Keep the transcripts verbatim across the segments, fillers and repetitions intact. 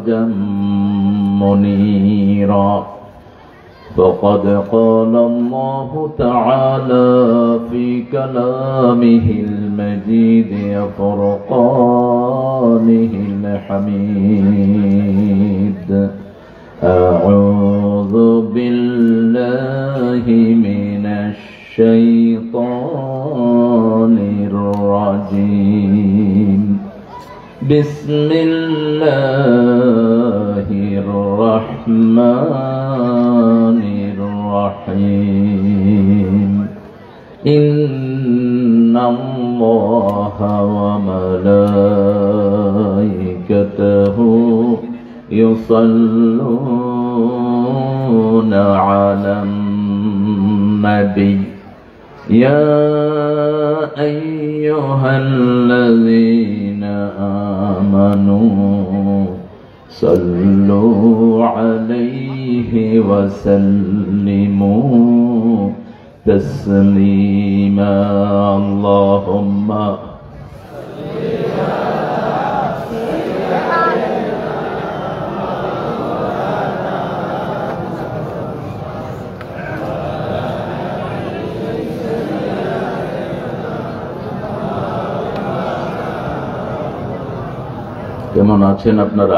سراجا منيرا فقد قال الله تعالى في كلامه المجيد وفرقانه الحميد أعوذ بالله من الشيطان الرجيم بسم الله الرحمن الرحيم إن الله وملائكته يصلون على النبي يا أيها الذين آمنوا صلوا عليه وسلموا تسليما اللهم কেমন আছেন আপনারা?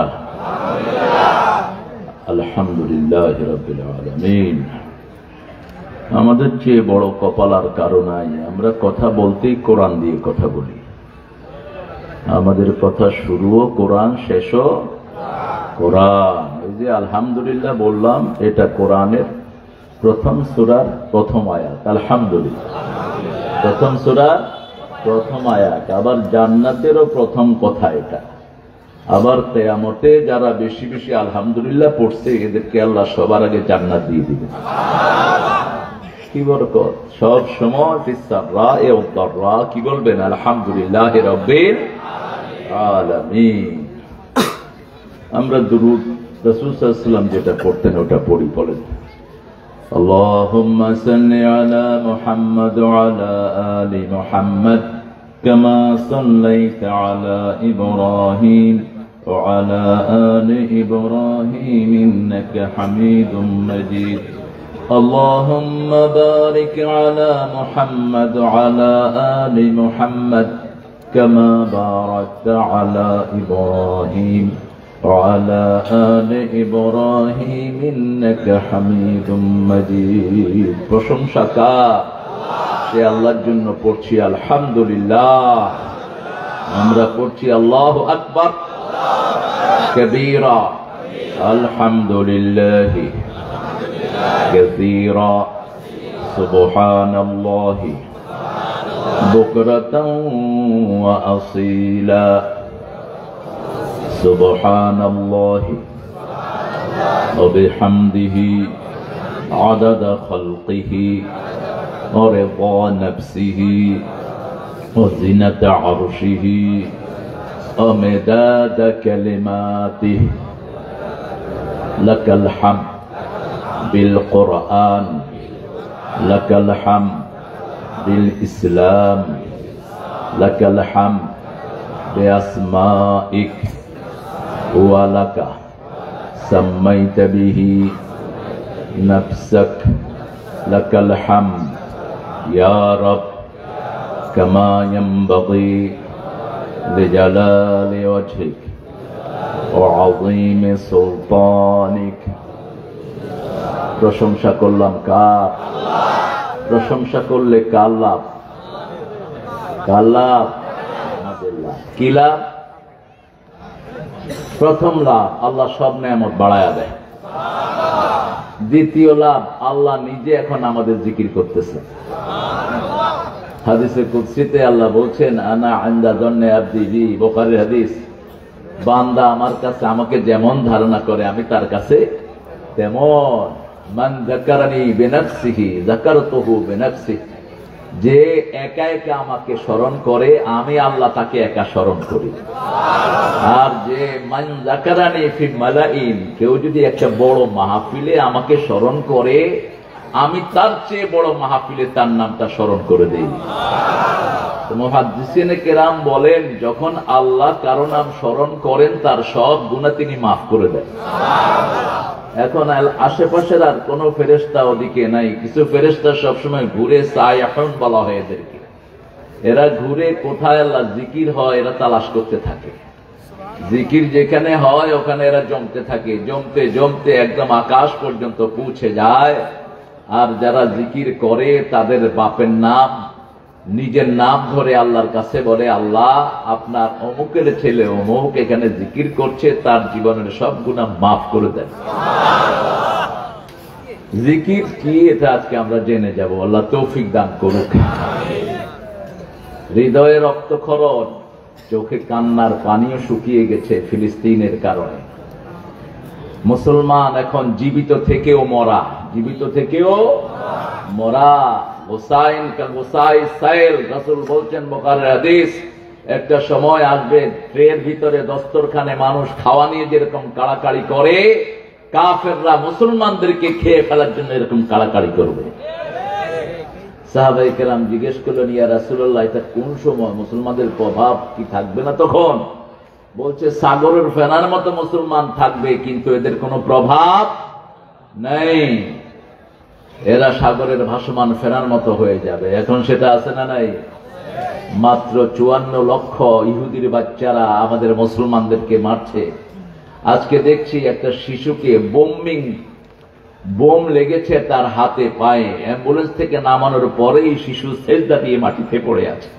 আলহামদুলিল্লাহ রাব্বিল আলামিন। আমাদের চেয়ে বড় কপাল আর কারো নাই। আমরা কথা বলতেই কোরআন দিয়ে কথা বলি। আমাদের কথা শুরুও কোরআন, শেষও কোরআন। এই যে আলহামদুলিল্লাহ বললাম, এটা কোরআনের প্রথম সূরার প্রথম আয়াত। আলহামদুলিল্লাহ প্রথম সূরার প্রথম আয়াত। আবার জান্নাতেরও প্রথম কথা এটা। আবার কিয়ামতে যারা বেশি বেশি আলহামদুলিল্লাহ পড়ছে এদেরকে আল্লাহ সবার আগে জান্নাত দিয়ে দিবেন। কি বরকত! সব সময় ফিসসাররা এ উদ্দাররা কি বলবেন? আলহামদুলিল্লাহি রাব্বিল আলামিন। আমরা দুরূদ রাসূল সাল্লাল্লাহু আলাইহি ওয়াসাল্লাম যেটা পড়তেন ওটা পড়ি। বলেন আল্লাহুম্মা সাল্লি আলা মুহাম্মাদ ওয়া আলা আলি মুহাম্মাদ কামা সাল্লাইতা আলা ইব্রাহিম وعلى آل إبراهيم إنك حميد مجيد اللهم بارك على محمد وعلى آل محمد كما باركت على إبراهيم وعلى آل إبراهيم إنك حميد مجيد প্রশংসা কার? সে আল্লাহর জন্য পড়ছি আলহামদুলিল্লাহ। আমরা পড়ছি আল্লাহু আকবার كبيرا الحمد لله كثيرا سبحان الله بكرة وأصيلا سبحان الله وبحمده عدد خلقه ورضا نفسه وزنة عرشه ومداد كلماته لك الحمد بالقرآن لك الحمد بالإسلام لك الحمد بأسمائك ولك سميت به نفسك لك الحمد يا رب كما ينبغي لجلال وجهك وعظيم سلطانك প্রশংসা করলাম কার? প্রশংসা করলে কার লাভ? কার লাভ? কি লাভ? প্রথম লাভ আল্লাহ সব নেয়ামত বাড়ায়া দেয়। দ্বিতীয় লাভ আল্লাহ নিজে এখন আমাদের জিকির করতেছে। হাদিসে কুদসিতে আল্লাহ বলছেন আনা ইনদা যন্নি আবদি বি, বুখারীর হাদিস। বান্দা আমার কাছে আমাকে যেমন ধারণা করে আমি তার কাছে তেমন। মান যাকারানি বিনাফসিহি যাকারতুহু বিনাফসিহি, যে একা একা আমাকে স্মরণ করে আমি আল্লাহ তাকে একা স্মরণ করি। আর যে মান যাকারানি ফি মালাইন, কেউ যদি একটা বড় মাহফিলে আমাকে স্মরণ করে আমি তার চেয়ে বড় মাহফিলে তার নামটা স্মরণ করে দেই। মুহাদ্দিসিনে কেরাম বলেন, যখন আল্লাহ কারো নাম স্মরণ করেন তার সব গুনাহ তিনি মাফ করে দেন। এখন আশেপাশের আর কোন ফেরেশতা ওদিকে নাই, কিছু ফেরেশতা সবসময় ঘুরে সায়াহুন বলা হয় এদেরকে, এরা ঘুরে কোথায় আল্লাহ জিকির হয় এরা তালাশ করতে থাকে। জিকির যেখানে হয় ওখানে এরা জমতে থাকে, জমতে জমতে একদম আকাশ পর্যন্ত পৌঁছে যায়। আর যারা জিকির করে তাদের বাপের নাম, নিজের নাম ধরে আল্লাহর কাছে বলে, আল্লাহ আপনার অমুকের ছেলে অমুক এখানে জিকির করছে, তার জীবনের সব গুনাহ মাফ করে দেন। জিকির কি এটা আজকে আমরা জেনে যাব, আল্লাহ তৌফিক দান করুক। হৃদয়ে রক্তক্ষরণ, চোখে কান্নার পানিও শুকিয়ে গেছে ফিলিস্তিনের কারণে। মুসলমান এখন জীবিত থেকেও মরা, জীবিত থেকেও মরা। হুসাইন কা হুসাই সাইল, রাসূল বলছেন বুখারীর হাদিস, একটা সময় আসবে ট্রের ভিতরে দস্তরখানে মানুষ খাওয়া নিয়ে যেরকম কাড়াকাড়ি করে, কাফেররা মুসলমানদেরকে খেয়ে ফেলার জন্য এরকম কাড়াকাড়ি করবে। সাহাবায়ে কেরাম জিজ্ঞেস করলেন, ইয়া রাসূলুল্লাহ এটা কোন সময়, মুসলমানদের প্রভাব কি থাকবে না তখন? বলছে সাগরের ফেনার মতো মুসলমান থাকবে কিন্তু এদের কোনো প্রভাব নেই, এরা সাগরের ভাসমান ফেনার মতো হয়ে যাবে। এখন সেটা আছে না নাই? মাত্র চুয়ান্ন লক্ষ ইহুদির বাচ্চারা আমাদের মুসলমানদেরকে মারছে। আজকে দেখছি একটা শিশুকে বোমিং বোম লেগেছে তার হাতে পায়ে, অ্যাম্বুলেন্স থেকে নামানোর পরেই শিশু সেজদা দিয়ে মাটিতে পড়ে আছে।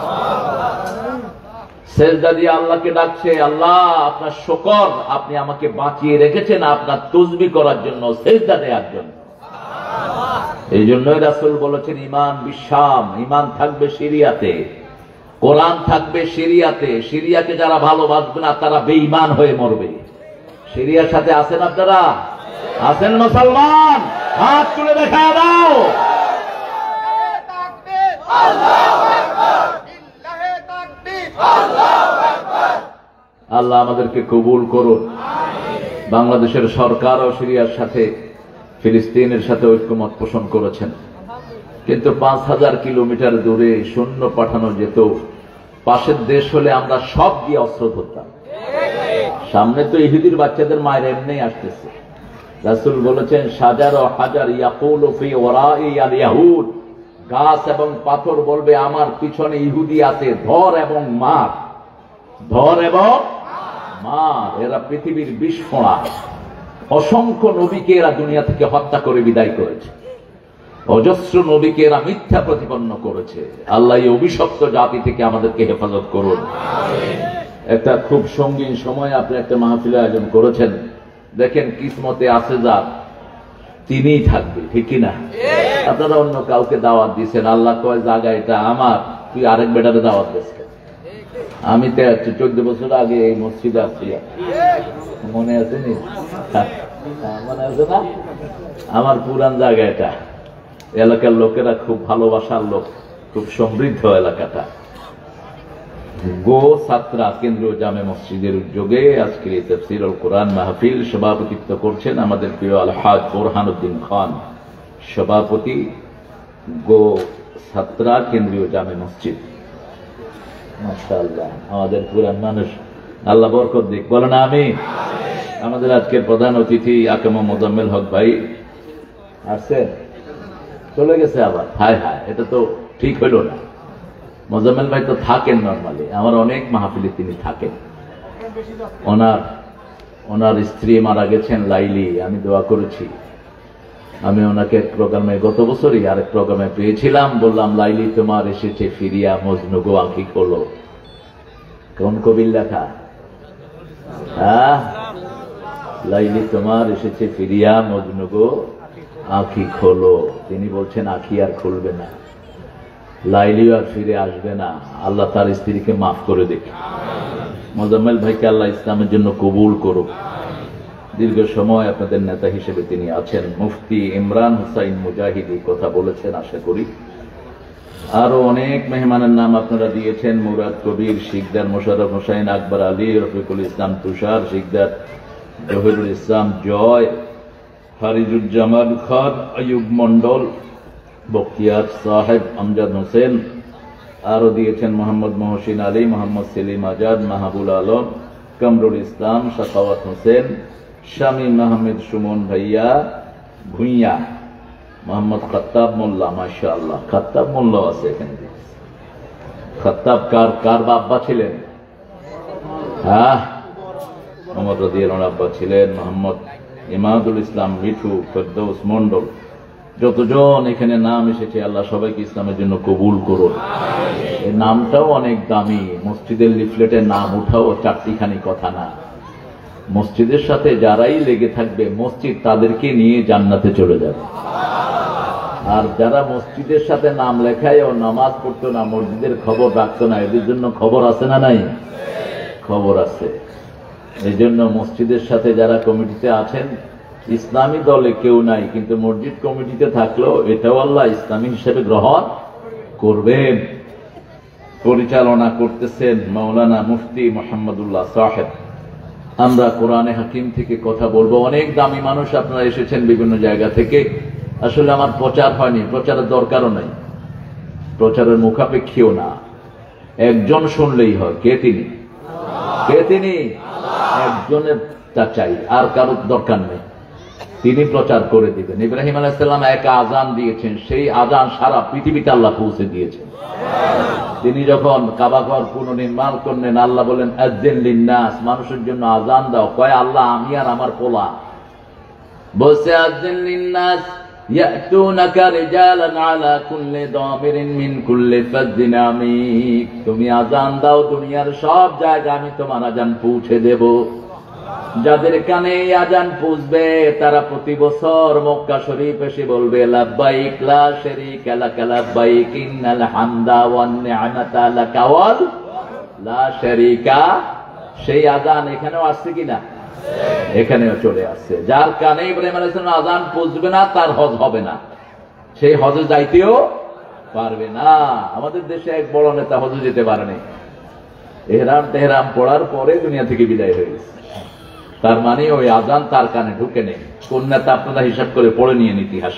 সেজদা দিয়ে আল্লাহকে ডাকছে, আল্লাহ আপনার শুকর, আপনি আমাকে বাঁচিয়ে রেখেছেন আপনার তাসবিহ করার জন্য, সেজদা দেওয়ার জন্য। এই জন্যই রাসূল বলেছেন, ইমান বিশাম, ইমান থাকবে শরিয়াতে, কোরআন থাকবে শরিয়াতে। শরিয়াকে যারা ভালোবাসবে না তারা বেঈমান হয়ে মরবে। শরিয়ার সাথে আছেন আপনারা? আছেন মুসলমান? হাত তুলে দেখা দাও। আল্লাহ আমাদেরকে কবুল করুন। বাংলাদেশের সরকারও সিরিয়ার সাথে ফিলিস্তিনের সাথে ঐক্যমত পোষণ করেছেন, কিন্তু পাঁচ হাজার কিলোমিটার দূরে সৈন্য পাঠানো যেত। পাশের দেশ হলে আমরা সব দিয়ে অস্ত্র ধরতাম। সামনে তো ইহুদির বাচ্চাদের মায়ের এমনি আসতেছে। রাসূল বলেছেন, সাজার ও হাজার ইয়াকুলু ফি ওয়ারাই আল ইয়াহুদ, গাছ এবং পাথর বলবে আমার পিছনে ইহুদি আছে, ধর এবং মার, ধর এবং মার। এরা পৃথিবীর বিস্ফোড়া, অসংখ্য নবীকে এরা দুনিয়া থেকে হত্যা করে বিদায় করেছে, অজস্র নবীকে এরা মিথ্যা প্রতিপন্ন করেছে। আল্লাহ এই অভিশপ্ত জাতি থেকে আমাদেরকে হেফাজত করুন। একটা খুব সঙ্গীন সময় আপনি একটা মাহফিল আয়োজন করেছেন, দেখেন কিসমতে আছে যা তিনিই থাকবে, ঠিক কিনা? আপনারা অন্য কাউকে দাওয়াত দিচ্ছেন, আল্লাহ কয় জায়গা এটা আমার, তুই আরেক বেটারে দাওয়াত দিচ্ছেন। আমি তো চোদ্দ বছর আগে এই মসজিদে আসছি, মনে আছে নি? মনে আছে না? আমার পুরান জায়গা এটা। এলাকার লোকেরা খুব ভালোবাসার লোক, খুব সমৃদ্ধ এলাকাটা। গো ছাত্রা কেন্দ্রীয় জামে মসজিদের উদ্যোগে আজকে তাফসীরুল কোরআন মাহফিল সভাপতিত্ব করছেন আমাদের প্রিয় আলহাজ বোরহানুদ্দিন খান, সভাপতি গো ছাত্রা কেন্দ্রীয় জামে মসজিদ। মাশাআল্লাহ, আমাদের পুরান মানুষ, আল্লাহ বরকত দিক, বলেন আমিন। আমাদের আজকের প্রধান অতিথি আকাম মোজাম্মেল হক ভাই আসছেন, চলে গেছে আবার। হায় হায়, এটা তো ঠিক হইল না। মোজাম্মেল ভাই তো থাকেন নর্মালি, আমার অনেক মাহফিলে তিনি থাকেন। ওনার ওনার স্ত্রী মারা গেছেন লাইলি, আমি দোয়া করেছি। আমি ওনাকে এক প্রোগ্রামে গত বছরই আরেক প্রোগ্রামে পেয়েছিলাম, বললাম লাইলি তোমার এসেছে ফিরিয়া, মজনু গো আঁখি খোলো। কোন কবির লেখা? হ্যাঁ, লাইলি তোমার এসেছে ফিরিয়া, মজনু গো আঁখি খোলো। তিনি বলছেন আঁখি আর খুলবে না, লাইলিও আর ফিরে আসবে না। আল্লাহ তার স্ত্রীকে মাফ করে দেখ। মোজাম্মেল ভাইকে আল্লাহ ইসলামের জন্য কবুল করুক। দীর্ঘ সময় আপনাদের নেতা হিসেবে তিনি আছেন। মুফতি ইমরান হুসাইন মুজাহিদি কথা বলেছেন, আশা করি। আরো অনেক মেহমানের নাম আপনারা দিয়েছেন, মুরাদ কবির শিকদার, মোশাররফ হোসাইন, আকবর আলী, রফিকুল ইসলাম তুষার শিকদার, জহিরুল ইসলাম জয়, ফারিজুজ্জামান খান, আয়ুব মন্ডল, বখতিয়ার সাহেব, আমজাদ হোসেন, আরো দিয়েছেন মোহাম্মদ মহসিন আলী, মোহাম্মদ সেলিম আজাদ, মাহবুল আলম, কামরুল ইসলাম, সাখাওয়াত হোসেন, শামীম আহমেদ সুমন ভাইয়া, ভুইয়া, মোহাম্মদ খত্তাব মোল্লা। মাশাআল্লাহ, খত্তাব মোল্লা আছে এখানে। খত্তাব কার কার আব্বা ছিলেন? হ্যাঁ, মোহাম্মদ রাদিয়াল্লাহু আব্বা ছিলেন। মোহাম্মদ ইমাদুল ইসলাম মিঠু, ফেরদৌস মন্ডল, যতজন এখানে নাম এসেছে আল্লাহ সবাইকে ইসলামের জন্য কবুল করুন। এই নামটাও অনেক দামি। মসজিদের লিফলেটের নাম উঠাও চারটিখানি কথা না। মসজিদের সাথে যারাই লেগে থাকবে মসজিদ তাদেরকে নিয়ে জান্নাতে চলে যাবে। আর যারা মসজিদের সাথে নাম লেখায় ও নামাজ পড়তো না, মসজিদের খবর রাখতো না, এদের জন্য খবর আছে না নাই? খবর আছে। এই জন্য মসজিদের সাথে যারা কমিটিতে আছেন, ইসলামী দলে কেউ নাই কিন্তু মসজিদ কমিটিতে থাকলেও এটাও আল্লাহ ইসলামী হিসেবে গ্রহণ করবেন। পরিচালনা করতেছেন মাওলানা মুফতি মোহাম্মদুল্লাহ সাহেব। আমরা কোরআনে হাকিম থেকে কথা বলবো। অনেক দামি মানুষ আপনারা এসেছেন বিভিন্ন জায়গা থেকে। আসলে আমার প্রচার হয়নি, প্রচারের দরকারও নাই, প্রচারের মুখাপেক্ষীও না। একজন শুনলেই হয়। কে তিনি? কে তিনি? একজনের তা চাই, আর কারোর দরকার নেই। তিনি প্রচার করে দিবেন। ইব্রাহিম আলাইহিস সালাম এক আজান দিয়েছেন, সেই আজান সারা পৃথিবীতে আল্লাহ পৌঁছে দিয়েছেন। তিনি যখন কাবা ঘর পুনর্নির্মাণ করলেন, আল্লাহ বলেন আযিন লিন্নাস, মানুষের জন্য আজান দাও। কয় আল্লাহ আমি আর আমার পোলা? বলছে আযিন লিন্নাস ইয়াতুনাকা রিজালান আলা কুল্লি দামিরিন মিন কুল্লি ফাজ্জিন আমিক। তুমি আজান দাও, দুনিয়ার সব জায়গায় আমি তোমার আজান পৌঁছে দেব। যাদের কানে আজান পৌঁছবে তারা প্রতি বছর মক্কা শরীফ এসে বলবে লাব্বাইক লা শারীকা লাক লাব্বাইক ইন্নাল হামদা ওয়ান নি'মাতা লাকা ওয়াল লা শারীকা। সেই আজান এখানেও আসছে কিনা? এখানেও চলে আসছে। যার কানে ইব্রাহিম আলাইহিস সালাম আজান পৌঁছবে না তার হজ হবে না, সেই হজে যাইতেও পারবে না। আমাদের দেশে এক বড় নেতা হজে যেতে পারেনি, এহরাম তেহরাম পড়ার পরে দুনিয়া থেকে বিদায় হয়ে গেছে। তার মানে ওই আজান তার কানে ঢুকে নেই। কোন নেতা আপনারা হিসাব করে পড়ে নিয়ে ইতিহাস।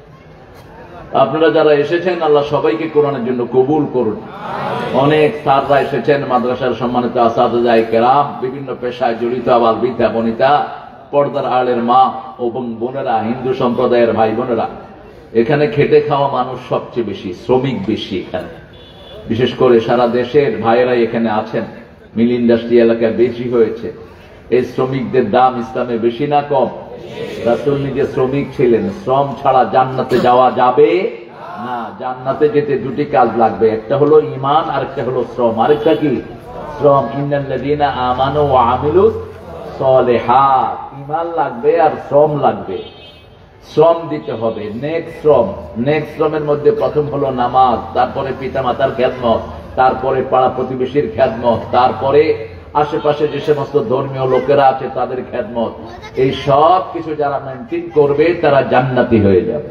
আপনারা যারা এসেছেন আল্লাহ সবাইকে কোরআনের জন্য কবুল করুন। অনেক স্যাররা এসেছেন, মাদ্রাসার সম্মানিত আসাদুজায়ে কেরাম, বিভিন্ন পেশায় জড়িত আবাল বিদ্যা বনিতা, পর্দার আড়ের মা এবং বোনেরা, হিন্দু সম্প্রদায়ের ভাই বোনেরা। এখানে খেটে খাওয়া মানুষ সবচেয়ে বেশি, শ্রমিক বেশি এখানে। বিশেষ করে সারা দেশের ভাইয়েরাই এখানে আছেন। মিল ইন্ডাস্ট্রি এলাকায় বেশি হয়েছে। এই শ্রমিকদের দাম ইসলামে বেশি না কম? রাসূল নিজে শ্রমিক ছিলেন। শ্রম ছাড়া জান্নাতে যাওয়া যাবে না। জান্নাতে যেতে দুটি কাজ লাগবে, একটা হলো ঈমান আর একটা হলো শ্রম। আরেকটা কি? শ্রম। ইন্নাল্লাযীনা আমানু ওয়া আমিলুস সলিহাত। ঈমান লাগবে আর শ্রম লাগবে। শ্রম দিতে হবে, নেক শ্রম। নেক শ্রমের মধ্যে প্রথম হলো নামাজ, তারপরে পিতা মাতার খেদমত, তারপরে পাড়া প্রতিবেশীর খেদমত, তারপরে আশেপাশে যে সমস্ত ধর্মীয় লোকেরা আছে তাদের খেদমত। এই সব কিছু যারা মেনটেন করবে তারা জান্নাতি হয়ে যাবে।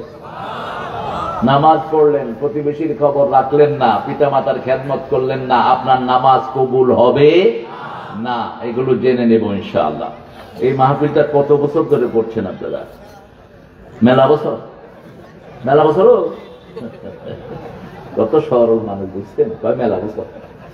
নামাজ পড়লেন, প্রতিবেশীর খবর রাখলেন না, পিতা মাতার খেদমত করলেন না, আপনার নামাজ কবুল হবে না। এগুলো জেনে নেব ইনশাআল্লাহ। এই মাহফিলটা কত বছর ধরে পড়ছেন আপনারা? মেলা বছর? মেলা বছর? কত সরল মানুষ, বুঝছেন? কয় মেলা বছর?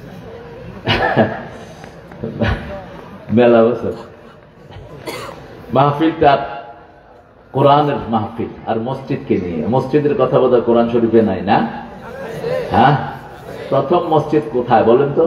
মেলা বছর। মাহফিলটা কোরআনের মাহফিল আর মসজিদকে নিয়ে। মসজিদের কথা বোধহয় কোরআন শরীফে নাই না? হ্যাঁ, প্রথম মসজিদ কোথায় বলেন তো?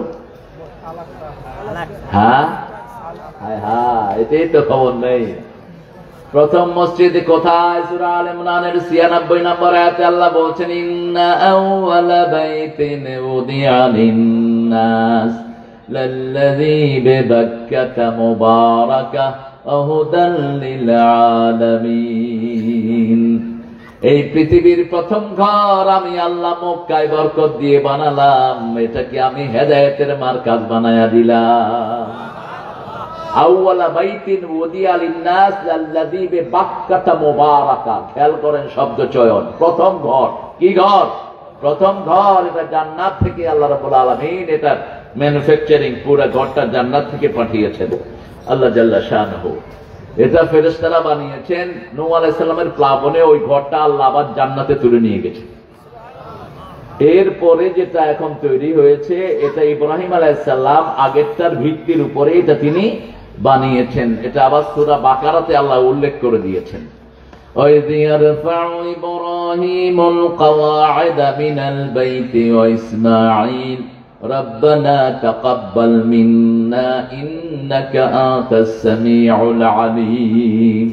হ্যাঁ হ্যাঁ হ্যাঁ, এটাই তো খবর নেই। প্রথম মসজিদ কোথায়? সূরা আলে ইমরানের ছিয়ানব্বই নম্বর আয়াতে আল্লাহ বলছেন ইন্না আউওয়ালা বাইতিন উদিয়া লিন-নাস লাল্লাযী বিবাক্কাতা মুবারাকা ওয়া হুদাল লিল আলামিন। এই পৃথিবীর প্রথম ঘর আমি আল্লাহ মক্কায় বরকত দিয়ে বানালাম, এটাকে আমি হেদায়েতের মারকাজ বানায়া দিলাম। আউওয়ালা বাইতিন উদিয়া লিন-নাস লাল্লাযী বিবাক্কাতা মুবারাকা। খেয়াল করেন শব্দ চয়ন। প্রথম ঘর। কি ঘর? প্রথম ঘর। এটা জান্নাত থেকে আল্লাহ রাব্বুল আলামিন এটা ম্যানুফ্যাকচারিং, পুরো ঘরটা জান্নাত থেকে পাঠিয়েছেন আল্লাহ জাল্লা শানহু। এটা ফেরেশতারা বানিয়েছেন। নূহ আলাইহিস সালামের প্লাবনে ওই ঘরটা আল্লাহ আবার জান্নাতে তুলে নিয়ে গেছে। এরপরে যেটা এখন তৈরি হয়েছে এটা ইব্রাহিম আলাইহিস সালাম আগেরটার ভিত্তির উপরে এটা তিনি বানিয়েছেন। এটা আবার সূরা বাকারাতে আল্লাহ উল্লেখ করে দিয়েছেন, وَإِذْ يَرْفَعُ إِبْرَاهِيمُ الْقَوَاعِدَ مِنَ الْبَيْتِ وَإِسْمَاعِيلُ رَبَّنَا تَقَبَّلْ مِنَّا إِنَّكَ أَنْتَ السَّمِيعُ الْعَلِيمُ।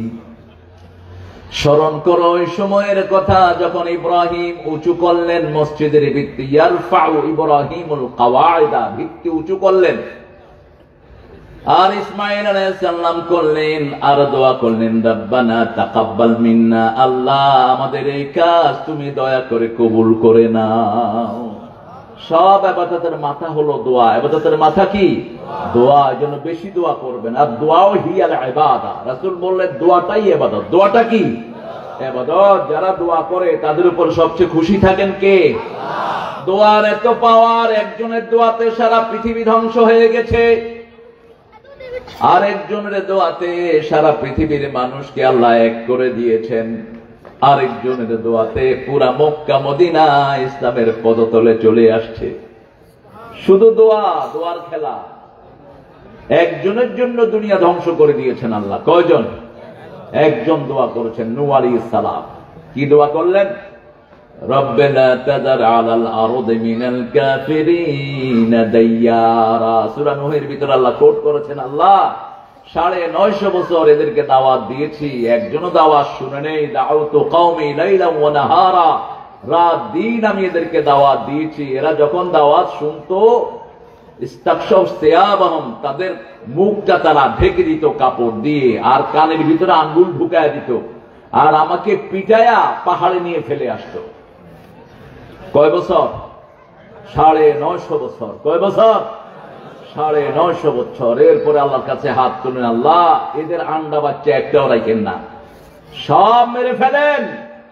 স্মরণ করো ওই সময়ের কথা যখন ইব্রাহিম উঁচু করলেন মসজিদের ভিত্তি। ইয়ারফাউ ইব্রাহিমুল কাওয়াইদা, ভিত্তি উঁচু করলেন। আর ইসমাঈল আলাইহিস সালাম করলেন আর দোয়া করলেন, রব্বানা তাকাব্বাল মিন্না, আল্লাহ আমাদের এই কাজ তুমি দয়া করে কবুল করে নাও। সব ইবাদতের মাথা হলো দোয়া। ইবাদতের মাথা কি? দোয়া। এজন্য বেশি দোয়া করবেন। আর দোয়াও হিয়াল ইবাদা। রাসূল বললেন দোয়াটাই ইবাদত। দোয়াটা কি? ইবাদত। যারা দোয়া করে তাদের উপর সবচেয়ে খুশি থাকেন কে? আল্লাহ। দোয়ার এত পাওয়ার, একজনের দোয়াতে সারা পৃথিবী ধ্বংস হয়ে গেছে, আর একজনের দোয়াতে সারা পৃথিবীর মানুষকে আল্লাহ এক করে দিয়েছেন। আরেকজনের দোয়াতে পুরা মক্কা মদিনা ইসলামের পদতলে চলে আসছে। শুধু দোয়া, দোয়ার খেলা। একজনের জন্য দুনিয়া ধ্বংস করে দিয়েছেন আল্লাহ। কয়জন? একজন দোয়া করেছেন, নূহ আলাইহিস সালাম। কি দোয়া করলেন? রব্বানা তাযার আলাল আরদি মিনাল কাফিরিন দাইয়ারা। সূরা নূহের ভিতরে আল্লাহ কোট করেছেন, আল্লাহ সাড়ে নয়শো বছর এদেরকে দাওয়াত দিয়েছি, একজনও দাওয়াত শুনে নেই। দাউতু কওমি লাইলান ওয়া নাহারা, রাত দিন আমি এদেরকে দাওয়াত দিয়েছি। এরা যখন দাওয়াত শুনতো, ইস্তাকশাউ সিয়াবাহুম, তাদের মুখটা তারা ঢেকে দিত কাপড় দিয়ে, আর কানের ভিতরে আঙ্গুল ঢুকায় দিত, আর আমাকে পিটায়া পাহাড়ে নিয়ে ফেলে আসতো। কয় বছর? সাড়ে নয়শো বছর। কয় বছর? সাড়ে নয়শো বছর। এরপরে আল্লাহর কাছে হাত তুলেন, আল্লাহ এদের আন্ডা বাচ্চা একটাও রাখেন না, সব মেরে ফেলেন।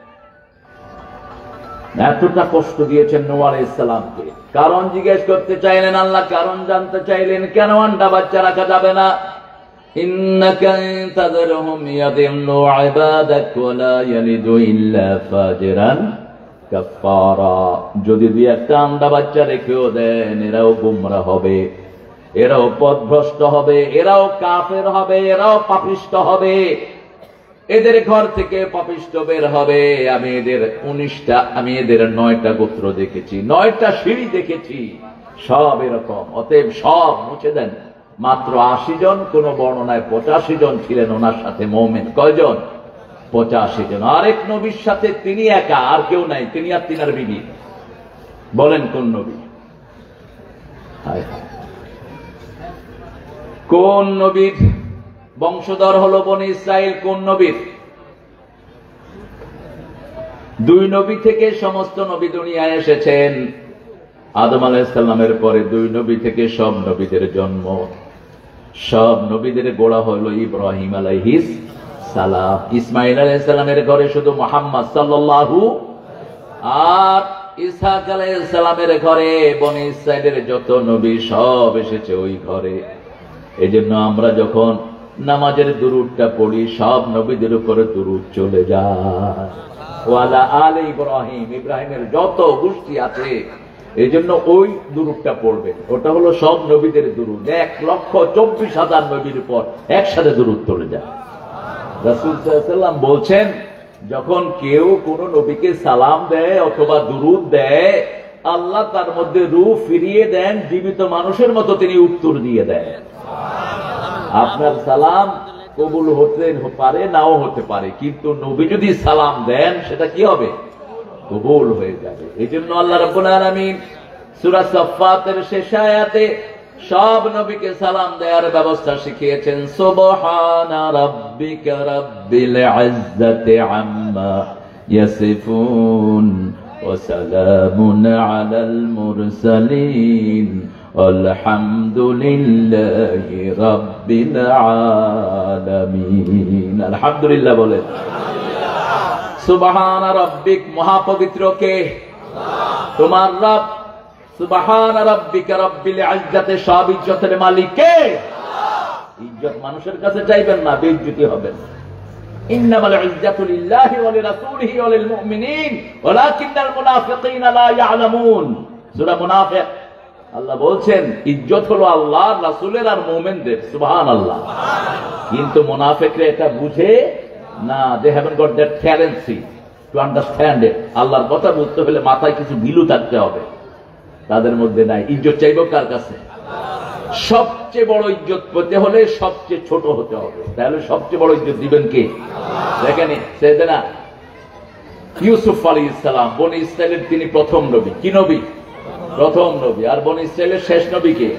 এতটা কষ্ট দিয়েছেন নূহ আলাইহিস সালামকে। কারণ জিজ্ঞেস করতে চাইলেন আল্লাহ, কারণ জানতে চাইলেন কেন আন্ডা বাচ্চা রাখা যাবে না। ইন্নাকা তাযরহুম ইয়াদিল্লু ইবাদাক ওয়া লা ইয়ালিদু ইল্লা ফাজিরান কাফারা। যদি দুই একটা আন্ডা বাচ্চা রেখেও দেন, এরাও গোমরা হবে, এরাও পথভ্রষ্ট হবে, এরাও কাফের হবে, এরাও পাপিষ্ট হবে। এদের ঘর থেকে পাপিষ্ট বের হবে। আমি এদের উনিশটা আমি এদের নয়টা গোত্র দেখেছি, নয়টা সিঁড়ি দেখেছি, সব এরকম। অতএব সব মুছে দেন। মাত্র আশি জন, কোন বর্ণনায় পঁচাশি জন ছিলেন ওনার সাথে মুমিন। কয়জন? পঁচাশি জন। আরেক নবীর সাথে তিনি একা, আর কেউ নাই, তিনি আর তিনার বিবি। বলেন কোন নবী? কোন নবীর বংশধর হলো বনি ইসরাইল? কোন নবীর? দুই নবী থেকে সমস্ত নবী দুনিয়ায় এসেছেন। আদম আলাইহিস সালামের পরে দুই নবী থেকে সব নবীদের জন্ম। সব নবীদের গোড়া হলো ইব্রাহিম আলাইহিস সালাম। ইসমাঈল আলাইহিস সালামের ঘরে শুধু মুহাম্মদ সাল্লাল্লাহু, আর ইসহাক আলাইহিস সালামের ঘরে বনি ইসরাইলের যত নবী সব এসেছে ওই ঘরে। এজন্য আমরা যখন নামাজের দুরূদটা পড়ি, সব নবীদের উপরে দুরূদ চলে যায়। ওয়ালা আলে ইব্রাহিম, ইব্রাহিমের যত গোষ্ঠী আছে, এই জন্য ওই দুরূদটা পড়বেন। ওটা হলো সব নবীদের দুরূদ। এক লক্ষ চব্বিশ হাজার নবীর উপর একসাথে দুরূদ চলে যায়। রাসূল সাল্লাল্লাহু আলাইহি ওয়াসাল্লাম বলছেন, যখন কেউ কোন নবীকে সালাম দেয় অথবা দুরূদ দেয়, আল্লাহ তার মধ্যে রূহ ফিরিয়ে দেন, জীবিত মানুষের মতো তিনি উত্তর দিয়ে দেন। আপনার সালাম কবুল হতে পারে, নাও হতে পারে, কিন্তু নবী যদি সালাম দেন সেটা কি হবে? কবুল হয়ে যাবে। এই জন্য আল্লাহ রাব্বুল আলামিন সূরা সাফফাতের শেষ আয়াতে সব নবীকে সালাম দেওয়ার ব্যবস্থা শিখিয়েছেন। সুবহানা রাব্বিকা রাব্বিল ইজ্জাতি আম্মা ইয়াসিফুন ওয়া সালামুন আলাল মুরসালিন আলহামদুলিল্লাহি রাব্বিল আলামিন। আলহামদুলিল্লাহ বলেন। সুবহানা রাব্বিক, মহাপবিত্র কে? তোমার রব। সুবহানা রাব্বিকা রাব্বিল ইজ্জাতি, সব ইজ্জতের মালিক কে? ইজ্জত মানুষের কাছে চাইবেন না, বেইজ্জতি হবেন। ইন্নামাল ইজ্জাতু লিল্লাহি ওয়া লিরাসূলিহি ওয়া লিল মুমিনিন ওয়ালাকিন্নাল মুনাফিকিনা লা ইয়ালামুন। সূরা মুনাফিক আল্লাহ বলছেন ইজ্জত হলো আল্লাহর, রাসূলের আর মুমিনদের। সুবহানাল্লাহ। কিন্তু মুনাফিকরা এটা বুঝে না, they haven't got that currency to understand it. আল্লাহর কথা বুঝতে হলে মাথায় কিছু ভিলু থাকতে হবে, তাদের মধ্যে নাই। ইজ্জত চাইব কার কাছে? সবচেয়ে বড় ইজ্জত পেতে হলে সবচেয়ে ছোট হতে হবে। তাহলে সবচেয়ে বড় ইজ্জত দিবেন কে? দেখেন সাইয়েদনা ইউসুফ আলাইহিস সালাম, বনি ইসরাইলের তিনি প্রথম নবী। কি নবী? প্রথম নবী। আর বনি ইসরাইলের শেষ নবী কে?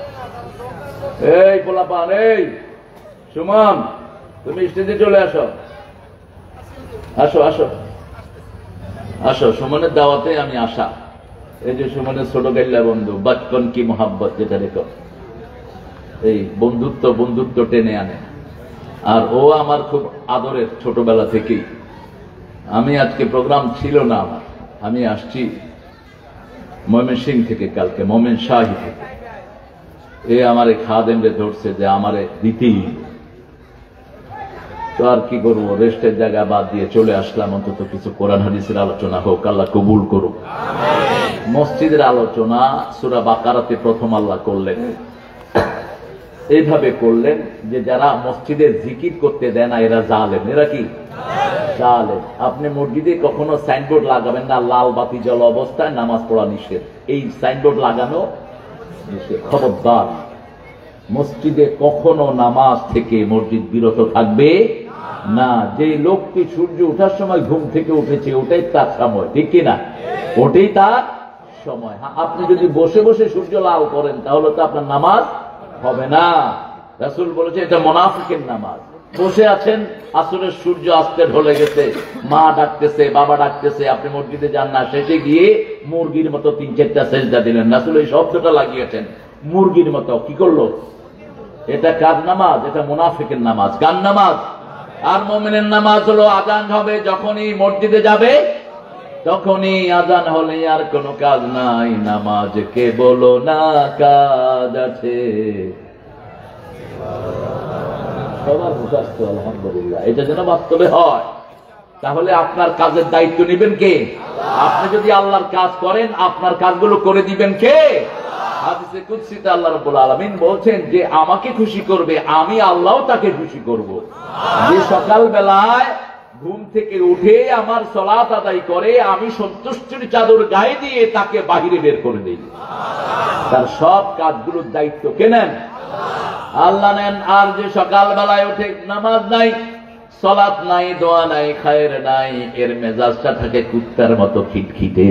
এই পোলাপান, এই সুমন, তুমি স্টেজে চলে আসো, আসো আসো আসো। সুমনের দাওয়াতে আমি আসা। এই যে সুমনের ছোট গাইলা বন্ধু, বাচপন কি মোহাব্বত, যেটা রেখো, এই বন্ধুত্ব বন্ধুত্ব টেনে আনে। আর ও আমার খুব আদরের ছোটবেলা থেকেই। আমি আজকে প্রোগ্রাম ছিল না আমার, আমি আসছি ময়মনসিংহ থেকে, কালকে মোমেন শাহী থেকে। এ আমারে খাদেমরে ধরছে যে আমারে দিতেই, তো আর কি করবো, রেস্টের জায়গা বাদ দিয়ে চলে আসলাম। অন্তত কিছু কোরআন হাদিসের আলোচনা হোক, আল্লাহ কবুল করুক। মসজিদের আলোচনা সূরা বাকারাতে প্রথম আল্লাহ করলেন, এইভাবে করলেন যে যারা মসজিদে জিকির করতে দেয় না এরা জালেম। এরা কি? জালেম। আপনি মসজিদে কখনো সাইনবোর্ড লাগাবেন না, লাল বাতি জ্বলা অবস্থায় নামাজ পড়া নিষেধ। এই সাইনবোর্ড লাগানো নিষেধ। খবরদার, মসজিদে কখনো নামাজ থেকে মসজিদ বিরত থাকবে না। যে লোকটি সূর্য ওঠার সময় ঘুম থেকে উঠেছে, ওটাই তার সময়, ঠিক কিনা? ওটাই তার সময়। আপনি যদি বসে বসে সূর্য লাল করেন তাহলে তো আপনার নামাজ হবে না। রাসূল বলেছে এটা মুনাফিকের নামাজ। বসে আছেন, আসরের সূর্য আসতে ঢলে গেছে, মা ডাকতেছে, বাবা ডাকতেছে, আপনি মসজিদে যান না, শেষে গিয়ে মুরগির মতো তিন চারটা সেজদা দিলেন। রাসূল এই শব্দটা লাগিয়েছেন, মুরগির মতো। কি করলো? এটা কার নামাজ? এটা মুনাফিকের নামাজ। কার নামাজ? আর মুমিনের নামাজ হলো আযান হবে যখনই মসজিদে যাবে, তখনই আযান হলে আর কোনো কাজ নাই। নামাজ কে বলো না কাজ আছে। সবার বুঝাচ্ছে আলহামদুলিল্লাহ। এটা যেন বাস্তবে হয়, তাহলে আপনার কাজের দায়িত্ব নেবেন কে? আপনি যদি আল্লাহর কাজ করেন, আপনার কাজগুলো করে দিবেন কে? হাদিসে কুদসিতে আল্লাহ রাব্বুল আলামিন বলছেন যে আমাকে খুশি করবে, আমি আল্লাহও তাকে খুশি করব। যে সকাল বেলায় ঘুম থেকে উঠে আমার সালাত আদায় করে, আমি সন্তুষ্টির চাদর গায়ে দিয়ে তাকে বাহিরে বের করে দেই। তার সব কাজগুলোর দায়িত্ব কে নেন? আল্লাহ নেন। আর যে সকাল বেলায় উঠে নামাজ নাই, সালাত নাই, দোয়া নাই, খায়ের নাই, এর মেজাজটা থাকে কুত্তার মতো খিটখিটে।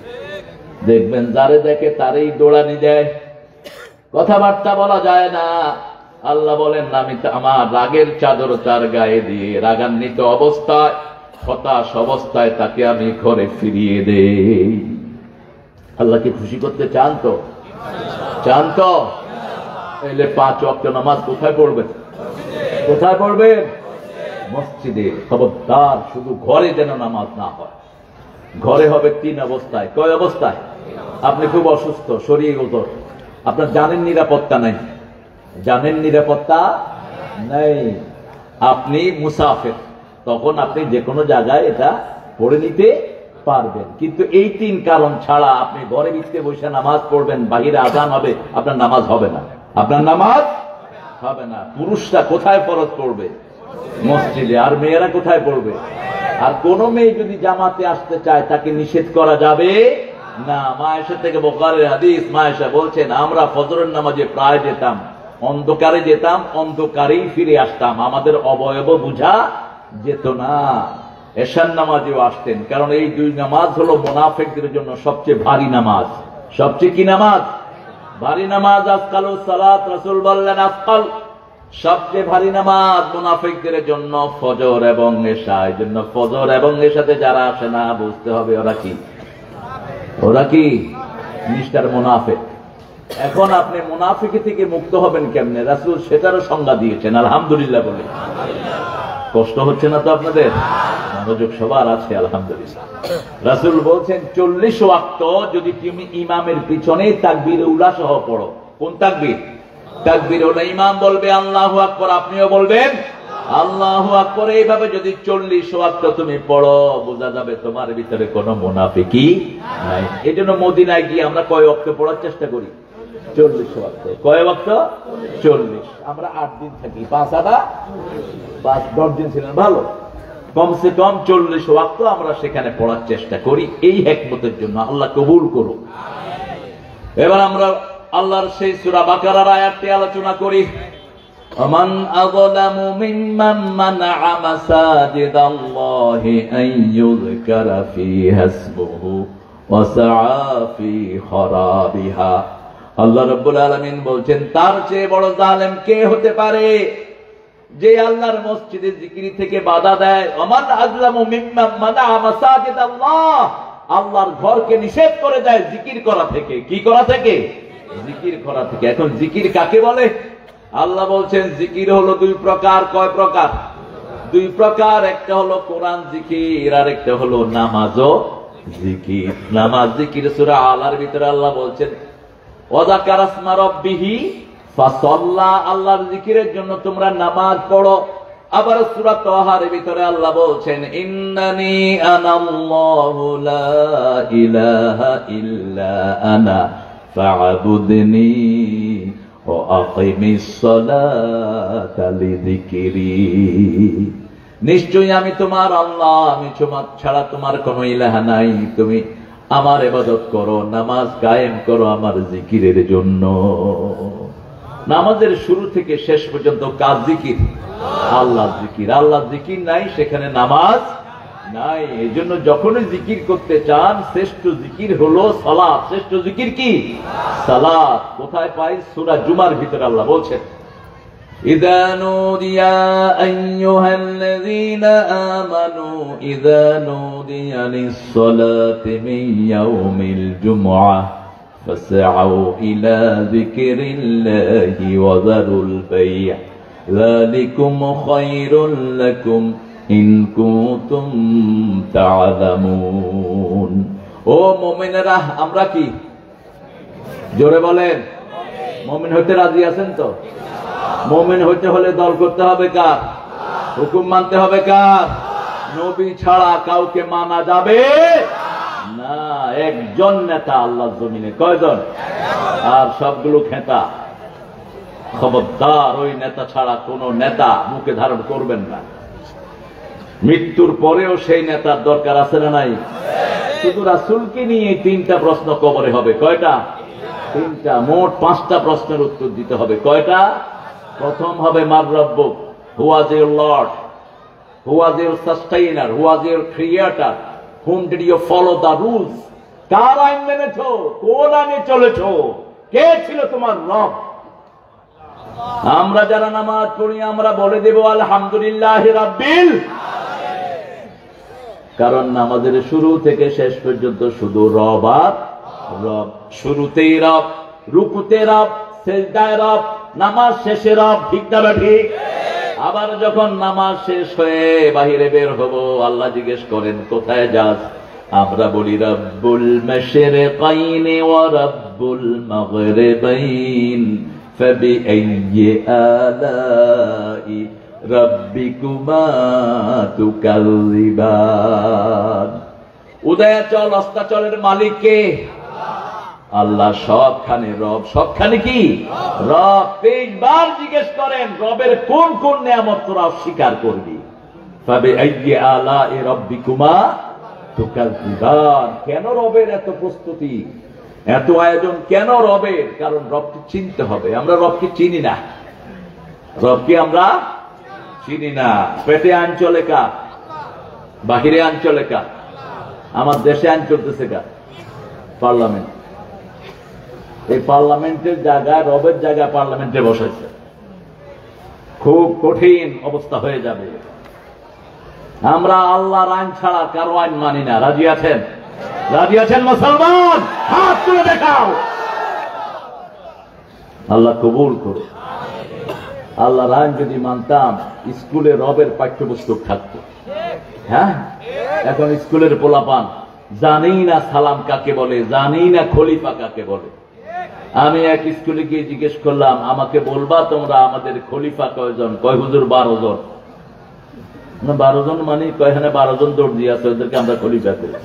দেখবেন যারে দেখে তারই দৌড়ানি দেয়, কথাবার্তা বলা যায় না। আল্লাহ বলেন আমি আমার রাগের চাদর তার গায়ে দিয়ে রাগান্বিত অবস্থায়, হতাশ অবস্থায় তাকে আমি ঘরে ফিরিয়ে দেই। আল্লাহকে খুশি করতে চান তো? চান তো? তাহলে পাঁচ ওয়াক্ত নামাজ কোথায় পড়বেন? কোথায় পড়বেন? মসজিদে। খবরদার, শুধু ঘরে যেন নামাজ না হয়। ঘরে হবে তিন অবস্থায়। কয় অবস্থায়? আপনি খুব অসুস্থ, শরীর ওজোর, আপনার জানেন নিরাপত্তা নাই, জানেন নিরাপত্তা নাই, আপনি মুসাফির, তখন আপনি যে কোনো জায়গায় এটা পড়ে নিতে পারবেন। কিন্তু এই তিন কারণ ছাড়া আপনি ঘরে ভিতরে বসে নামাজ পড়বেন, বাহিরে আযান হবে, আপনার নামাজ হবে না। আপনার নামাজ হবে না। পুরুষরা কোথায় ফরজ পড়বে? মসজিদে। আর মেয়েরা কোথায় পড়বে? আর কোন মেয়ে যদি জামাতে আসতে চায় তাকে নিষেধ করা যাবে না। মায়েশা থেকে বুখারীর হাদিস, মায়েশা বলছেন আমরা ফজরের নামাজে প্রায় যেতাম, অন্ধকারে যেতাম, অন্ধকারেই ফিরে আসতাম, আমাদের অবয়ব বুঝা যেত না। এশার নামাজেও আসতেন, কারণ এই দুই নামাজ হলো মুনাফিকদের জন্য সবচেয়ে ভারী নামাজ। সবচেয়ে কি নামাজ? ভারী নামাজ। আজকালুস সালাত, রাসূল বললেন আজকাল, সবচেয়ে ভারী নামাজ মুনাফিকদের জন্য ফজর এবং এশা। এই জন্য ফজর এবং এশাতে যারা আসে না, বুঝতে হবে ওরা কি? ওরা কি? মিস্টার মুনাফিক। এখন আপনি মুনাফিকি থেকে মুক্ত হবেন কেমনে? রাসূল সেটারও সংজ্ঞা দিয়েছেন, আলহামদুলিল্লাহ বলে। কষ্ট হচ্ছে না তো আপনাদের? মনোযোগ সবার আছে আলহামদুলিল্লাহ। রাসূল বলছেন চল্লিশ ওয়াক্ত যদি তুমি ইমামের পিছনে তাকবীর উলা সহ পড়ো। কোন তাকবীর? তাকবীর উলা। ইমাম বলবে আল্লাহু আকবার, আপনিও বলবেন আল্লাহু আকবার। এইভাবে যদি চল্লিশ ওয়াক্ত তুমি পড়ো, বোঝা যাবে তোমার ভিতরে কোনো মুনাফিকি নাই। এই জন্য মদিনায় গিয়ে আমরা কয় ওয়াক্ত পড়ার চেষ্টা করি? চল্লিশ ওয়াক্ত। কয় ওয়াক্ত? চল্লিশ। আমরা আট দিন থাকি, পাঁচ আটা পাঁচ দশ দিন ছিলেন ভালো, কমসে কম চল্লিশ ওয়াক্ত আমরা সেখানে পড়ার চেষ্টা করি। এই হিকমতের জন্য আল্লাহ কবুল করুন। এবার আমরা আল্লাহর সেই সূরা বাকারার আয়াতটি আলোচনা করি। ومن أظلم ممن منع مساجد الله أن يذكر فيها اسمه وسعى في خرابها। আল্লাহ রাব্বুল আলামিন বলছেন, তার চেয়ে বড় জালেম কে হতে পারে যে আল্লাহর মসজিদে জিকির থেকে বাধা দেয়। ওমান আযলামু মিম্মান মানা মাসাজিদ আল্লাহ, আল্লাহর ঘরকে নিষেধ করে দেয় জিকির করা থেকে। কি করা থেকে? জিকির করা থেকে। এখন জিকির কাকে বলে? আল্লাহ বলছেন জিকির হলো দুই প্রকার। কয় প্রকার? দুই প্রকার। একটা হলো কোরআন জিকির, আর একটা হলো নামাজ ও জিকির। নামাজ জিকির সূরা আলার ভিতরে আল্লাহ বলছেন ওয়াযাকারা ইসমা রাব্বিহি ফাসাল্লা, আল্লাহর জিকিরের জন্য তোমরা নামাজ পড়ো। আবার সূরা তাহার ভিতরে আল্লাহ বলছেন ইন্নানি আনাল্লাহু লা ইলাহা ইল্লা আনা ফা'বুদনি ও আকিমিস সালাতা লিযিকরি। নিশ্চয়ই আমি তোমার আল্লাহ, আমি তোমার ছাড়া তোমার কোনো ইলাহ নাই, তুমি আমার ইবাদত করো, নামাজ কায়েম করো আমার জিকিরের জন্য। নামাজের শুরু থেকে শেষ পর্যন্ত কাজ জিকির, আল্লাহ জিকির। আল্লাহ জিকির নাই সেখানে নামাজ নাই। এই জন্য যখনই জিকির করতে চান, শ্রেষ্ঠ জিকির হলো সালাত। শ্রেষ্ঠ জিকির কি? সালাত। কোথায় পাই? সূরা জুমার ভিতরে আল্লাহ বলছেন ইযা নুদিয়া আইয়ুহাল্লাযীনা আমানু ইযা নুদিয়া লিস-সালাতি মিন ইয়াউমিল জুমআহ ফাসআউ ইলা যিকরিল্লাহি ওয়া যারুল বাই' যালিকুম খায়রুল লাকুম ইন কুনতুম তা'লামুন। ও মুমিনেরা, আমরা কি? জোরে বলেন, মুমিন হতে রাজি আছেন তো? মুমিন হতে হলে দল করতে হবে কার? হুকুম মানতে হবে কার? নবী ছাড়া কাউকে মানা যাবে না। একজন নেতা আল্লাহর জমিনে। কয়জন? আর সবগুলো খেতা। খবরদার, ওই নেতা ছাড়া কোন নেতা মুখে ধারণ করবেন না। মৃত্যুর পরেও সেই নেতার দরকার আছে না নাই? শুধু রাসূলকে নিয়ে তিনটা প্রশ্ন কবরে হবে। কয়টা? তিনটা। মোট পাঁচটা প্রশ্নের উত্তর দিতে হবে। কয়টা? প্রথম হবে মার রব্বুক, who was your lord, who was your sustainer, who was your creator, whom did you follow the rules. কার আইন মেনেছো? কোন আইনে চলেছো? কে ছিল তোমার রব? আমরা যারা নামাজ পড়ি আমরা বলে দেব আলহামদুলিল্লাহি রাব্বিল আলামিন, কারণ নামাজের শুরু থেকে শেষ পর্যন্ত শুধু রব আর রব। শুরুতেই রব, রুকুতে রব, সিজদায় রব, নামাজ শেষে রব। ঠিক না ঠিক? আবার যখন নামাজ শেষ হয়ে বাহিরে বের হব, আল্লাহ জিজ্ঞেস করেন কোথায় যাস? আমরা বলি রব্বুল মাশরিকাইন ওয়া রব্বুল মাগরিবাইন ফাবিআইয়ি আলাই রাব্বিকুমা তুকাযযিবান। উদয়াচল অস্তাচলের মালিক কে? আল্লাহ। সবখানে রব। সবখানে কি? রব। তেইশ বার জিজ্ঞেস করেন রবের কোন কোন নিয়ামত তোরা অস্বীকার করবি? ফাবিআইয়ি আলাই রাব্বিকুমা তুকাযযিবান। কেন রবের এত প্রস্তুতি, এত আয়োজন কেন রবের? কারণ রবকে চিনতে হবে। আমরা রবকে চিনি না। রবকে আমরা চিনি না। পেটে আইন চলে কার? বাহিরে আইন চলে কার? আমার দেশে আইন চলতেছে কার? পার্লামেন্ট। এই পার্লামেন্টের জায়গায়, রবের জায়গায় পার্লামেন্টে বসেছে। খুব কঠিন অবস্থা হয়ে যাবে। আমরা আল্লাহর আইন ছাড়া কারো আইন মানি না। রাজি আছেন? রাজি আছেন মুসলমান? হাত তুলে দেখাও। আল্লাহ কবুল করুন। আল্লাহর আইন যদি মানতাম, স্কুলে রবের পাঠ্যপুস্তক থাকতো। হ্যাঁ, এখন স্কুলের পোলাপান জানেই না সালাম কাকে বলে, জানেই না খলিফা কাকে বলে। আমি এক স্কুলে গিয়ে জিজ্ঞেস করলাম, আমাকে বলবা তোমরা আমাদের খলিফা কয়জন? কয় হুজুর বারো জন। না বারো জন মানে এখানে বারো জন দর্জি আছে, ওদেরকে আমরা খলিফা করি।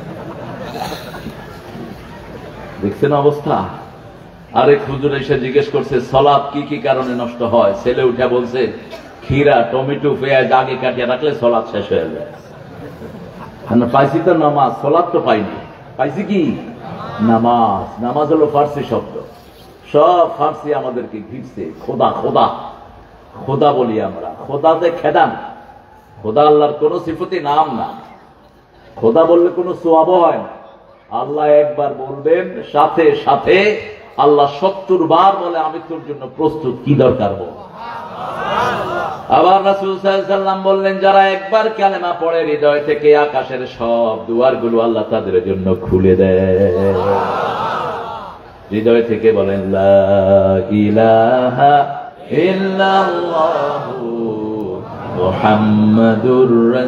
দেখছেন অবস্থা। আরেক হুজুর এসে জিজ্ঞেস করছে সালাত কি কি কারণে নষ্ট হয়। ছেলে উঠে বলছে ক্ষীরা, টমেটো, পেঁয়াজ আগে কাটিয়ে রাখলে সালাত শেষ হয়ে যায়। পাইছি তো নামাজ, সালাত তো পাইনি। পাইছি কি? নামাজ। নামাজ হলো ফার্সি শব্দ, সব ফার্সি আমাদেরকে ঘিরছে। খোদা খোদা খোদা বলি আমরা। খোদাতে খেদান, খোদা আল্লাহর কোন সিফতি নাম না। খোদা বললে কোন সোয়াব হয় না। আল্লাহ একবার বলবেন, সাথে সাথে আল্লাহ সত্তর বার বলে আমি তোর জন্য প্রস্তুত, কি দরকার বল। আবার রাসূল সাল্লাল্লাহু আলাইহি ওয়াসাল্লাম বললেন, যারা একবার কালেমা পড়ে হৃদয় থেকে আকাশের সব দুয়ারগুলো আল্লাহ তাদের জন্য খুলে দেয়। হৃদয় থেকে বলেন লা ইলাহা ইল্লাল্লাহু মুহাম্মাদুর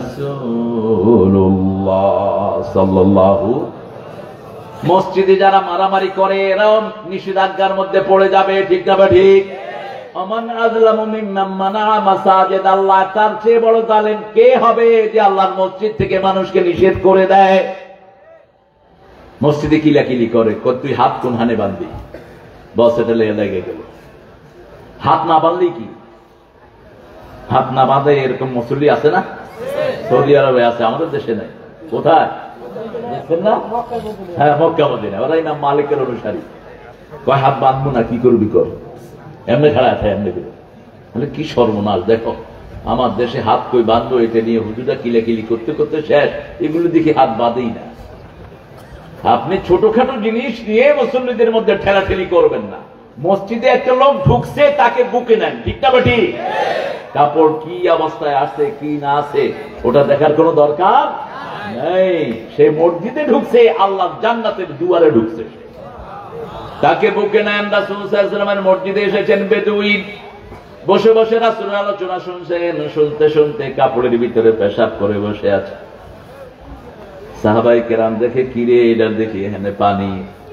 রাসূলুল্লাহ সাল্লাল্লাহু। মসজিদে যারা মারামারি করে এরাও নিষেধাজ্ঞার মধ্যে পড়ে যাবে, ঠিক না ঠিক? আমান আযলামু মিম্মান মানাআ মাসাজিদ আল্লাহ, তার চেয়ে বড় জালেম কে হবে যে আল্লাহর মসজিদ থেকে মানুষকে নিষেধ করে দেয়। মসজিদে কিলাকিলি করে, তুই হাত কোন হানে বাঁধবি, বস এটা লেগে গেল। হাত না বাঁধলেই কি, হাত না বাঁধে এরকম মুসল্লি আছে না? সৌদি আরবে আছে, আমাদের দেশে নাই। কোথায় দেখছেন না? হ্যাঁ, মক্কা মদিনা। ওরা ইমাম মালিকের অনুসারী। কয় হাত বাঁধবো না, কি করবি কর, এমনি খাড়া আছে এমনি করে। তাহলে কি সর্বনাশ। দেখো আমার দেশে হাত কই বাঁধবো, এটা নিয়ে হুজুরা কিলাকিলি করতে করতে শেষ। এগুলো দেখি হাত বাঁধেই না। আপনি ছোটখাটো জিনিস নিয়ে মুসল্লিদের মধ্যে ঠেলাঠেলি করবেন না। মসজিদে একটা লোক ঢুকছে, তাকে বুকে নেন, ঠিক না বেটি? কাপড় কি অবস্থায় আছে কি না আছে ওটা দেখার কোনো দরকার নেই। সে মসজিদে ঢুকছে, আল্লাহ জান্নাতের দুয়ারে ঢুকছে, তাকে বুকে নেন। রাসূল সাল্লাল্লাহু আলাইহি ওয়াসাল্লামের মসজিদে এসেছেন বেদুইন, বসে বসে রাসূলের আলোচনা শুনছেন। শুনতে শুনতে কাপড়ের ভিতরে পেশাব করে বসে আছে। সাহাবায়ে কেরাম দেখে, কিরে এটা দেখি এখানে পানি,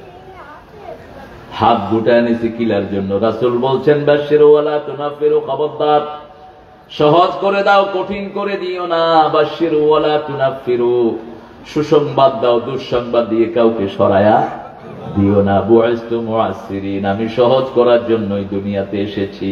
হাত গুটায় নিছে কিলার জন্য। রাসূল বলছেন বাশশিরু ওয়ালা তুনাফিরু, খবরদার সহজ করে দাও, কঠিন করে দিও না। বাশশিরু ওয়ালা তুনাফিরু, সুসংবাদ দাও, দুঃসংবাদ দিয়ে কাউকে সরায়া দিও না। বুইস্তু মুআসসিরিন, আমি সহজ করার জন্যই দুনিয়াতে এসেছি।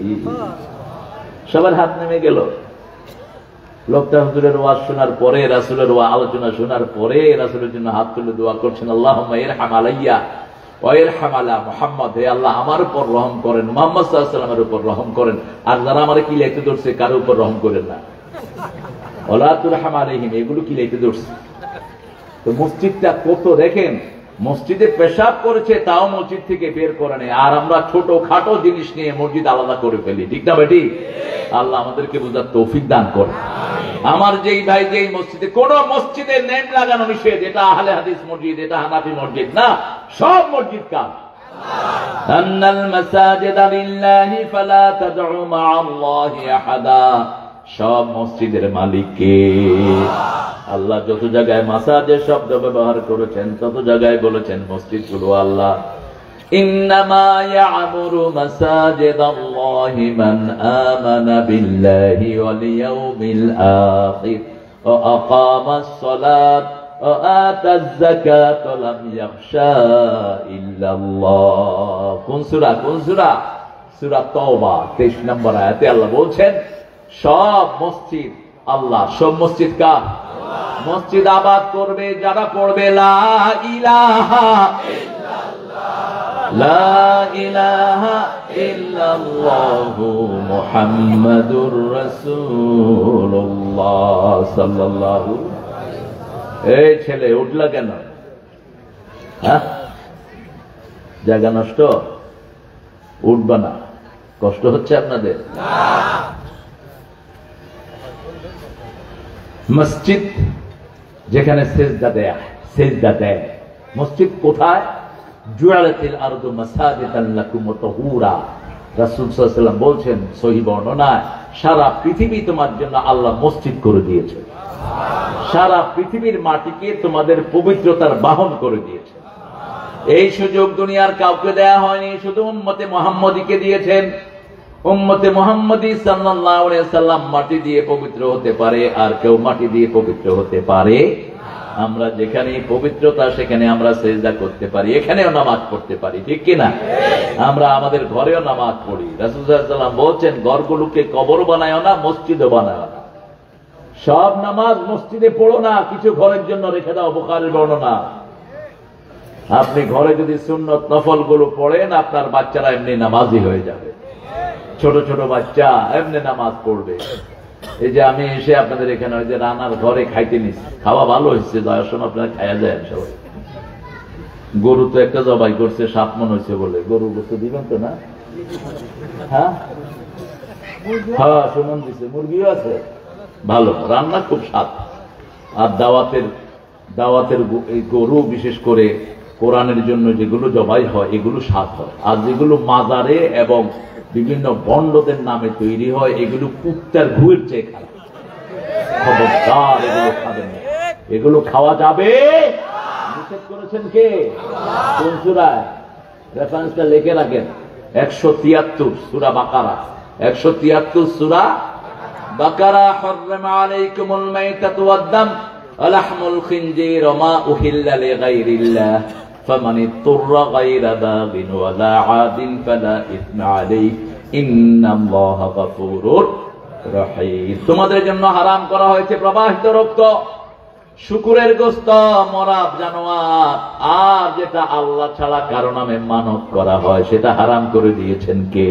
সবার হাত নেমে গেল। লোকটা হুজুরের ওয়াজ শোনার পরে, রাসূলের ওয়াজ আলোচনা শোনার পরে রাসূলের জন্য হাত তুলে দোয়া করছেন, আল্লাহুম্মা ইরহাম আলাইয়া ওয়া ইরহাম আলা মুহাম্মদ, হে আল্লাহ আমার উপর রহম করেন, মুহাম্মদ সাল্লাল্লাহু আলাইহি ওয়াসাল্লামের উপর রহম করেন। আর যারা আমারে কি লাইতে ধরছে কারো উপর রহম করেন না। ওয়ালা তুরহাম আলাইহিম, এগুলো কি লাইতে ধরছে। তো মসজিদটা কত দেখেন, মসজিদে পেশাব করেছে তাও মসজিদ থেকে বের করে নেয়। আর আমরা ছোট খাটো জিনিস নিয়ে মসজিদ আলাদা করে ফেলি, ঠিক না বেটি? আল্লাহ আমাদেরকে বোঝার তৌফিক দান করে। আমার যেই ভাই যেই মসজিদে, কোন মসজিদে নেম লাগানো নিষেধ, এটা আহলে হাদিস মসজিদ, এটা হানাফি মসজিদ না, সব মসজিদ কার? আন্নাল মাসাজিদা লিল্লাহি ফালা তাদউ মা'আল্লাহি আহাদা, সব মসজিদের মালিক কে? আল্লাহ। যত জায়গায় মাসাজের শব্দ ব্যবহার করেছেন তত জায়গায় বলেছেন মসজিদগুলো আল্লাহ। ইন্নামা ইয়া'মুরু মাসাজিদাল্লাহি মান আমানা বিল্লাহি ওয়াল ইয়াউমিল আখির ওয়া আকামাস সালাত ওয়া আতাজ যাকাত ওয়া লাম ইয়াখশা ইল্লাল্লাহ। কোন সূরা? কোন সূরা? সূরা তাওবা তেইশ নম্বর আয়াতে আল্লাহ বলছেন সব মসজিদ আল্লাহ। সব মসজিদ কার? মসজিদ আবাদ করবে যারা পড়বে লা ইলাহা ইল্লাল্লাহ, লা ইলাহা ইল্লাল্লাহু মুহাম্মাদুর রাসূলুল্লাহ সাল্লাল্লাহু। এই ছেলে উঠলা কেন? হ্যাঁ, জায়গা নষ্ট, উঠবা না। কষ্ট হচ্ছে আপনাদের? মসজিদ যেখানে সেজদা দেয়, সেজদা দেয়। মসজিদ কোথায়? জুআলাতিল আরদু মাসাজিদান লাকুম ওয়া তাহুরা। রাসূল সাল্লাল্লাহু আলাইহি ওয়াসাল্লাম বলছেন সহিহ বর্ণনায়, সারা পৃথিবী তোমার জন্য আল্লাহ মসজিদ করে দিয়েছে। সারা পৃথিবীর মাটিকে তোমাদের পবিত্রতার বাহন করে দিয়েছে। এই সুযোগ দুনিয়ার কাউকে দেয়া হয়নি, শুধু উম্মতে মুহাম্মদীকে দিয়েছেন। উম্মতে মুহাম্মদী সাল্লাল্লাহু আলাইহি সাল্লাম মাটি দিয়ে পবিত্র হতে পারে, আর কেউ মাটি দিয়ে পবিত্র হতে পারে। আমরা যেখানে পবিত্রতা সেখানে আমরা সেজদা করতে পারি, এখানেও নামাজ পড়তে পারি, ঠিক কিনা? আমরা আমাদের ঘরেও নামাজ পড়ি। রাসূল সাল্লাল্লাহু আলাইহি ওয়াসাল্লাম বলছেন, ঘরগুলোকে কবর বানায় না, মসজিদও বানায় না। সব নামাজ মসজিদে পড়ো না, কিছু ঘরের জন্য রেখে দাও। বুখারীর বর্ণনা। আপনি ঘরে যদি সুন্নত নফল গুলো পড়েন, আপনার বাচ্চারা এমনি নামাজি হয়ে যাবে। ছোট ছোট বাচ্চা এমনি নামাজ পড়বে। এই যে আমি এসে আপনাদের এখানে ওই যে রান্নার ঘরে খাইতে নিচ্ছি, খাওয়া ভালো হয়েছে, দয়ার সময় আপনারা খাইয়া যায় সবাই। গরু তো একটা জবাই করছে, সাত মন হয়েছে বলে। গরু গোস্ত দিবেন তো না? হ্যাঁ হ্যাঁ সুমন দিছে, মুরগিও আছে, ভালো রান্না, খুব স্বাদ। আর দাওয়াতের দাওয়াতের এই গরু বিশেষ করে কোরআনের জন্য যেগুলো জবাই হয় এগুলো স্বাদ হয়। আর যেগুলো মাজারে এবং বিভিন্ন বন্ডদের নামে তৈরি হয় এগুলো কুত্তার ঘুয়ের চেয়ে খারাপ। খবরদার এগুলো খাবেন না। এগুলো খাওয়া যাবে নিষেধ করেছেন কে? কোন সূরায়? রেফারেন্সটা লিখে রাখেন। একশো তিয়াত্তর সূরা বাকারা, একশো তিয়াত্তর সূরা বাকারা। হারামা আলাইকুমুল মাইতাতু ওয়াদ-দাম ওয়া লাহমুল খিনজির ওয়া মা উহিল্লা লিগাইরিল্লাহ فمن اضطر غير باغ ولا عاد فلا إثم عليه إن الله غفور رحيم। তোমাদের জন্য হারাম করা হয়েছে প্রবাহিত রক্ত, শুকুরের গোশত, মরা জানোয়ার, আর যেটা আল্লাহ ছাড়া কারো নামে মানত করা হয় সেটা হারাম করে দিয়েছেন কে?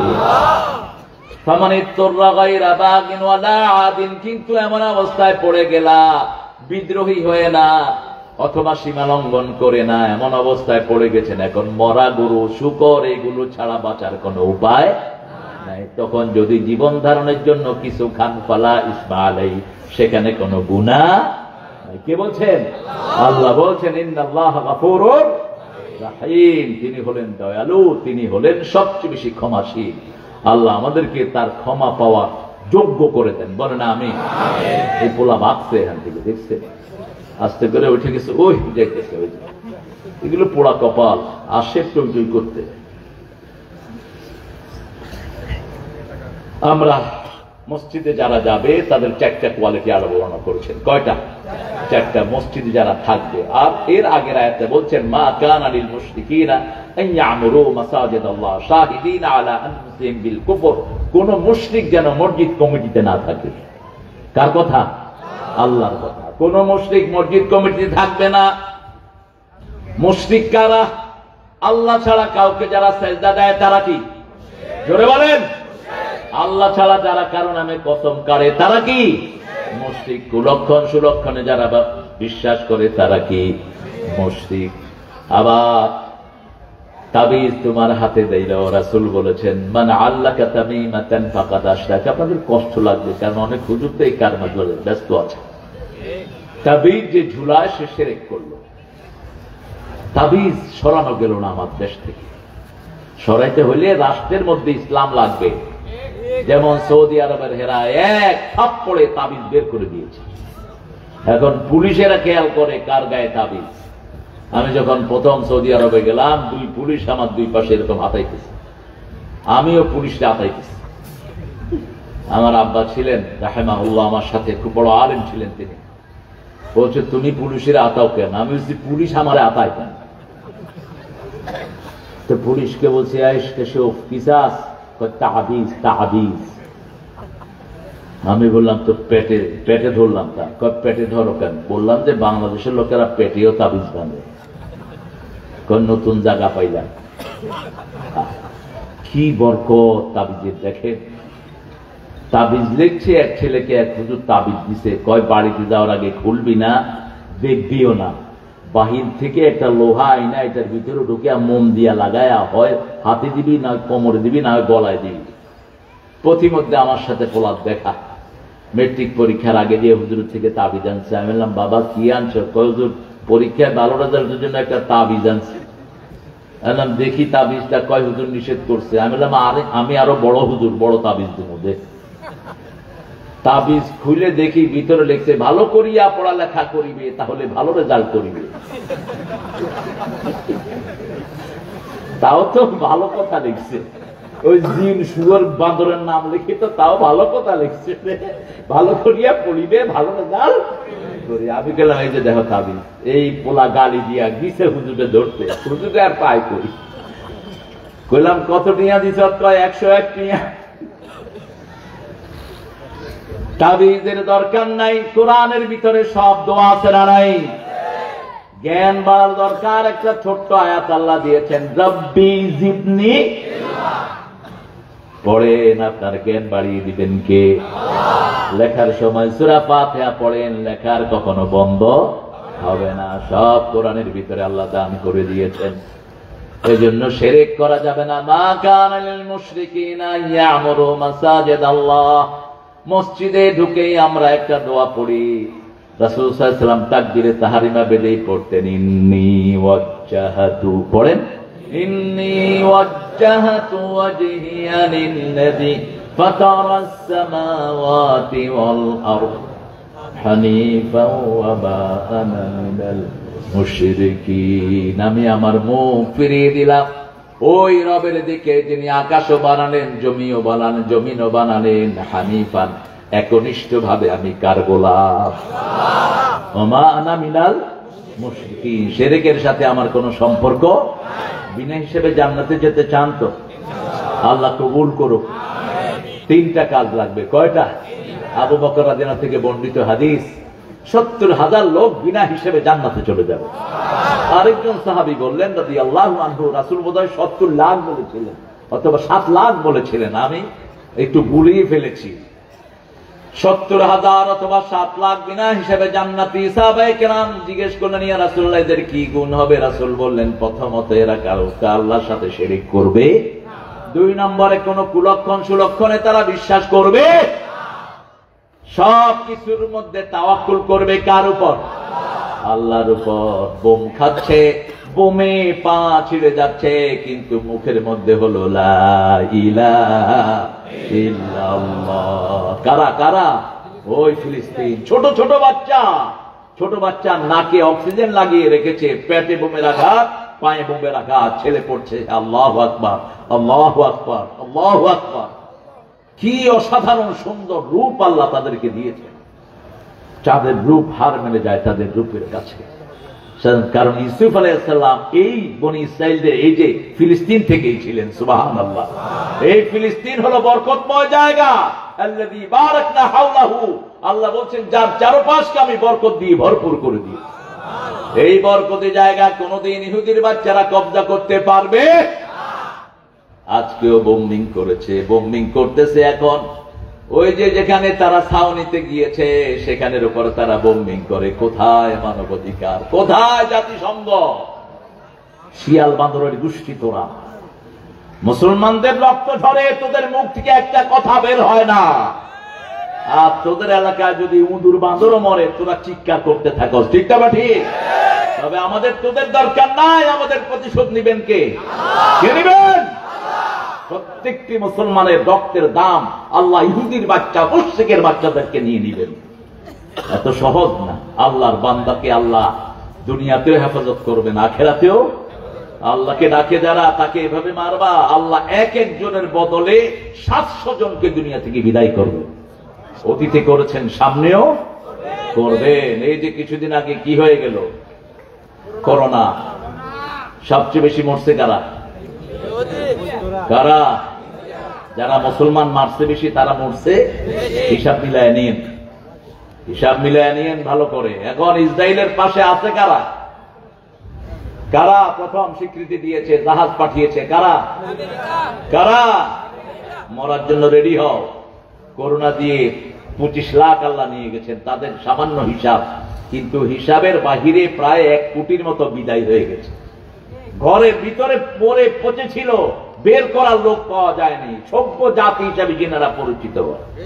ফামান ইত্তরা গায়রা বাগিন ওয়ালা আদিন, কিন্তু এমন অবস্থায় পড়ে গেলা বিদ্রোহী হয়ে না অথবা সীমা লঙ্ঘন করে না, এমন অবস্থায় পড়ে গেছেন এখন মরা গরু, শুকর এগুলো ছাড়া বাঁচার কোনো উপায় নাই। তখন যদি জীবন ধারণের জন্য কিছু খান, ফালা ইসমা আলাইহি, সেখানে কোনো গুনাহ নাই। কে বলছেন? আল্লাহ বলছেন, ইন্নাল্লাহা গাফুরুর রাহিম, তিনি হলেন দয়ালু, তিনি হলেন সবচেয়ে বেশি ক্ষমাশীল। আল্লাহ আমাদেরকে তার ক্ষমা পাওয়ার যোগ্য করে দেন। বলেন আমিন। এই পোলা ভাগছে এখান থেকে, দেখছে আস্তে করে উঠে গেছে, ওই দেখতেছে, ওই এগুলো পোড়া কপাল, আসে টই টই করতে। আমরা মসজিদে যারা যাবে তাদের চারটা কোয়ালিটি আরো বর্ণনা করেছেন। কয়টা? চারটা। মসজিদে যারা থাকবে। আর এর আগের আয়াতে বলছেন, মা কানা লিল মুশরিকিনা আন ইয়ামুরু মাসাজিদাল্লাহ শাহিদিনা আলা আনফুসিহিম বিল কুফর, কোন মুশরিক যেন মসজিদ কমিটিতে না থাকে। কার কথা? আল্লাহর কথা। কোন মুশরিক মসজিদ কমিটিতে থাকবে না। মুশরিক কারা? আল্লাহ ছাড়া কাউকে যারা সেজদা দেয় তারা কি? জোরে বলেন। আল্লাহ ছাড়া যারা কারো নামে কসম কাড়ে তারা কি? মুশরিক। কুলক্ষণ সুলক্ষণে যারা বিশ্বাস করে তারা কি? মুশরিক। আবার তাবিজ তোমার হাতে দিল, রাসূল বলেছেন, মান আল্লাকা তামিমাতান ফাকাদ আশরাকা। আপনাদের কষ্ট লাগবে, কারণ অনেক হুজুর তো এই কারণে ব্যস্ত আছে। তাবিজ যে ঝুলায় সে শিরক করলো। তাবিজ সরানো গেল না আমার দেশ থেকে। সরাইতে হলে রাষ্ট্রের মধ্যে ইসলাম লাগবে। যেমন সৌদি আরবের হেরা এক থাপ্পড়ে তাবিজ বের করে দিয়েছে। এখন পুলিশেরা খেয়াল করে কার গায়ে তাবিজ। আমি যখন প্রথম সৌদি আরবে গেলাম, দুই পুলিশ আমার দুই পাশে এরকম হাতাইতেছে, আমিও পুলিশরা হাতাইতেছি। আমার আব্বা ছিলেন রাহিমাহুল্লাহ, আমার সাথে খুব বড় আলেম ছিলেন, তিনি বলছে, তুমি পুলিশের আতাও কেন? আমি বলছি, পুলিশ আমার আতায় কেন? তো পুলিশকে বলছে, তাবিজ তাবিজ। আমি বললাম, তো পেটে পেটে ধরলাম। তা পেটে ধরো কেন? বললাম যে বাংলাদেশের লোকেরা পেটেও তাবিজ বাঁধে। নতুন জায়গা পাইলাম। কি বরকত তাবিজের! দেখে তাবিজ লিখছে, এক ছেলেকে এক হুজুর তাবিজ দিছে, কয় বাড়িতে যাওয়ার আগে খুলবি না, দেখবিও না। বাহির থেকে একটা লোহা আইনা এটার ভিতরে ঢুকে মোম দিয়া লাগায়া হয় হাতে দিবি, না কোমরে দিবি, না গলায় দিবি। প্রতিমধ্যে আমার সাথে পোলার দেখা। মেট্রিক পরীক্ষার আগে দিয়ে হুজুর থেকে তাবিজ আনছে। আমি বললাম, বাবা কি আনছো? কয় হুজুর পরীক্ষায় ভালো রেজাল্টের জন্য একটা তাবিজ আনছি। বললাম, দেখি তাবিজটা। কয় হুজুর নিষেধ করছে। আমি বললাম, আরে আমি আরো বড় হুজুর, বড় তাবিজ দেবো। দেখ তাবিজ খুলে দেখি ভিতরে লিখছে, ভালো করিয়া পড়ালেখা করিবে তাহলে ভালো রেজাল্ট করিবে। তাও তো ভালো কথা লিখছে। ওই জিন সুর বান্দরের নাম লিখি তো তাও ভালো কথা লিখছে, ভালো করিয়া পড়িবে, ভালো রেজাল্ট করি। আমি গেলাম, এই যে দেখো তাবিজ, এই পোলা গালি দিয়া গিছে হুজুরে ধরতে, হুজুরে আর পাই করি। কইলাম কত টিয়া দিছ? কয় একশো এক টিয়া। তাবিজের দরকার নাই, কোরআনের ভিতরে সব দোয়া আছে না নাই? জ্ঞান বাড়ার দরকার, একটা ছোট্ট আয়াত আল্লাহ দিয়েছেন, রব্বি জিদনি। পড়েন, আপনার জ্ঞান বাড়িয়ে দিবেন কে? লেখার সময় সূরা ফাতিহা পড়েন, লেখার কখনো বন্ধ হবে না। সব কোরআনের ভিতরে আল্লাহ দান করে দিয়েছেন। এই জন্য শিরক করা যাবে না। মা কানা লিল মুশরিকিনা ইয়ামুরু মাসাজিদ আল্লাহ। মসজিদে ঢুকেই আমরা একটা দোয়া পড়ি, রাসূল সাল্লাল্লাহু আলাইহি ওয়াসাল্লাম তাকবীরে তাহরিমা বেদেই পড়তেন, ইন্নী ওয়াজ্জাহাতু, পড়েন ইন্নী ওয়াজ্জাহাতু ওয়াজহিয়া লিল্লাযী ফাতারাস সামাওয়াতি ওয়াল আরদ হানিফাও ওয়া মা আনা মিনাল মুশরিকিন। আমি আমার মুখ ফিরিয়ে দিলাম ওই রবের দিকে যিনি আকাশও বানালেন, জমিও বানালেন, জমিনও বানালেন, হানিফান, একনিষ্ঠ ভাবে আমি কার গোলাম, ওমা আনা মিনাল মুশরিকিন, শিরকের সাথে আমার কোনো সম্পর্ক। বিনা হিসেবে জান্নাতে যেতে চান তো আল্লাহ কবুল করুক। তিনটা কাজ লাগবে। কয়টা? আবু বকর রাদিয়াল্লাহু থেকে বর্ণিত হাদিস, সত্তর হাজার লোক বিনা হিসেবে জান্নাতে চলে যাবে। আরেকজন সাহাবী বললেন রাদিয়াল্লাহু আনহু, রাসূল বোধহয় সত্তর লাখ বলেছিলেন অথবা সাত লাখ বলেছিলেন, আমি একটু গুলিয়ে ফেলেছি। সত্তর হাজার অথবা সাত লাখ বিনা হিসেবে জান্নাতি। সাহাবায়ে কেরাম জিজ্ঞেস করলেন, ইয়া রাসূলুল্লাহ, এদের কি গুণ হবে? রাসূল বললেন, প্রথমত এরা কারো আল্লাহর সাথে শিরক করবে, দুই নম্বরে কোন কুলক্ষণ সুলক্ষণে তারা বিশ্বাস করবে, সব কিছুর মধ্যে তাওয়াক্কুল করবে কার উপর? আল্লাহর উপর। বোম খাচ্ছে, বোমে পা ছিঁড়ে যাচ্ছে, কিন্তু মুখের মধ্যে হলো লা ইলাহা ইল্লাল্লাহ। কারা কারা? ওই ফিলিস্তিন। ছোট ছোট বাচ্চা, ছোট বাচ্চা নাকে অক্সিজেন লাগিয়ে রেখেছে, পেটে বোমের আঘাত, পায়ে বোমের আঘাত, ছেলে পড়ছে আল্লাহু আকবার, আল্লাহু আকবার, আল্লাহু আকবার। কি অসাধারণ সুন্দর রূপ আল্লাহ তাদেরকে দিয়েছে। চাঁদের রূপ হার মেনে যায় তাদের রূপের কাছে। কারণ ইউসুফ আলাইহিস সালাম এই বনি ইসরাইলদের এই যে ফিলিস্তিন থেকেই ছিলেন। সুবহানাল্লাহ। এই ফিলিস্তিন হলো বরকতময় জায়গা, আল্লাযী বারাকনা হাওলাহু। আল্লাহ বলেন যার চারপাশকে আমি বরকত দিয়ে ভরপুর করে দিই। এই বরকতি জায়গা কোনদিন ইহুদির বাচ্চারা কব্জা করতে পারবে? আজকেও বোম্বিং করেছে, বোম্বিং করতেছে এখন। ওই যে যেখানে তারা ছাউনিতে গিয়েছে সেখানের উপর তারা বোম্বিং করে। কোথায় মানবাধিকার? কোথায় জাতিসংঘ? শিয়াল বান্দরের গোষ্ঠী তোরা। মুসলমানদের রক্ত ঝরে, তোদের মুখ থেকে একটা কথা বের হয় না। আর তোদের এলাকায় যদি উঁদুর বান্দরও মরে, তোরা চিৎকার করতে থাকো, ঠিক না ঠিক? তবে আমাদের তোদের দরকার নাই। আমাদের প্রতিশোধ নিবেন কে? কে নিবেন? প্রত্যেকটি মুসলমানের রক্তের দাম আল্লাহ ইহুদির বাচ্চা, মুশরিকের বাচ্চাদেরকে নিয়ে নিবেন। এত সহজ না। আল্লাহর বান্দাকে আল্লাহ দুনিয়াতেও হেফাজত করবেন, আখিরাতেও। আল্লাহকে ডাকে যারা, তাকে এভাবে মারবা, আল্লাহ এক একজনের বদলে সাতশো জনকে দুনিয়া থেকে বিদায় করবে। অতীতে করেছেন, সামনেও করবেন। এই যে কিছুদিন আগে কি হয়ে গেল? করোনা। সবচেয়ে বেশি মরছে কারা? কারা? যারা মুসলমান মারছে বেশি, তারা মরছে। হিসাব মিলায় নিন, হিসাব মিলায় নিন ভালো করে। এখন ইসরায়েলের পাশে আছে কারা? কারা প্রথম স্বীকৃতি দিয়েছে, জাহাজ পাঠিয়েছে? কারা? কারা? মরার জন্য রেডি হও। করোনা দিয়ে পঁচিশ লাখ আল্লাহ নিয়ে গেছেন, তাদের সামান্য হিসাব। কিন্তু হিসাবের বাহিরে প্রায় এক কোটির মতো বিদায় হয়ে গেছে। ঘরের ভিতরে পড়ে পচেছিল, বের করার লোক পাওয়া যায়নি। সভ্য জাতি হিসাবে যেনারা পরিচিত।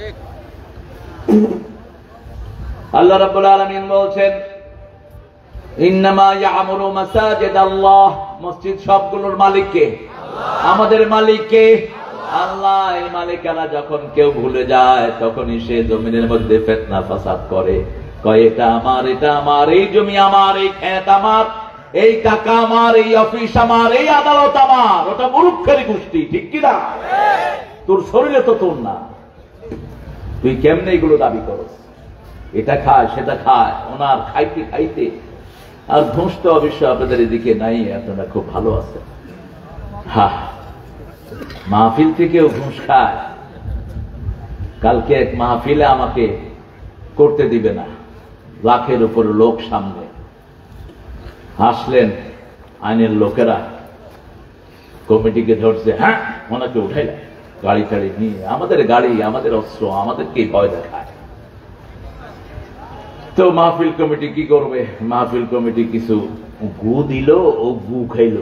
আল্লাহ রাব্বুল আলামিন বলছেন, ইন্নামা ইয়ামুরু মাসাজিদ আল্লাহ। মসজিদ সবগুলোর মালিক কে? আমাদের মালিক কে? আল্লাহ। এই মালিকানা যখন কেউ ভুলে যায়, তখনই সে জমিনের মধ্যে ফিতনা ফাসাদ করে। কয় এটা আমার, এটা আমার, এই জমি আমার, এই ক্ষেত আমার। এই টাকা আমার, এই অফিস আমার, এই আদালত আমার, ওটা মূর্খেরই গোষ্ঠী, ঠিক কিনা? তোর শরীরে তো তোর না, তুই কেমনে এগুলো দাবি করস? এটা খায় সেটা খায়, ওনার খাইতে খাইতে আর ঘুষ তো অবশ্য আপনাদের এদিকে নাই, আপনারা খুব ভালো আছেন। হা, মাহফিল থেকেও ঘুষ খায়। কালকে এক মাহফিলে আমাকে করতে দিবে না, লাখের উপর লোক সামনে আসলেন, আইনের লোকেরা কমিটিকে ধরছে, হ্যাঁ ওনাকে উঠাইলেন গাড়ি টাড়ি নিয়ে, আমাদের গাড়ি, আমাদের অস্ত্র, আমাদেরকে ভয় দেখায়। তো মাহফিল কমিটি কি করবে? মাহফিল কমিটি কিছু গু দিল ও গু খাইল।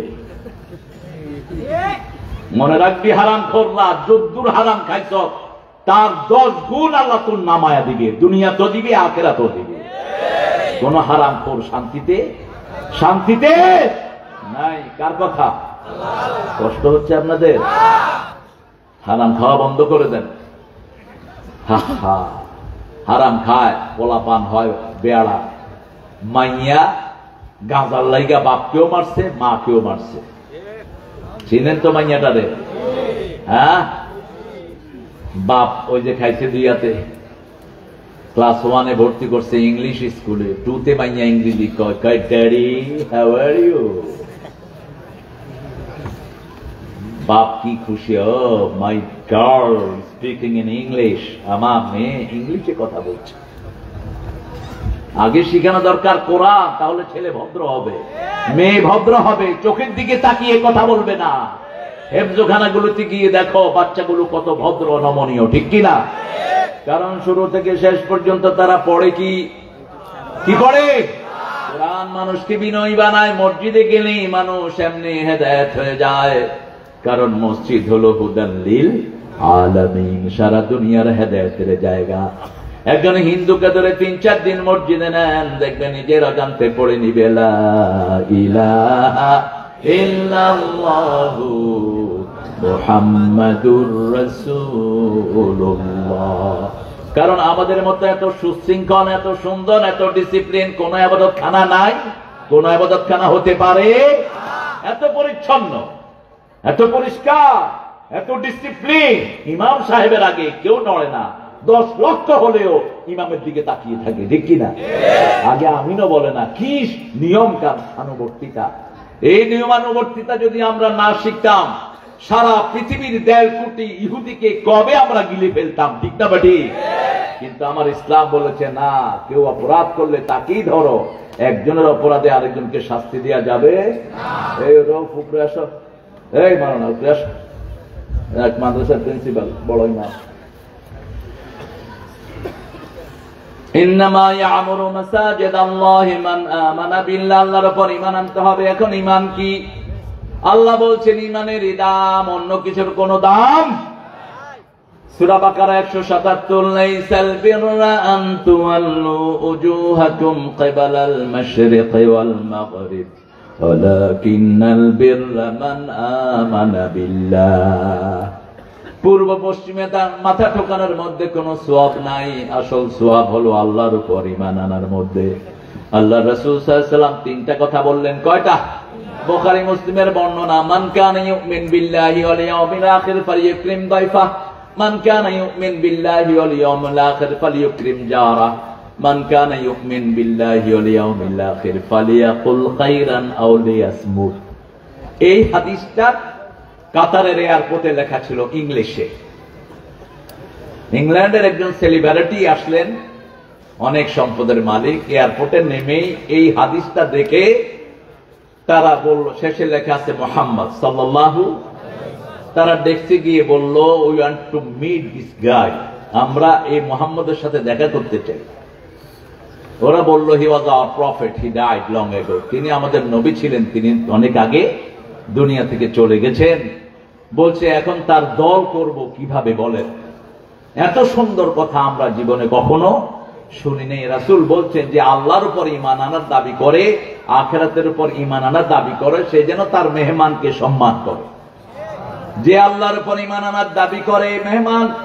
মনে রাখবি হারাম খোররা, যদ্দুর হারাম খাইছ তার দশ গুণ আল্লাহ তোর নামায়া দিবে, দুনিয়া তো দিবে, আখেরা তো দিবে। কোন হারাম খোর শান্তিতে শান্তিতে নাই। কার কথা? কষ্ট হচ্ছে আপনাদের? হারাম খাওয়া বন্ধ করে দেন। হা হা, হারাম খায়, পোলাপান হয় বেড়া, মাইয়া গাঁজার লাইগা বাপকেও মারছে, মাকেও মারছে। চিনেন তো মাইয়াটারে? হ্যাঁ, বাপ ওই যে খাইছে দুইয়াতে, ক্লাস ওয়ানে ভর্তি করছে ইংলিশ স্কুলে, টুতে মাইয়া ইংরেজি কয়, কয় ড্যাডি হাউ আর ইউ। বাপ কি খুশি, oh my girl speaking in English, আমার মেয়ে ইংলিশে কথা বলছে। আগে শিখানো দরকার কোরআন, তাহলে ছেলে ভদ্র হবে, মেয়ে ভদ্র হবে, চোখের দিকে তাকিয়ে কথা বলবে না। হেফজোখানাগুলোতে গিয়ে দেখো বাচ্চাগুলো কত ভদ্র নমনীয়, ঠিক কিনা? কারণ শুরু থেকে শেষ পর্যন্ত তারা পড়ে কি কি পড়ে? কোরআন মানুষকে বিনয়ী বানায়। মসজিদে গেলেই মানুষ এমনি হেদায়েত হয়ে যায়, কারণ মসজিদ হলো হুদান লিল আলামিন, সারা দুনিয়ার হেদায়েতের জায়গা। একজন হিন্দুকে ধরে তিন চার দিন মসজিদে নেন, দেখবেন নিজের অজান্তে পড়ে নিবে লা ইলাহা ইল্লাল্লাহু মুহাম্মাদুর রাসূলুল্লাহ। কারণ আমাদের মতো এত সুশৃঙ্খল, এত সুন্দর, এত ডিসিপ্লিন কোন ইবাদতখানা নাই, কোন ইবাদতখানা হতে পারে। এত পরিচ্ছন্ন, এত পরিষ্কার, এত ডিসিপ্লিন, ইমাম সাহেবের আগে কেউ নড়ে না, দশ লক্ষ হলেও ইমামের দিকে তাকিয়ে থাকে, ঠিক কিনা? আগে আমিনও বলে না। কি নিয়ম কানুবর্তিতা! এই নিয়মানুবর্তিতা যদি আমরা না শিখতাম, সারা পৃথিবীর দেড় কোটি ইহুদিকে কবে আমরা গিলে ফেলতাম, ঠিক না বাটি? কিন্তু আমার ইসলাম বলেছে না, কেউ অপরাধ করলে তাকেই ধরো, একজনের অপরাধে আরেকজনকে শাস্তি দেওয়া যাবে। এই রৌফ উপরে আসো, এই মারো না, উপরে আসো। এক মাদ্রাসার প্রিন্সিপাল, বড় ইমাম, ইন্নামা ইয়ামুরু মাসাজিদাল্লাহি মান আমানা বিল্লাহ, আল্লাহর উপর ঈমান আনতে হবে। এখন ঈমান কি? আল্লাহ বলছেন ঈমানের দাম অন্য কিছুর কোনো দাম। সূরা বাকারা একশো সাতাত্তর, লাইসাল বিররা আন তুওয়াল্লু উজুহাকুম কিবালাল মাশরিকি ওয়াল মাগরিব ওয়ালাকিন্নাল বিররা মান আমানা বিল্লাহ। পূর্ব পশ্চিমে তার মাথা ঠোকানোর মধ্যে কোনো সওয়াব নাই, আসল সওয়াব হলো আল্লাহর উপর ঈমান আনার মধ্যে। আল্লাহ রাসূল সাল্লাল্লাহু আলাইহি ওয়াসাল্লাম তিনটা কথা বললেন, কয়টা? বুখারী মুসলিমের বর্ণনা, মান কানা ইউমিন বিল্লাহি ওয়াল ইয়াউমিল আখির ফালইউকরিম দাইফা, মান কানা ইউমিন বিল্লাহি ওয়াল ইয়াউমিল আখির ফালইউকরিম জারা, মান কানা ইউমিন বিল্লাহি ওয়াল ইয়াউমিল আখির ফালিয়াকুল খাইরান আও লিয়াসমুত। এই হাদিসটা কাতারের এয়ারপোর্টে লেখা ছিল ইংলিশে। ইংল্যান্ডের একজন সেলিব্রিটি আসলেন, অনেক সম্পদের মালিক, এয়ারপোর্টে নেমেই এই হাদিসটা দেখে তারা বলল, শেষে লেখা আছে মুহাম্মদ সাল্লাল্লাহু, তারা দেখতে গিয়ে বলল, we want to meet this guy, আমরা এই মুহাম্মদের সাথে দেখা করতে চাই। ওরা বলল, he was our prophet, he died long ago, তিনি আমাদের নবী ছিলেন, তিনি অনেক আগে দুনিয়া থেকে চলে গেছেন। বলছে এখন তার দল করব কিভাবে বলেন? এত সুন্দর কথা আমরা জীবনে কখনো শুনি নাই। রাসূল বলছেন যে আল্লাহর উপর ঈমান আনার দাবি করে, আখিরাতের উপর ঈমান আনার দাবি করে, সে যেন তার মেহমানকে সম্মান করে। যে আল্লাহর উপর ঈমান আনার দাবি করে, মেহমান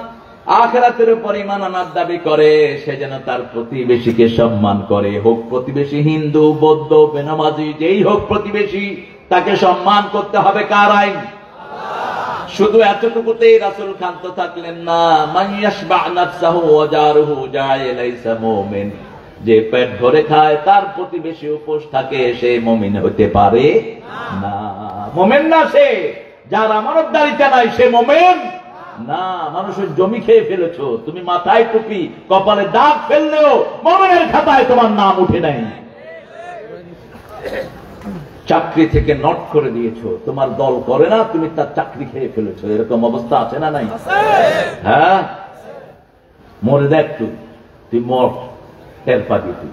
আখিরাতের উপর ঈমান আনার দাবি করে, সে যেন তার প্রতিবেশীকে সম্মান করে, হোক প্রতিবেশী হিন্দু, বৌদ্ধ, বেনামাজি, যেই হোক প্রতিবেশী, তাকে সম্মান করতে হবে। কার আইন? শুধু এতটুকুতেই রাসূল ক্ষান্ত থাকলেন না। মান ইয়াশবা নাফসাহু ওয়া জারুহু জায়ে লাইসা মুমিন, যে পেট ভরে খায় তার প্রতিবেশী উপোস থাকে, সে মুমিন হতে পারে না। মুমিন না সে, যার আমানতদারিতা নাই, সে মুমিন না। মানুষের জমি খেয়ে ফেলেছো তুমি, মাথায় টুপি, কপালে দাগ ফেললেও মুমিনের খাতায় তোমার নাম উঠে নাই। চাকরি থেকে নট করে দিয়েছো, তোমার দল করে না, তুমি তার চাকরি খেয়ে ফেলেছো। এরকম অবস্থা আছে না নাই? হ্যাঁ, মরে দেখ তুই, তুই মর, টের পাবি তুই।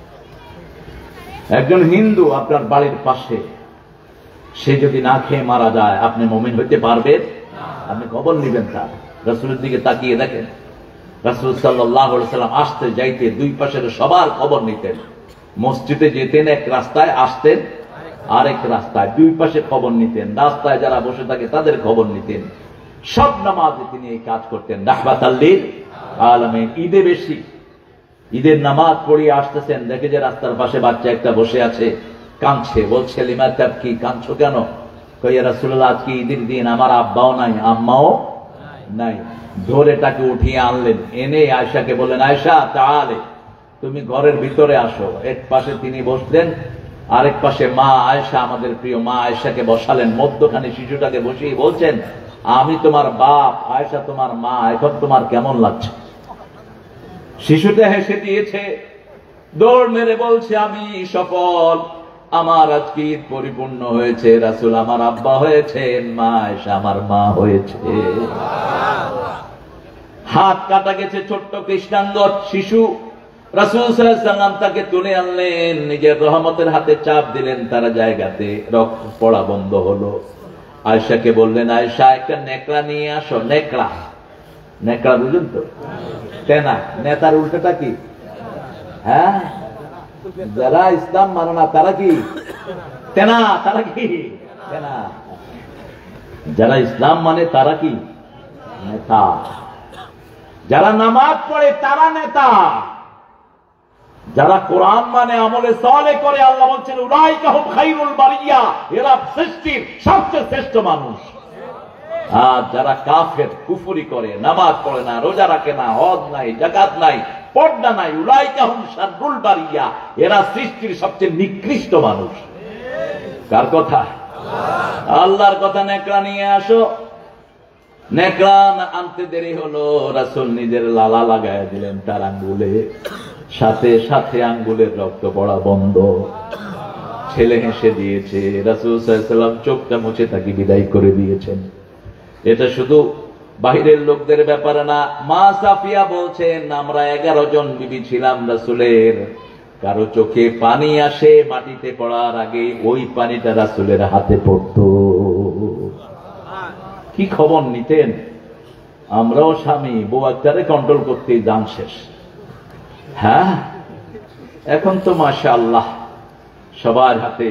একজন হিন্দু আপনার বাড়ির পাশে, সে যদি না খেয়ে মারা যায়, আপনি মুমিন হইতে পারবেন? আপনি খবর নিবেন তার। রাসূলের দিকে তাকিয়ে দেখেন, রাসূল সাল্লাল্লাহু আলাইহি সাল্লাম আসতে যাইতে দুই পাশের সবার খবর নিতেন। মসজিদে যেতেন এক রাস্তায়, আসতেন আরেক রাস্তায়, দুই পাশে খবর নিতেন। রাস্তায় যারা বসে থাকে তাদের খবর নিতেন। সব নামাজে তিনি এই কাজ করতেন। রাহমাতাল লিল আলামিন। ঈদে বেশি, ঈদের নামাজ পড়িয়ে আসতেছেন, দেখে যে রাস্তার পাশে বাচ্চা একটা বসে আছে, কাঁদছে। বলছে লিমা তাবকি, কাঁদছো কেন? কই ইয়া রাসূলুল্লাহ, আজকে ঈদের দিন, আমার আব্বাও নাই, আম্মাও নাই। ধরে তাকে উঠিয়ে আনলেন, এনে আয়েশাকে বললেন, আয়েশা তাআলে, তুমি ঘরের ভিতরে আসো। এক পাশে তিনি বসলেন, আরেক পাশে মা আয়েশা, আমাদের প্রিয় মা আয়েশাকে বসালেন। মধ্যখানে শিশুটাকে বসিয়ে বলছেন, আমি তোমার বাপ, আয়েশা তোমার মা, এখন তোমার কেমন লাগছে? শিশুটা হেসে দিয়েছে, দৌড় মেরে বলছে, আমি সফল, আমার আজকে ঈদ পরিপূর্ণ হয়েছে। রাসূল আমার আব্বা হয়েছেন, মা আয়েশা আমার মা হয়েছে। হাত কাটা গেছে ছোট্ট কৃষ্ণাঙ্গ শিশু। রাসূল সাল্লাল্লাহু আলাইহি ওয়াসাল্লাম তাকে তুলে আনলেন, নিজের রহমতের হাতে চাপ দিলেন, তার জায়গাতে রক্ত পড়া বন্ধ হলো। আয়েশাকে বললেন, আয়েশা একটা নেকড়া নিয়ে আসো। নেকড়া, নেকড়া বুঝুন তো? তেনা, নেতার উল্টাটা কি? হ্যাঁ, যারা ইসলাম মানে না তারা কি তেনা? তারা কি তেনা? যারা ইসলাম মানে তারা কি নেতা। যারা নামাজ পড়ে তারা নেতা। যারা কোরআন মানে, আমলে সালেহ করে, আল্লাহ বলছেন উলাইকা হুম খায়রুল বারিয়া, এরা সৃষ্টির সবচেয়ে শ্রেষ্ঠ মানুষ। আর যারা কাফের, কুফরি করে, নামাজ পড়ে না, রোজা রাখে না, হজ নাই, যাকাত নাই, পর্দা নাই, উলাইকা হুম শাররুল বারিয়া, এরা সৃষ্টির সবচেয়ে নিকৃষ্ট মানুষ। কার কথা? আল্লাহর কথা। নেকড়া নিয়ে আসো। নেকড়া আনতে দেরি হলো, রাসূল নিজের লালা লাগায় দিলেন তার আঙ্গুলে, সাথে সাথে আঙ্গুলের রক্ত পড়া বন্ধ। ছেলে হেসে দিয়েছে। রাসূল সাল্লাল্লাহু আলাইহি ওয়াসাল্লাম চোখটা মুছে তাকে বিদায় করে দিয়েছেন। এটা শুধু বাহিরের লোকদের ব্যাপারে না। মা সাফিয়া বলছেন, আমরা এগারো জন বিবি ছিলাম রাসূলের, কারো চোখে পানি আসে মাটিতে পড়ার আগে, ওই পানিটা রাসূলের হাতে পড়তো। কি খবর নিতেন! আমরাও স্বামী, বউ একটারে কন্ট্রোল করতে জান শেষ। হ্যাঁ, এখন তো মাশাআল্লাহ সবার হাতে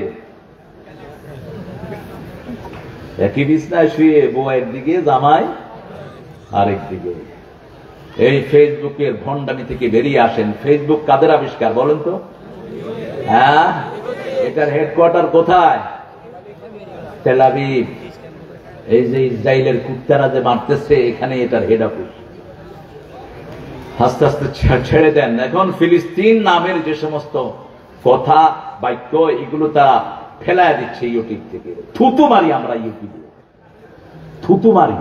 একই বিছনায় শুয়ে, বউ একদিকে, জামাই আরেকদিকে। এই ফেসবুকের ভণ্ডামি থেকে বেরিয়ে আসেন। ফেসবুক কাদের আবিষ্কার বলেন তো? হ্যাঁ, এটার হেডকোয়ার্টার কোথায়? Tel Aviv. এই যে ইসরায়েলের কুত্তারা যে মারতেছে, এখানে এটার হেড অফিস। আস্তে আস্তে ছেড়ে দেন। এখন ফিলিস্তিন নামের যে সমস্ত কথা, বাক্য, এগুলো তারা ফেলায় দিচ্ছে ইউটিউব থেকে। থুতু মারি আমরা ইউটিউবে, থুতু মারি।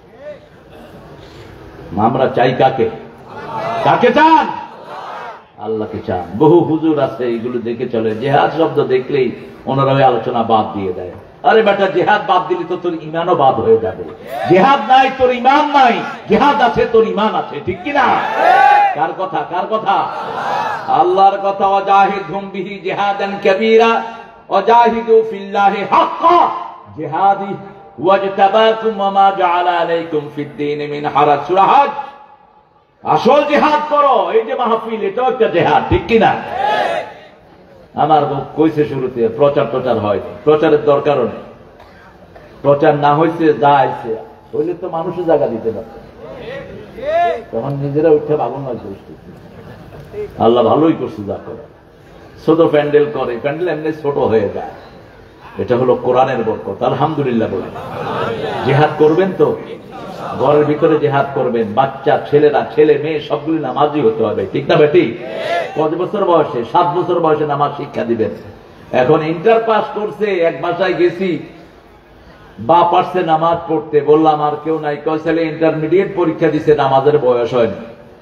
আমরা চাই কাকে? কাকে চান? আল্লাহকে চান। বহু হুজুর আছে এগুলো দেখে চলে, জিহাদ শব্দ দেখলেই ওনারা ওই আলোচনা বাদ দিয়ে দেয়। আরে বেটা, জিহাদ বাদ দিলি তো তোর ইমানও বাদ হয়ে যাবে। জিহাদ নাই তোর ইমান নাই, জিহাদ আছে তোর ইমান আছে, ঠিক কিনা? কার কথা? কার কথা? আল্লাহর কথা। ওয়াজাহিদহুম বিহি জিহাদান কাবীরা ওয়াজাহিদু ফিল্লাহি হাক্কা জিহাদি ওয়াজতাবাকুম ওয়া মা জাআলা আলাইকুম ফিদ-দীন মিন হারাজ। সূরা হজ। আসল জিহাদ করো। এই যে মাহফিল, এটাও একটা জিহাদ, ঠিক কিনা? আমার কইছে শুরুতে প্রচার প্রচার হয়, প্রচারের দরকারও নেই। প্রচার না হয়েছে, যা হয়েছে হইলে তো মানুষের জায়গা দিতে পারত। তখন নিজেরা উঠে ভালো নয় করছে। আল্লাহ ভালোই করছে যা করে, ছোট প্যান্ডেল করে, প্যান্ডেল এমনি ছোট হয়ে যায়। এটা হলো কোরআনের বরকত। আলহামদুলিল্লাহ বলে। জিহাদ করবেন তো, ঘরের ভিতরে জিহাদ করবেন। বাচ্চা ছেলেরা, ছেলে মেয়ে সবগুলি নামাজি হতে হবে, ঠিক না বেটি? কত বছর বয়সে? সাত বছর বয়সে নামাজ শিক্ষা দিবেন। এখন ইন্টার পাস করছে, এক বাসায় গেছি, বা পারছে নামাজ পড়তে, বললাম আর কেউ নাই, কয় ছেলে ইন্টারমিডিয়েট পরীক্ষা দিছে, নামাজের বয়স হয়নি।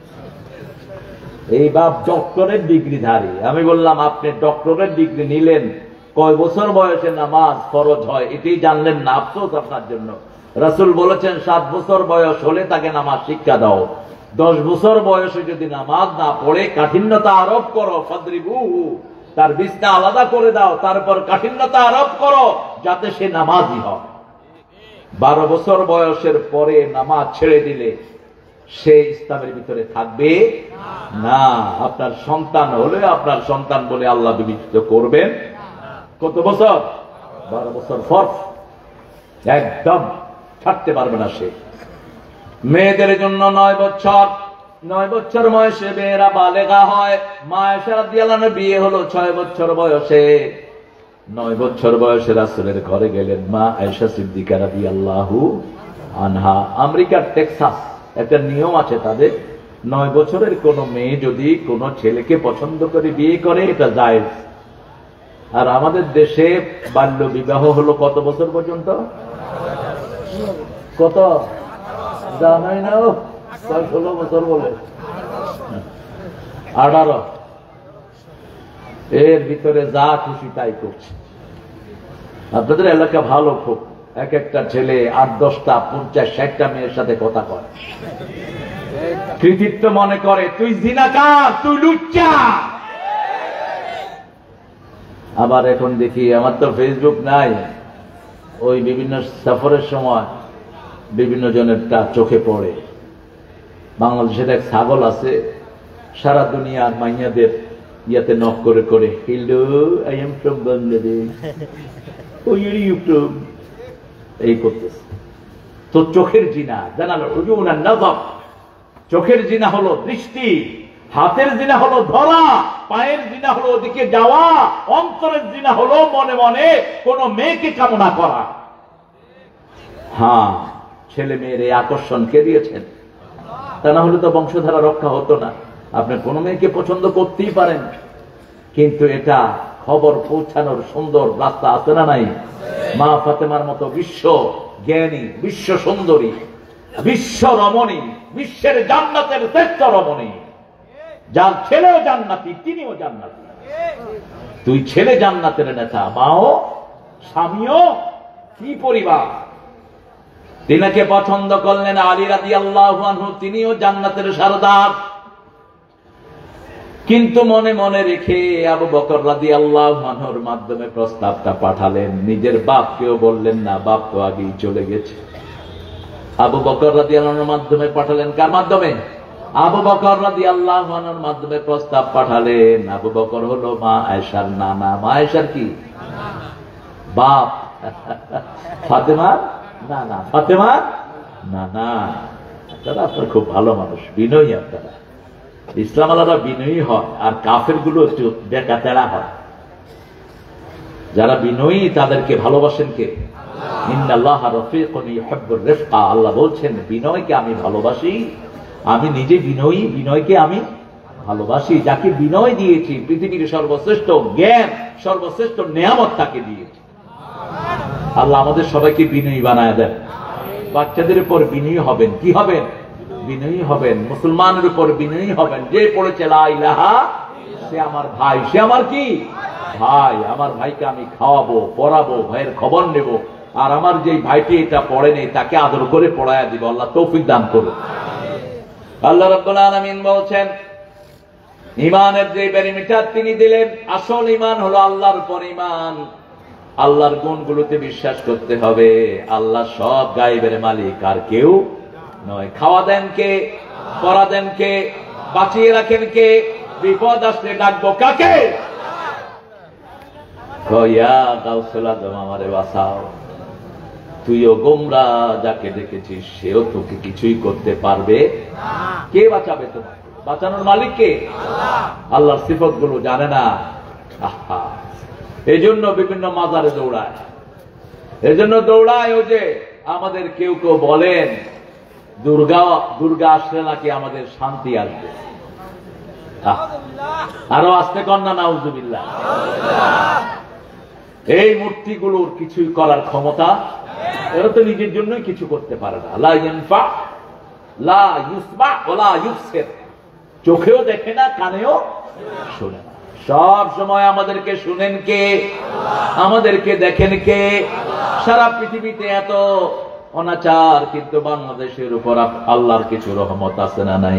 এই বাপ ডক্টরের ডিগ্রিধারী। আমি বললাম আপনি ডক্টরের ডিগ্রি নিলেন, কয় বছর বয়সে নামাজ ফরজ হয় এটাই জানলেন না, আফসোস আপনার জন্য। রাসূল বলেছেন সাত বছর বয়স হলে তাকে নামাজ শিক্ষা দাও, দশ বছর বয়সে যদি নামাজ না পড়ে কাঠিন্যতা আরোপ করো, ফাদরিবুহু, তার বিছনা আলাদা করে দাও, তারপর কাঠিন্যতা আরোপ করো যাতে সে নামাজি হয়। বারো বছর বয়সের পরে নামাজ ছেড়ে দিলে সে ইসলামের ভিতরে থাকবে না। আপনার সন্তান হলে আপনার সন্তান বলে আল্লাহ বিবেচিত করবেন। কত বছর? বারো বছর ফরজ, একদম ছাড়তে পারবে না সে। মেয়েদের জন্য নয় বছর, নয় বছর বয়সে মেয়েরা বালেগা হয়। মা আয়েশা রাদিয়াল্লাহু আনহা বিয়ে হলো ছয় বছর বয়সে। নয় বছর বয়সে রাসূলের ঘরে গেলেন মা আয়েশা সিদ্দিকা রাদিয়াল্লাহু আনহা। আমেরিকার টেক্সাস একটা নিয়ম আছে তাদের, নয় বছরের কোন মেয়ে যদি কোন ছেলেকে পছন্দ করে বিয়ে করে এটা জায়েজ। আর আমাদের দেশে বাল্য বিবাহ হলো কত বছর পর্যন্ত? কত জানাই না, ষোলো বছর বলে, আঠারো। এর ভিতরে যা খুশি তাই করছে। আপনাদের এলাকা ভালো খুব, এক একটা ছেলে আট দশটা পঞ্চাশ ষাটটা মেয়ের সাথে কথা কয়, কৃতিত্ব মনে করে তুই জিনাকার, তুই লুচ্চা। আবার এখন দেখি, আমার তো ফেসবুক নাই, ওই বিভিন্ন সফরের সময় বিভিন্ন জনের তা চোখে পড়ে। বাংলাদেশের এক ছাগল আছে, সারা দুনিয়ার মাইয়াদের ইয়াতে নক করে করে, hello I am from Bangladesh, oh you from, এই করতেছে। তো চোখের জিনা জানালো, চোখের জিনা হলো দৃষ্টি, হাতের জিনা হলো ধরা, পায়ের জিনা হলো ওদিকে যাওয়া, অন্তরের জিনা হলো মনে মনে কোন মেয়েকে কামনা করা। হ্যাঁ, ছেলে মেয়ের এই আকর্ষণ কে দিয়েছেন? তা না হলে তো বংশধারা রক্ষা হতো না। আপনি কোন মেয়েকে পছন্দ করতেই পারেন, কিন্তু এটা খবর পৌঁছানোর সুন্দর রাস্তা আছে না নাই? মা ফাতেমার মতো বিশ্ব জ্ঞানী, বিশ্ব সুন্দরী, বিশ্ব রমণী, বিশ্বের জান্নাতের শ্রেষ্ঠ রমণী, যার ছেলেও জান্নাতি তিনিও জান্নাতি। তুই ছেলে জান্নাতের নেতা, মাও স্বামীও, কি পরিবার। তিনাকে পছন্দ করলেন আলী রাদিয়াল্লাহু আনহু, তিনিও জান্নাতের সরদার। কিন্তু মনে মনে রেখে আবু বকর রাদিয়াল্লাহু আনহুর মাধ্যমে প্রস্তাবটা পাঠালেন, নিজের বাপকেও বললেন না, বাপ তো আগেই চলে গেছে। আবু বকর রাদিয়াল্লাহু আনহুর মাধ্যমে পাঠালেন। কার মাধ্যমে? আবু বকর রাদিয়াল্লাহু আনহুর মাধ্যমে প্রস্তাব পাঠালেন। আবু বকর হলো মা আয়েশার নানা। মা আয়েশার কি বাপ? ফাতেমার নানা। ফাতেমার নানা। আপনারা আপনার খুব ভালো মানুষ, বিনয়ী আপনারা। ইসলাম আলাদা বিনয়ী হয়, আর কাফের গুলো একটু ডেকা তেড়া হয়। যারা বিনয়ী তাদেরকে ভালোবাসেন কে? ইন্নাল্লাহ রাফিকুন ইউহিব্বুর রিফকা। আল্লাহ বলছেন বিনয়কে আমি ভালোবাসি, আমি নিজে বিনয়ী, বিনয়কে আমি ভালোবাসি। যাকে বিনয় দিয়েছি, পৃথিবীর সর্বশ্রেষ্ঠ জ্ঞান, সর্বশ্রেষ্ঠ নিয়ামত তাকে দিয়েছি। আল্লাহ আমাদের সবাইকে বিনয়ী বানায় দেন। বাচ্চাদের উপর বিনয়ী হবেন। কি হবেন? বিনয়ী হবেন। মুসলমানের উপর বিনয়ী হবেন। যে পড়েছে লা ইলাহা, সে আমার ভাই, সে আমার কি ভাই। আমার ভাইকে আমি খাওয়াবো, পড়াবো, ভাইয়ের খবর নেব। আর আমার যে ভাইটি এটা পড়ে নেই তাকে আদর করে পড়ায়া দিব। আল্লাহ তৌফিক দান করুন। আল্লাহ রাব্বুল আলামিন বলছেন ঈমানের যে ব্যারিমিটার তিনি দিলেন, আসল ঈমান হলো আল্লাহর উপর ঈমান। আল্লাহর গুণগুলোতে বিশ্বাস করতে হবে। আল্লাহ সব গায়েবের মালিক, আর কেউ নয়। খাওয়া দেন কে? পড়া দেন কে? বাঁচিয়ে রাখেন কে? বিপদ আসলে ডাকবো কাকে? ইয়া গাউসুল আজম আমারে বাঁচাও। তুইও গোমরা, যাকে দেখেছিস সেও তোকে কিছুই করতে পারবে না। কে বাঁচাবে তোমাকে? বাঁচানোর মালিক কে? আল্লাহর সিফত গুলো জানে না। আহা, এই জন্য বিভিন্ন মাজারে দৌড়ায়, এই জন্য দৌড়ায়। ও যে আমাদের কেউ কেউ বলেন দুর্গা দুর্গা আসলে নাকি আমাদের শান্তি আসবে। আরো আসতে কন্যা নাউজুবিল্লাহ। এই মূর্তিগুলোর কিছুই করার ক্ষমতা, এরা তো নিজের জন্যই কিছু করতে পারে না। লা ইয়ানফা লা ইউসমা ওয়ালা ইউবসির, চোখেও দেখে না, কানেও শোনে না। সব সময় আমাদেরকে শুনেন কে? আমাদেরকে দেখেন কে? সারা পৃথিবীতে এত অনাচার, কিন্তু বাংলাদেশের উপর আল্লাহর কিছু রহমত আছে না নাই?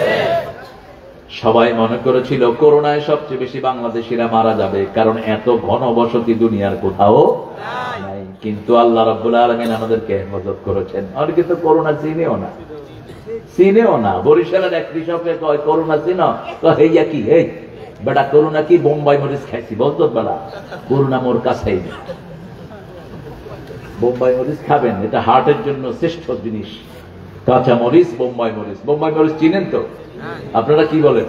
সবাই মনে করেছিল করোনায় সবচেয়ে বেশি বাংলাদেশিরা মারা যাবে, কারণ এত ঘনবসতি দুনিয়ার কোথাও নাই। কিন্তু আল্লাহ রাব্বুল আলামিন আমাদেরকে হেফাজত করেছেন। অনেকে তো করোনা চিনেও না, চিনেও না। বরিশালের এক কৃষককে কয় করোনা চিনো? হেইয়া কি, এই বেটা করোনা কি? বোম্বাই মরিচ খাইছি। বলতো বেটা করোনা মোর কাছেই নেই। বোম্বাই মরিচ খাবেন, এটা হার্টের জন্য শ্রেষ্ঠ জিনিস। কাঁচা মরিচ, বোম্বাই মরিচ। বোম্বাই মরিচ চিনেন তো? আপনারা কি বলেন?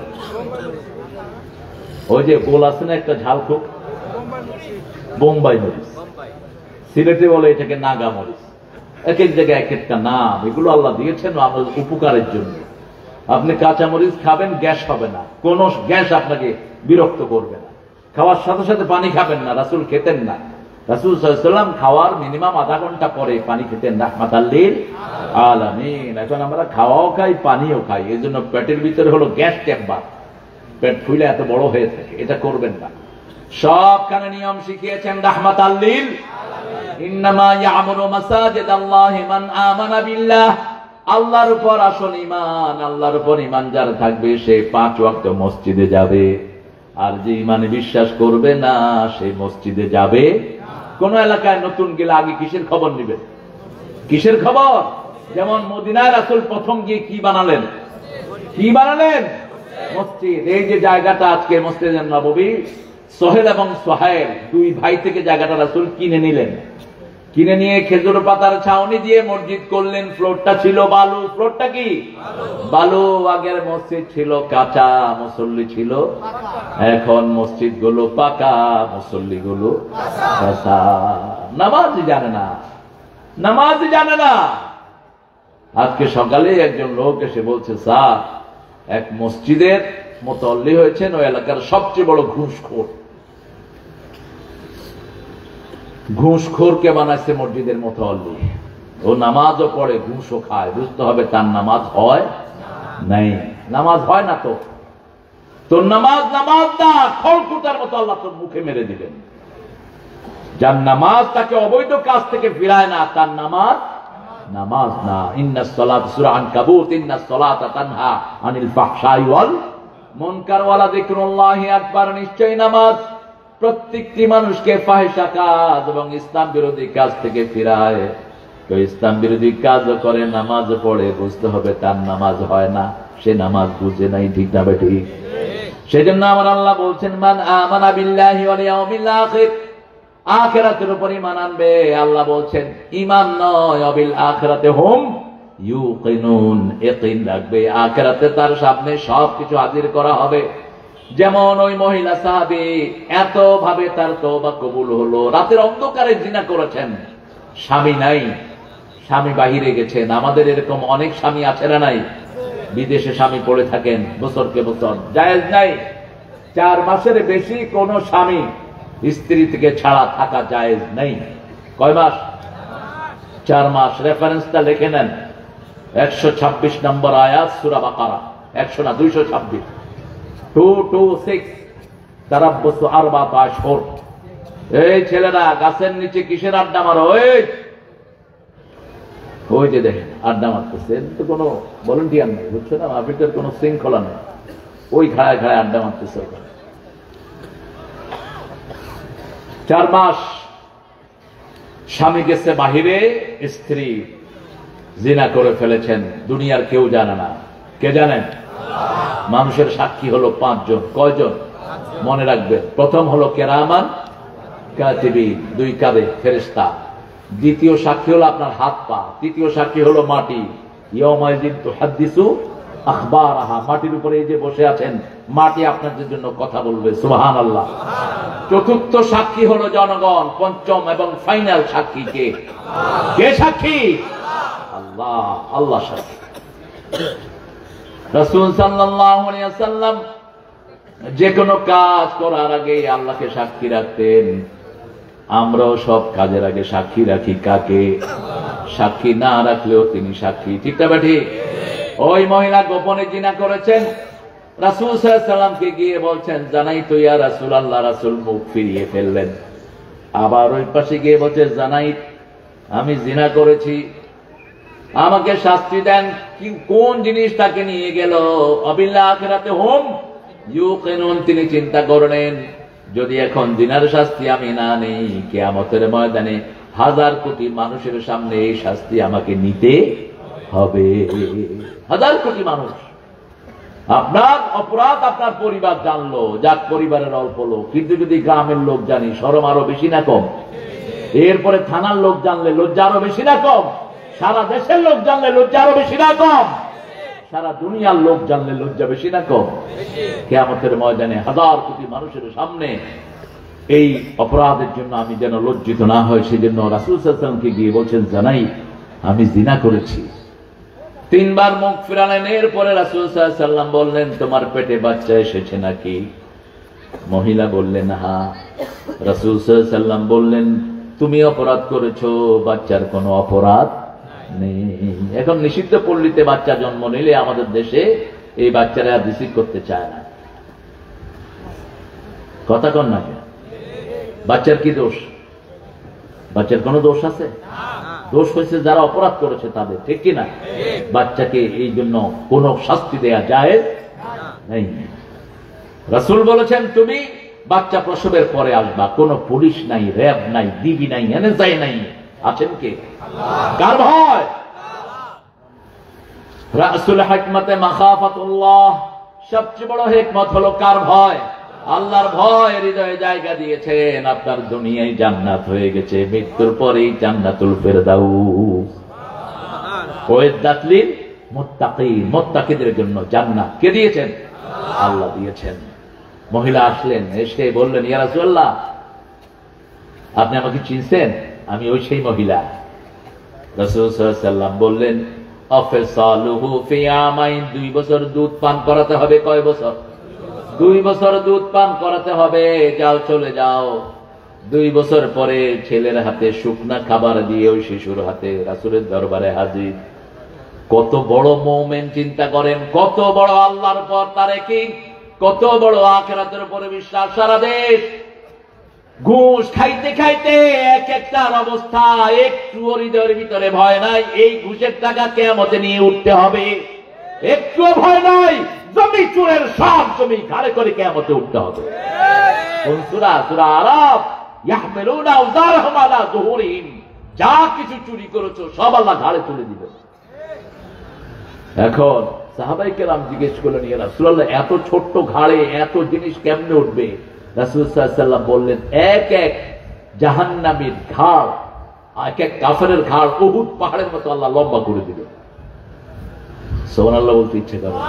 ওই যে গোল আছে না একটা ঝালখোক, বোম্বাই মরিচ। সিলেটে বলে এটাকে নাগা মরিচ। এক এক জায়গায় এক একটা নাম, এগুলো আল্লাহ দিয়েছেন আমাদের উপকারের জন্য। আপনি কাঁচা মরিচ খাবেন, গ্যাস হবে না, কোন গ্যাস আপনাকে বিরক্ত করবে না। খাওয়ার সাথে সাথে পানি খাবেন না, রাসূল খেতেন না। রাসূল সাল্লাল্লাহু আলাইহি ওয়াসাল্লাম খাওয়ার মিনিমাম আধা ঘন্টা পরে পানি খেতেন, রাহমাতাল লিল আলামিন। এখন আমরা খাওয়াও খাই, পানিও খাই, এই জন্য পেটের ভিতরে হলো গ্যাস চেম্বার, পেট ফুলে এত বড় হয়ে থাকে। এটা করবেন না। সবখানে নিয়ম শিখিয়েছেন রাহমাতাল লিল আলামিন। ইন্নামা ইয়ামুরু মাসাজিদাল্লাহি মান আমানা বিল্লাহ। আল্লাহর উপর আসল ঈমান, আল্লাহর উপর ঈমান যার থাকবে সে পাঁচ ওয়াক্ত মসজিদে যাবে। আর যে ঈমানে বিশ্বাস করবে না সে মসজিদে যাবে। কোন এলাকায় নতুন গেলে আগে কিসের খবর নেবেন? কিসের খবর? যেমন মদিনায় রাসূল প্রথম গিয়ে কি বানালেন? কি বানালেন? মসজিদ। এই যে জায়গাটা আজকে মসজিদে নববী, সোহেল এবং সোহাইল দুই ভাই থেকে জায়গাটা রাসূল কিনে নিলেন। কিনে নিয়ে খেজুর পাতার ছাউনি দিয়ে মসজিদ করলেন। ফ্লোরটা ছিল বালু। ফ্লোরটা কি? বালু। আগের মসজিদ ছিল কাঁচা, মুসল্লি ছিল। এখন মসজিদ গুলো পাকা, মুসল্লি গুলো কাঁচা। নামাজই জানে না, নামাজই জানে না। আজকে সকালে একজন লোক এসে বলছে, স্যার এক মসজিদের মুতল্লি হয়েছেন, ওই এলাকার সবচেয়ে বড় ঘুষখোর। ঘুষখোরকে বানাইছে মসজিদের মুতল্লি। ও নামাজও পড়ে, ঘুষও খায়। বুঝতে হবে তার নামাজ হয় নাই। নামাজ হয় না তো তোর নামাজ নামাজ না, খড়কুটার মতো আল্লাহ তোর মুখে মেরে দিবেন। যার নামাজ তাকে অবৈধ কাজ থেকে ফিরায় না, তার নামাজ নামাজ না। ইন্নাস সালাত, সূরা আনকাবুত, ইন্নাস সালাতা তানহা আনিল ফাহশাই ওয়াল মুনকার ওয়ালা যিকরুল্লাহি আকবার। নিশ্চয়ই নামাজ প্রত্যেকটি মানুষকে ফাহিশা কাজ এবং ইসলাম বিরোধী কাজ থেকে ফিরায়। তো ইসলাম বিরোধী কাজও করে, নামাজ পড়ে, বুঝতে হবে তার নামাজ হয় না, সে নামাজ বুঝে নাই। ঠিক না বেঠিক? সেজন্য আমার আল্লাহ বলছেন, মান আমানা বিল্লাহি ওয়াল ইয়াউমিল আখির, আখিরাতের উপর ঈমান আনবে। আল্লাহ বলছেন ঈমান নয়, অবিল আখিরাতে হুম ইউকিনুন, ইয়াকিন রাখবে। আখিরাতে তার সামনে সবকিছু হাজির করা হবে। যেমন ওই মহিলা সাহাবী, এত ভাবে তার তওবা কবুল হলো। রাতের অন্ধকারে জিনা করেছেন, স্বামী নাই, স্বামী বাহিরে গেছেন। আমাদের এরকম অনেক স্বামী আছে না নাই? বিদেশে স্বামী পড়ে থাকেন বছরকে বছর। জায়েজ নাই। চার মাসের বেশি কোন স্বামী স্ত্রী থেকে ছাড়া থাকা জায়েজ নেই। কয় মাস? চার মাস। রেফারেন্সটা লিখে নেন, একশো ছাব্বিশ নম্বর আয়াত সূরা বাকারা, একশো না দুইশো ছাব্বিশ, টু টু সিক্স। তারাব্বুসু আরবাআত আশহুর। এই ছেলেরা গাছের নিচে কিসের আড্ডা মারো? এই ওই যে দেখেন আড্ডা মারতেছে, তো কোনো ভলেন্টিয়ার নেই, বুঝছো না? আফ্রিকার কোনো শৃঙ্খলা নেই। ওই ঘাড়ায় ঘাড়ায় আড্ডা মারতেছে। চার মাস স্বামী গেছে বাহিরে, স্ত্রী জিনা করে ফেলেছেন, দুনিয়ার কেউ জানে না। কে জানেন? মানুষের সাক্ষী হলো পাঁচজন। কয়জন? মনে রাখবেন। প্রথম হলো কেরামান কাতিবিন, দুই কাঁধে ফেরেশতা। দ্বিতীয় সাক্ষী হলো আপনার হাত পা, তৃতীয় সাক্ষী হলো মাটি। ইয়াউমাইযিন তুহাদ্দিসু আখবারাহা, মাটির উপরে এই যে বসে আছেন, মাটি আপনাদের জন্য কথা বলবে। সুবহানাল্লাহ। চতুর্থ সাক্ষী হলো জনগণ। পঞ্চম এবং ফাইনাল সাক্ষী কে? কে সাক্ষী? আল্লাহ। আল্লাহ সাক্ষী। রাসূল সাল্লাল্লাহু আলাইহি ওয়াসাল্লাম যে কোনো কাজ করার আগে আল্লাহকে সাক্ষী রাখতেন। আমরাও সব কাজের আগে সাক্ষী রাখি কাকে? সাক্ষী না রাখলেও তিনি সাক্ষী। ঠিক না ঠিক? ওই মহিলা গোপনে জিনা করেছেন, রাসূল সাল্লাল্লাহু আলাইহি ওয়াসাল্লামকে গিয়ে বলছেন, জানাই তো ইয়া রাসূলুল্লাহ। রাসূল মুখ ফিরিয়ে ফেললেন। আবার ওই পাশে গিয়ে বলছে, জানাই আমি জিনা করেছি, আমাকে শাস্তি দেন। কি কোন জিনিস তাকে নিয়ে গেল? আবিল্লাহ আখিরাতে হুম ইউকিনুন, তিনি চিন্তা করলেন যদি এখন জিনার শাস্তি আমি না নেই, কিয়ামতের ময়দানে হাজার কোটি মানুষের সামনে এই শাস্তি আমাকে নিতে হবে। হাজার কোটি মানুষ। আপনার অপরাধ আপনার পরিবার জানলো, যাক পরিবারের অল্প লোক, কিন্তু যদি গ্রামের লোক জানি, শরম আরো বেশি না কম? এরপরে থানার লোক জানলে লজ্জা আরো বেশি না কম? সারা দেশের লোক জানলে লজ্জা আরো বেশি না কম? সারা দুনিয়ার লোক জানলে লজ্জা বেশি না কম? কিয়ামতের ময়দানে হাজার কোটি মানুষের সামনে এই অপরাধের জন্য আমি যেন লজ্জিত না হয়, সেজন্য রাসূল সাল্লাল্লাহু আলাইহি ওয়াসাল্লামকে গিয়ে বলছেন, জানাই আমি জিনা করেছি। তিনবার মুখ ফিরালেন। এরপরে রাসূল সাল্লাল্লাহু আলাইহি ওয়াসাল্লাম বললেন, তোমার পেটে বাচ্চা এসেছে নাকি? মহিলা বললেন হ্যাঁ। রাসূল সাল্লাল্লাহু আলাইহি ওয়াসাল্লাম বললেন, তুমি অপরাধ করেছো, বাচ্চার কোনো অপরাধ নেই। এখন নিষিদ্ধ পল্লীতে বাচ্চা জন্ম নিলে আমাদের দেশে এই বাচ্চারা রিসিভ করতে চায় না। কথা কন না? বাচ্চার কি দোষ? বাচ্চার কোনো দোষ আছে? দোষ হয়েছে যারা অপরাধ করেছে তাদের। ঠিক কিনা? বাচ্চাকে এই জন্য কোন শাস্তি দেয়া জায়েজ নেই। রাসূল বলেছেন, তুমি বাচ্চা প্রসবের পরে আসবা, কোন পুলিশ নাই, র্যাব নাই, ডিবি নাই, এনএসআই নাই। আছেন কে? কার ভয়? রাসূল হিকমতে মাখাফাতুল্লাহ, সবচেয়ে বড় হিকমত হলো কার ভয়? আল্লাহর ভয় হৃদয়ে জায়গা দিয়েছেন। আপনার দুনিয়ায় জান্নাত হয়ে গেছে, মৃত্যুর পরেই জান্নাতুল ফেরদাউস। ওয়াইদাত লিল মুত্তাকিন, মুত্তাকিদের জন্য জান্নাত কে দিয়েছেন? আল্লাহ দিয়েছেন। মহিলা আসলেন, এসে বললেন, ইয়া রাসূলুল্লাহ, আপনি আমাকে চিনছেন? আমি ওই সেই মহিলা। রাসূল সাল্লাল্লাহু আলাইহি ওয়াসাল্লাম বললেন, আফসালুহু ফি আমাইন, দুই বছর দুধ পান করাতে হবে। কয় বছর? দুই বছর দুধ পান করাতে হবে। যাও, চলে যাও। দুই বছর পরে ছেলের হাতে শুকনা খাবার দিয়ে ওই শিশুর হাতে রাসূলের দরবারে হাজির। কত বড় মুমিন চিন্তা করেন, কত বড় আল্লাহর পর তারে কি, কত বড় আখিরাতের উপরে বিশ্বাস। সারা দেশ ঘুষ খাইতে খাইতে এক একটার অবস্থা, একটু হৃদয়ের ভিতরে ভয় নাই, এই ঘুষের টাকা কিয়ামতে নিয়ে উঠতে হবে। একটু ভয় নাই, জমি চুরের সব জমি ঘাড়ে করে কিয়ামতে উঠতে হবে। কোন সূরা? সূরা আরাফ। ইয়াহমিলুনা আওজারহুম আলা যুহুরিহিম, যা কিছু চুরি করেছো সব আল্লাহ ঘাড়ে তুলে দিবেন। এখন সাহাবায়ে কেরাম জিজ্ঞেস করলেন, ইয়া রাসূলুল্লাহ, এত ছোট্ট ঘাড়ে এত জিনিস কেমনে উঠবে? রাসূল সাল্লাল্লাহু আলাইহি ওয়াসাল্লাম বললেন, এক এক জাহান্নামীর ঘাড়, এক এক কাফেরের ঘাড় উহুদ পাহাড়ের মতো আল্লাহ লম্বা করে দিবেন। সুবহানাল্লাহ বলতে ইচ্ছে করে।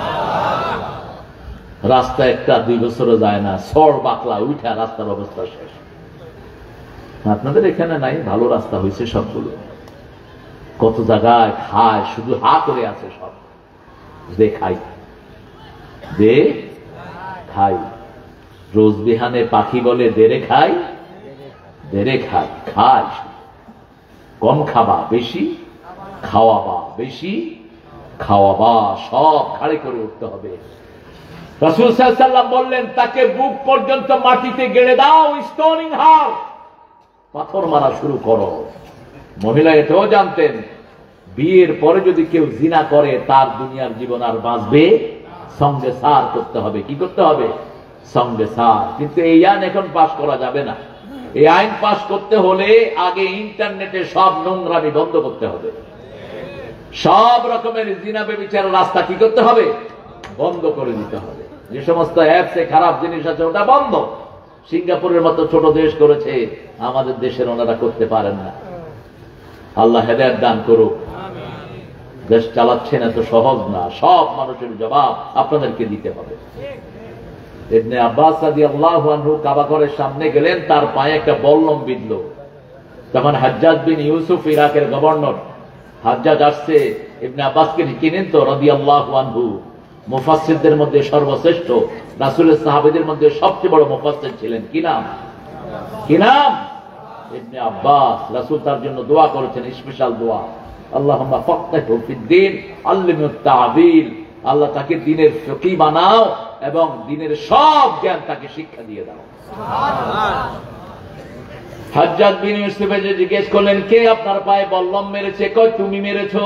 রাস্তা একটা দুই বছরও যায় না, সর বাকলা উঠা রাস্তার অবস্থা শেষ। আপনাদের এখানে নাই, ভালো রাস্তা হয়েছে সবগুলো। কত জায়গায় খায়, শুধু হা করে আছে সব। দে খাই, দে খাই। রোজ বিহানে পাখি বলে দেরে খাই, দেরে খাই। খাই, কম খাবা বেশি, খাওয়াবা বেশি, খাওয়াবা সব ঘাড়ে করে উঠতে হবে। রাসূল সাল্লাল্লাহু আলাইহি ওয়াসাল্লাম বললেন, তাকে বুক পর্যন্ত মাটিতে গেড়ে দাও, স্টোনিং হার, পাথর মারা শুরু করো। মহিলা এটাও জানতেন, বিয়ের পরে যদি কেউ জিনা করে তার দুনিয়ার জীবন আর বাঁচবে, সঙ্গে সার করতে হবে। কি করতে হবে? সঙ্গে সার। কিন্তু এই আইন এখন পাশ করা যাবে না। এই আইন পাশ করতে হলে আগে ইন্টারনেটে সব নোংরামি বন্ধ করতে হবে। সব রকমের জিনা ব্যভিচারের রাস্তা কি করতে হবে? বন্ধ করে দিতে হবে। যে সমস্ত অ্যাপসে খারাপ জিনিস আছে ওটা বন্ধ। সিঙ্গাপুরের মতো ছোট দেশ করেছে, আমাদের দেশের ওনারা করতে পারেন না। আল্লাহ হেদায়েত দান করুক। দেশ চালাচ্ছেন এত সহজ না, সব মানুষের জবাব আপনাদেরকে দিতে হবে। ইবনে আব্বাস রাদিয়াল্লাহু আনহু কাবা ঘরের সামনে গেলেন, তার পায়ে একটা বল্লম বিঁধল। তখন হাজ্জাজ বিন ইউসুফ ইরাকের গভর্নর, হাজ্জাজ আসছে, ইবনে আব্বাসকে চিনেন তো রাদিয়াল্লাহু আনহু, মুফাসসিরদের মধ্যে সর্বশ্রেষ্ঠ, রাসূলের সাহাবীদের মধ্যে সবচেয়ে বড় মুফাসসির ছিলেন। কি নাম? কি নাম? ইবনে আব্বাস। রাসূল তার জন্য দোয়া করেছেন, স্পেশাল দোয়া, আল্লাহুম্মা ফাক্কিহু ফিদ-দ্বীন আল্লিমুত তা'বীর। আল্লাহ তাকে দ্বীনের ফকিহ বানাও এবং দ্বীনের সব জ্ঞান তাকে শিক্ষা দিয়ে দাও। সুবহানাল্লাহ। হাজ্জাজ বিন ইউসুফ এসে জিজ্ঞেস করলেন, কে আপনার পায়ে বল্লম মেরেছে? কয় তুমি মেরেছো।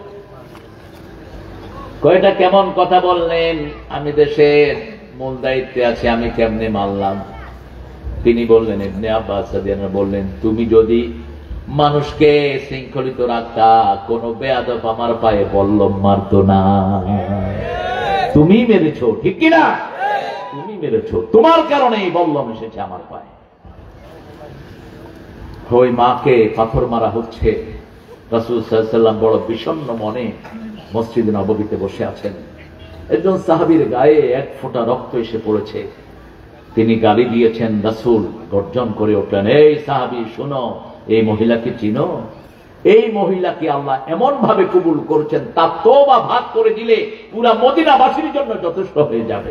কয়টা কেমন কথা বললেন? আমি দেশের মূল দায়িত্বে আছি, আমি কেমনে মারলাম? তিনি বললেন, ইবনে আব্বাস রাদিয়াল্লাহু আনহু বললেন, তুমি যদি মানুষকে শৃঙ্খলিত রাখতা, কোন বেয়াদব আমার পায়ে বল্লম মারতো না। তুমি মেরেছো, ঠিক কিনা? তুমি মেরেছো, তোমার কারণে এই বল্লম এসেছে আমার পায়ে। ওই মাকে পাথর মারা হচ্ছে। রাসূল সাল্লাল্লাহু আলাইহি ওয়াসাল্লাম বড় বিষণ্ণ মনে মসজিদে নববীতে বসে আছেন। একজন সাহাবীর গায়ে এক ফোঁটা রক্ত এসে পড়েছে। তিনি গালি দিয়েছেন। রাসূল গর্জন করে উঠলেন, এই সাহাবী শুনো, এই মহিলাকে চিনো? এই মহিলাকে আল্লাহ এমন ভাবে কবুল করেছেন, তার তওবা ভাগ করে দিলে পুরা মদিনাবাসীর জন্য যথেষ্ট হয়ে যাবে।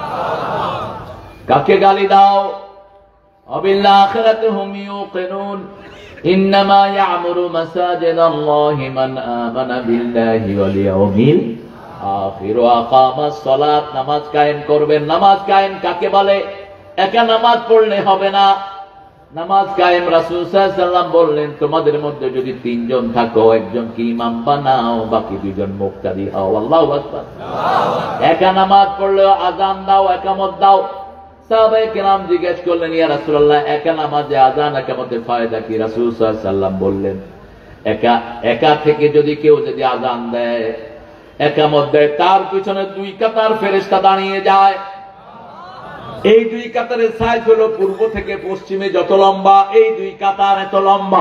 কাকে গালি দাও? অবিল আখিরাতি হুম ইউকিনুন ইন্নামা ইয়ামুরু মাসাজিদাল্লাহি মান আমানা বিল্লাহি ওয়াল ইয়াউমিল আখির ওয়া আকামাস সালাত। নামাজ কায়েম করবেন। নামাজ কায়েম কাকে বলে? একা নামাজ পড়লে হবে না। নামাজ কায়েম রাসূল সাল্লাল্লাহু আলাইহি ওয়াসাল্লাম বললেন, তোমাদের মধ্যে যদি তিনজন থাকো, একজনকে ইমাম বানাও, বাকি দুইজন মুক্তাদি হও। আল্লাহু আকবার। একা নামাজ পড়লেও আযান দাও, একামত দাও। সাহাবায়ে কেরাম জিজ্ঞেস করলেন, ইয়া রাসূলুল্লাহ, একা নামাজে আযান একামতের ফায়দা কি? রাসূল সাল্লাল্লাহু আলাইহি ওয়াসাল্লাম বললেন, একা একা থেকে যদি কেউ যদি আযান দেয়, একামত দেয়, তার পিছনে দুই কাতার ফেরেশতা দাঁড়িয়ে যায়। এই দুই কাতারের সাইজ হলো পূর্ব থেকে পশ্চিমে যত লম্বা, এই দুই কাতার এত লম্বা।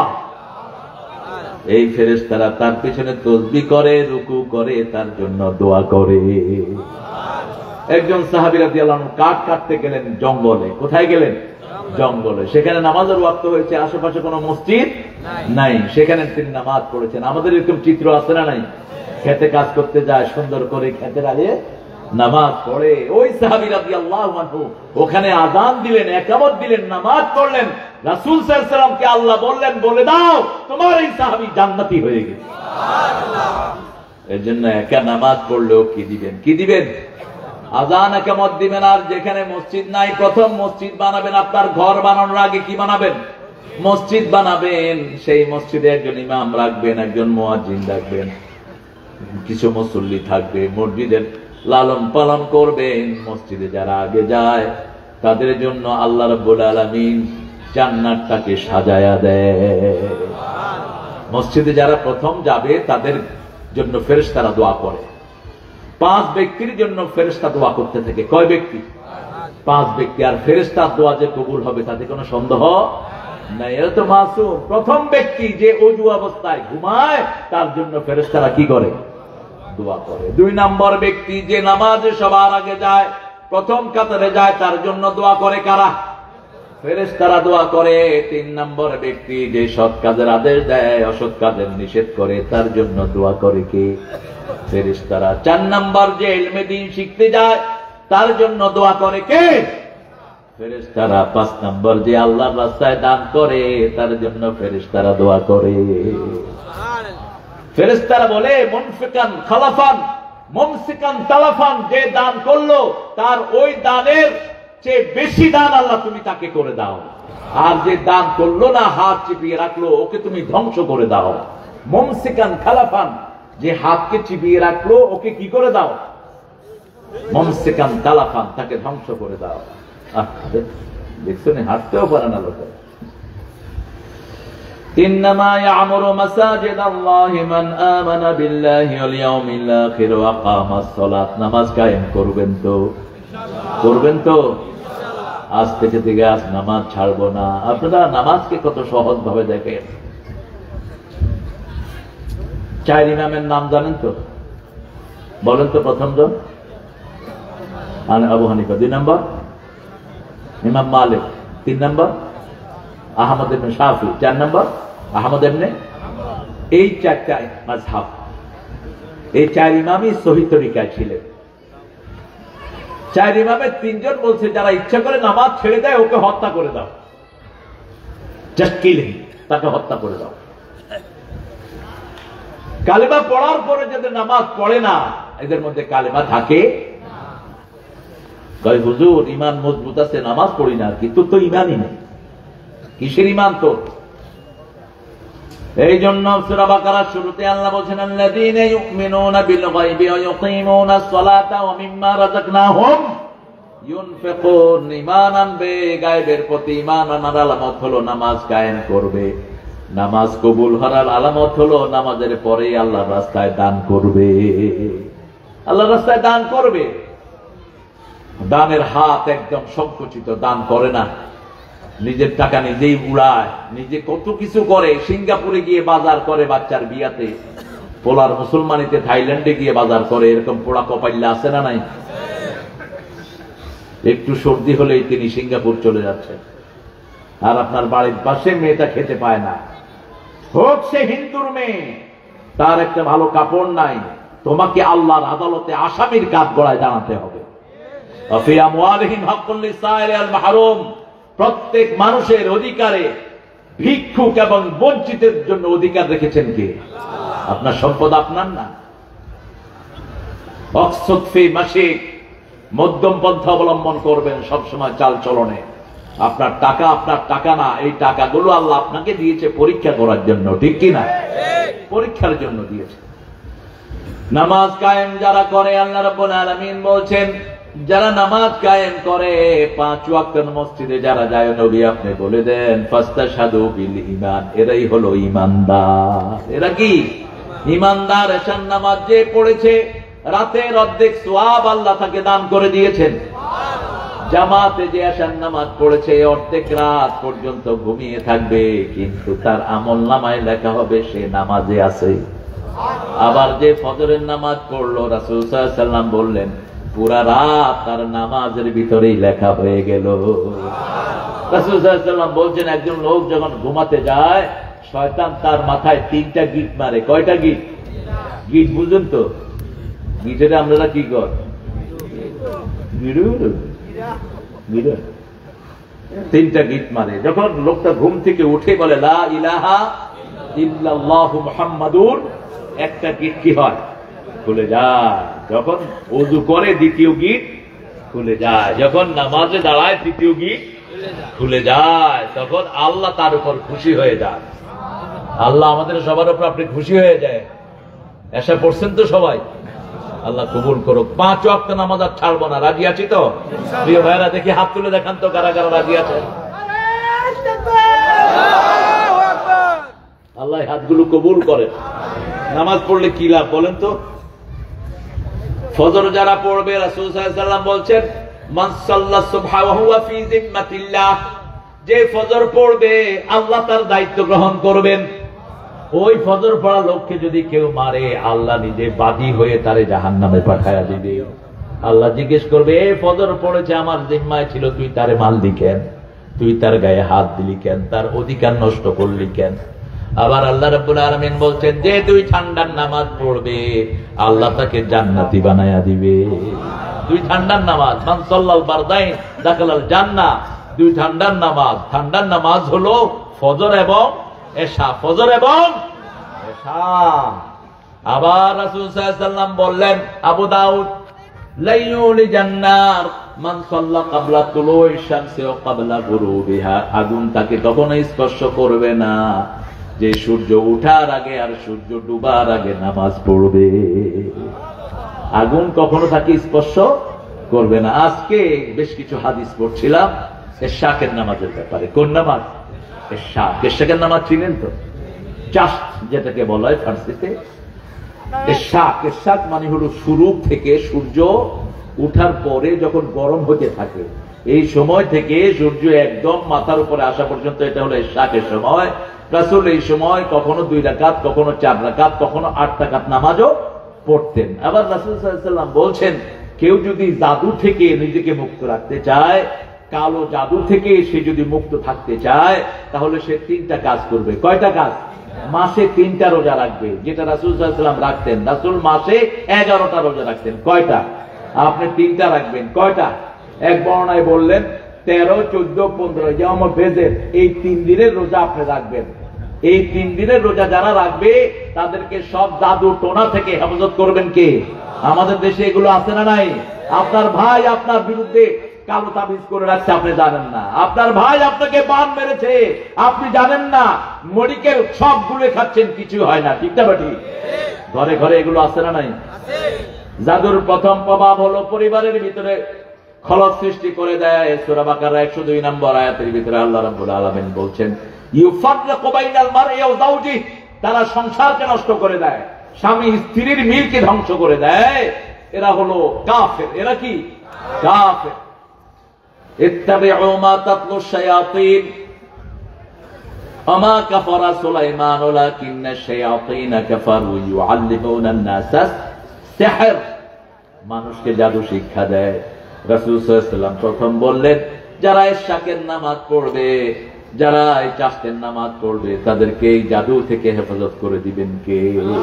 এই ফেরেশতারা তার পিছনে তাসবিহ করে, রুকু করে, তার জন্য দোয়া করে। একজন সাহাবী রাদিয়াল্লাহু আনহু কাঠ কাটতে গেলেন জঙ্গলে। কোথায় গেলেন? জঙ্গলে। সেখানে নামাজের ওয়াক্ত হয়েছে, আশেপাশে কোনো মসজিদ নাই, সেখানে তিনি নামাজ পড়েছেন। আমাদের এরকম চিত্র আছে না নাই? খেতে কাজ করতে যায়, সুন্দর করে খেতের আগে নামাজ পড়ে। ওই সাহাবী রাদিয়াল্লাহু আনহু ওখানে আযান দিলেন, ইকামত দিলেন, নামাজ পড়লেন। রাসূল সাল্লাল্লাহু আলাইহি ওয়াসাল্লামকে আল্লাহ বললেন, বলে দাও তোমার এই সাহাবী জান্নাতি হয়ে গেছে। সুবহানাল্লাহ। এজন্য একা নামাজ পড়লেও কি দিবেন? কি দিবেন? আযান ইকামত দিবেন। আর যেখানে মসজিদ নাই, প্রথম মসজিদ বানাবেন। আপনার ঘর বানানোর আগে কি বানাবেন? মসজিদ বানাবেন। সেই মসজিদে একজন ইমাম রাখবেন, একজন মুয়াজ্জিন রাখবেন, কিছু মুসল্লি থাকবে, মসজিদের লালন পালন করবেন। মসজিদে যারা আগে যায় তাদের জন্য আল্লাহ রাব্বুল আলামিন জান্নাতটাকে সাজায়া দেয়। মসজিদে যারা প্রথম যাবে তাদের জন্য ফেরেশতারা দোয়া করে। পাঁচ ব্যক্তির জন্য ফেরেশতা দোয়া করতে থাকে। কয় ব্যক্তি? পাঁচ ব্যক্তি। আর ফেরেশতার দোয়া যে কবুল হবে তাতে কোনো সন্দেহ নাই, এরা তো মাসুম। প্রথম ব্যক্তি যে ওযু অবস্থায় ঘুমায়, তার জন্য ফেরেশতারা কি করে? দোয়া করে। দুই নম্বর ব্যক্তি যে নামাজে সবার আগে যায়, প্রথম কাতারে যায়, তার জন্য দোয়া করে কারা? ফেরেশতারা দোয়া করে। তিন নম্বর ব্যক্তি যে সৎ কাজের আদেশ দেয়, অসৎ কাজের নিষেধ করে, তার জন্য দোয়া করে কে? ফেরেশতারা। চার নম্বর যে ইলমে দ্বীন শিখতে যায়, তার জন্য দোয়া করে কে? ফেরেশতারা। পাঁচ নম্বর যে আল্লাহর রাস্তায় দান করে, তার জন্য ফেরেশতারা দোয়া করে। ফেরেশতারা বলে, মুনফিকান খালাফান মুমসিকান তালাফান, যে দান করলো তার ওই দানের চেয়ে বেশি দান আল্লাহ তুমি তাকে করে দাও। আর যে দান করলো না, হাত চিপিয়ে রাখলো, ওকে তুমি ধ্বংস করে দাও। মুমসিকান খালাফান, যে হাতকে চিপিয়ে রাখলো, ওকে কি করে দাও? মুমসিকান তালাফান, তাকে ধ্বংস করে দাও। দেখছো না, হাঁটতেও পারে না লোক। ইন্নামা ইয়ামুরু মাসাজিদাল্লাহি মান আমানা বিল্লাহি ওয়াল ইয়াউমিল আখির ওয়া আকামাস সালাত। নামাজ কায়েম করবেন তো? করবেন তো? আজ থেকে থেকে আজ নামাজ ছাড়বো না। আপনারা নামাজকে কত সহজ ভাবে দেখেন। চার ইমামের নাম জানেন তো? বলেন তো প্রথম জন। আবু হানিফা। দুই নম্বর ইমাম মালিক। তিন নম্বর আহমদ ইবনে শাফি। চার নম্বর আহমদ ইবনে। এই চারটা মাযহাব, এই চার ইমামই সহিহ তরিকায় ছিলেন। চার ইমামের তিনজন বলছে যারা ইচ্ছা করে নামাজ ছেড়ে দেয় ওকে হত্যা করে দাও, জাস্ট কিল হিম, তাকে হত্যা করে দাও। কালেমা পড়ার পরে যাদের নামাজ পড়ে না এদের মধ্যে কালেমা থাকে। কয় হুজুর ইমান মজবুত আছে, নামাজ পড়ি না, কিন্তু তো ইমানই নেই। কিসের ইমান তো? এই জন্য সূরা বাকারার শুরুতে আল্লাহ বলেছেন আল্লাযীনা ইউমিনুনা বিল গায়বি ওয়া ইউকিমুনাস সালাতা ওয়া মিম্মা রাযাকনাহুম ইউনফিকুন। ঈমান আনবে, গায়বের প্রতি ঈমান আনার আলামত হলো নামাজ কায়েম করবে। নামাজ কবুল হওয়ার আলামত হলো নামাজের পরে আল্লাহর রাস্তায় দান করবে। আল্লাহর রাস্তায় দান করবে। দানের হাত একদম সংকুচিত, দান করে না, নিজের টাকা নিজেই উড়ায়, নিজে কত কিছু করে। সিঙ্গাপুরে গিয়ে বাজার করে বাচ্চার বিয়াতে, পোলার মুসলমানিতে থাইল্যান্ডে গিয়ে বাজার করে। এরকম পোড়া কপাইল্লা আছে না নাই? একটু সর্দি হলেই তিনি সিঙ্গাপুর চলে যাচ্ছেন, আর আপনার বাড়ির পাশে মেয়েটা খেতে পায় না, হোক সে হিন্দুর মেয়ে, তার একটা ভালো কাপড় নাই, তোমাকে আল্লাহর আদালতে আসামির কাঠ গড়ায় দাঁড়াতে হবে। প্রত্যেক মানুষের অধিকারে ভিক্ষুক এবং বঞ্চিতের জন্য অধিকার রেখেছেন কে? আপনার সম্পদ আপনার না। মধ্যম পন্থা অবলম্বন করবেন সবসময় চাল চলনে। আপনার টাকা আপনার টাকা না, এই টাকাগুলো আল্লাহ আপনাকে দিয়েছে পরীক্ষা করার জন্য, ঠিক কিনা? পরীক্ষার জন্য দিয়েছে। নামাজ কায়েম যারা করে, আল্লাহ রাব্বুল আলামিন বলছেন যারা নামাজ কায়েম করে, পাঁচ ওয়াক্ত মসজিদে যারা যায়, নবী আপনি বলে দেন ফাস্তাশহাদু বিল ঈমান, এরাই হলো ঈমানদার। এরা কি ঈমানদার? এশার নামাজ যে পড়েছে রাতের অর্ধেক সওয়াব আল্লাহ তাকে দান করে দিয়েছেন। জামাতে যে এশার নামাজ পড়েছে অর্ধেক রাত পর্যন্ত ঘুমিয়ে থাকবে, কিন্তু তার আমলনামায় লেখা হবে সে নামাজে আছে। আবার যে ফজরের নামাজ পড়লো, রাসূল সাল্লাল্লাহু আলাইহি ওয়াসাল্লাম বললেন পুরা রাত তার নামাজের ভিতরেই লেখা হয়ে গেল। রাসূল সাল্লাল্লাহু আলাইহি ওয়াসাল্লাম বলছেন একজন লোক যখন ঘুমাতে যায়, শয়তান তার মাথায় তিনটা গিট মারে। কয়টা গিট? গিট বুঝুন তো? গিটের আমরা কি কর? তিনটা গিট মারে। যখন লোকটা ঘুম থেকে উঠে বলে লা ইলাহা ইল্লাল্লাহু মুহাম্মাদুর, একটা গিট কি হয়? খুলে যায়। যখন ওযু করে দ্বিতীয় গিট খুলে যায়। যখন নামাজে দাঁড়ায় তৃতীয় গিট খুলে যায়। তখন আল্লাহ তার উপর খুশি হয়ে যায়। আল্লাহ আমাদের সবার উপর আপনি খুশি হয়ে যায়। এসা পড়ছেন তো সবাই? আল্লাহ কবুল করুক। পাঁচ ওয়াক্ত নামাজ আর ছাড়বো না, রাজি আছি তো? প্রিয় ভাইরা দেখি হাত তুলে দেখান তো কারা কারা রাজি আছে। আল্লাহ হাতগুলো কবুল করে। নামাজ পড়লে কি লাভ বলেন তো? ফজর যারা পড়বে, রাসূল সাল্লাল্লাহু আলাইহি ওয়াসাল্লাম বলছেন মান সাল্লা সুবহা ওয়া হুয়া ফি জিম্মাতিল্লাহ, যে ফজর পড়বে আল্লাহ তার দায়িত্ব গ্রহণ করবেন। ওই ফজর পড়া লোককে যদি কেউ মারে, আল্লাহ নিজে বাদী হয়ে তারে জাহান্নামে পাঠায়া দিবে। আল্লাহ জিজ্ঞেস করবে এই ফজর পড়েছে, আমার জিম্মায় ছিল, তুই তারে মারলি কেন? তুই তার গায়ে হাত দিলি কেন? তার অধিকার নষ্ট করলি কেন? আবার আল্লাহ রাব্বুল আলামিন বলছেন যে দুই ঠান্ডার নামাজ পড়বে, আল্লাহ তাকে জান্নাতি বানায়া দিবে। দুই ঠান্ডার নামাজ, মান সাল্লাল বারদাইন দাখালাল জান্নাহ। দুই ঠান্ডার নামাজ, ঠান্ডার নামাজ হলো ফজর এবং এশা, ফজর এবং এশা। আবার রাসূল সাল্লাল্লাহু আলাইহি ওয়াসাল্লাম বললেন, আবু দাউদ, লাইয়ুলি জান্নার মান সাল্লা ক্বাবলা তুলুই শামসি ওয়া ক্বাবলা গুরুবিহা, আগুন তাকে তখন স্পর্শ করবে না যে সূর্য ওঠার আগে আর সূর্য ডুবার আগে নামাজ পড়বে। আগুন কখনো তাকে স্পর্শ করবে না। আজকে বেশ কিছু হাদিস পড়ছিলাম এশাকের নামাজের ব্যাপারে। কোন নামাজ? এশাক। এশাকের নামাজ চিনেন তো? চাস্ট যেটাকে বলা হয় ফার্সিতে। এশাক, এশাক মানে হলো শুরু থেকে সূর্য উঠার পরে যখন গরম হতে থাকে, এই সময় থেকে সূর্য একদম মাথার উপরে আসা পর্যন্ত, এটা হলো ইশরাকের সময়। রাসূল এই সময় কখনো দুই রাকাত, কখনো চার রাকাত, কখনো আট রাকাত নামাজও পড়তেন। আবার রাসূল সাল্লাল্লাহু আলাইহি ওয়াসাল্লাম বলছেন, কেউ যদি জাদু থেকে নিজেকে মুক্ত রাখতে চায়, কালো জাদু থেকে সে যদি মুক্ত থাকতে চায়, তাহলে সে তিনটা কাজ করবে। কয়টা কাজ? মাসে তিনটা রোজা রাখবে, যেটা রাসূল সাল্লাল্লাহু আলাইহি ওয়াসাল্লাম রাখতেন। রাসূল মাসে এগারোটা রোজা রাখতেন। কয়টা? আপনি তিনটা রাখবেন। কয়টা? এক বর্ণনায় বললেন তেরো, চোদ্দ, পনেরো, যেমন বেজের এই তিন দিনের রোজা আপনি রাখবেন। এই তিন দিনের রোজা যারা রাখবে তাদেরকে সব জাদু টোনা থেকে হেফাজত করবেন কে? আমাদের দেশে এগুলো আছে না নাই? আপনার ভাই আপনার বিরুদ্ধে কালো তাবিজ করে রাখছে, আপনি জানেন না। আপনার ভাই আপনাকে বান মেরেছে, আপনি জানেন না। মেডিকেল সব গুলে খাচ্ছেন, কিছু হয় না। ঠিক না বাটি? ঘরে ঘরে এগুলো আছে না নাই? জাদুর প্রথম প্রভাব হলো পরিবারের ভিতরে খলক সৃষ্টি করে দেয়। সূরা বাকারা একশো দুই নম্বর আয়াতের ভিতরে আল্লাহ রাব্বুল আলামিন বলছেন, ইউফাররিকু বাইনাল মারই ওয়া যাওজিহি, তারা সংসারকে নষ্ট করে দেয়, স্বামী স্ত্রীর মিলকে ধ্বংস করে দেয়। এরা হলো কাফের। এরা কি? কাফের। ইত্তাবিউ মা তাতলু শায়াতিন ওয়া মা কাফারা সুলাইমান ওয়ালাকিন্না শায়াতিনা কাফারু ইউআল্লিমুনা আন-নাসা সিহর, মানুষকে জাদু শিক্ষা দেয়। রাসূল সাল্লাল্লাহু আলাইহি ওয়াসাল্লাম প্রথম বললেন, যারা ইশরাকের নামাজ পড়বে, যারা এই চাষের নামাজ পড়বে, তাদেরকে এই জাদু থেকে হেফাজত করে দিবেন কে?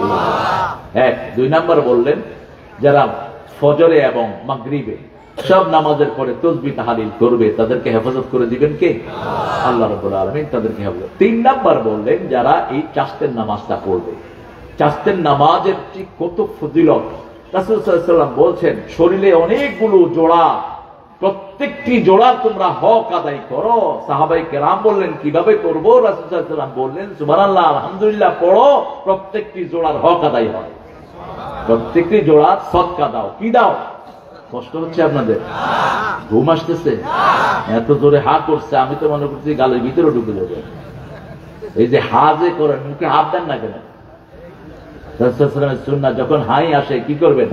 এক। দুই নাম্বার বললেন, যারা ফজরে এবং মাগরিবে সব নামাজের পরে তাসবিহ তাহলিল করবে, তাদেরকে হেফাজত করে দিবেন কে? আল্লাহ রাব্বুল আলামিন তাদেরকে হেফাজত। তিন নাম্বার বললেন, যারা এই চাষের নামাজটা পড়বে, চাষের নামাজের ঠিক কত ফজিলত রাসূল সাল্লাল্লাহু আলাইহি ওয়াসাল্লাম বলছেন। শরীরে অনেকগুলো জোড়া, প্রত্যেকটি জোড়া তোমরা হক আদায় করো। সাহাবায়ে কেরাম বললেন, কিভাবে করবো? রাসূল সাল্লাল্লাহু আলাইহি ওয়াসাল্লাম বললেন, সুবহানাল্লাহ, আলহামদুলিল্লাহ পড়ো, প্রত্যেকটি জোড়ার হক আদায় হয়। প্রত্যেকটি জোড়ার সদকা দাও। কি দাও? কষ্ট হচ্ছে আপনাদের? ঘুম আসতেছে? এত জোরে হা করছে, আমি তো মনে করছি গালের ভিতরে ঢুকে যাবে। এই যে হা যে করেন, মুখে হাত দেন না কেন? রাসূল সাল্লাল্লাহু আলাইহি ওয়াসাল্লামের সুন্নাহ, যখন হাই আসে কি করবেন?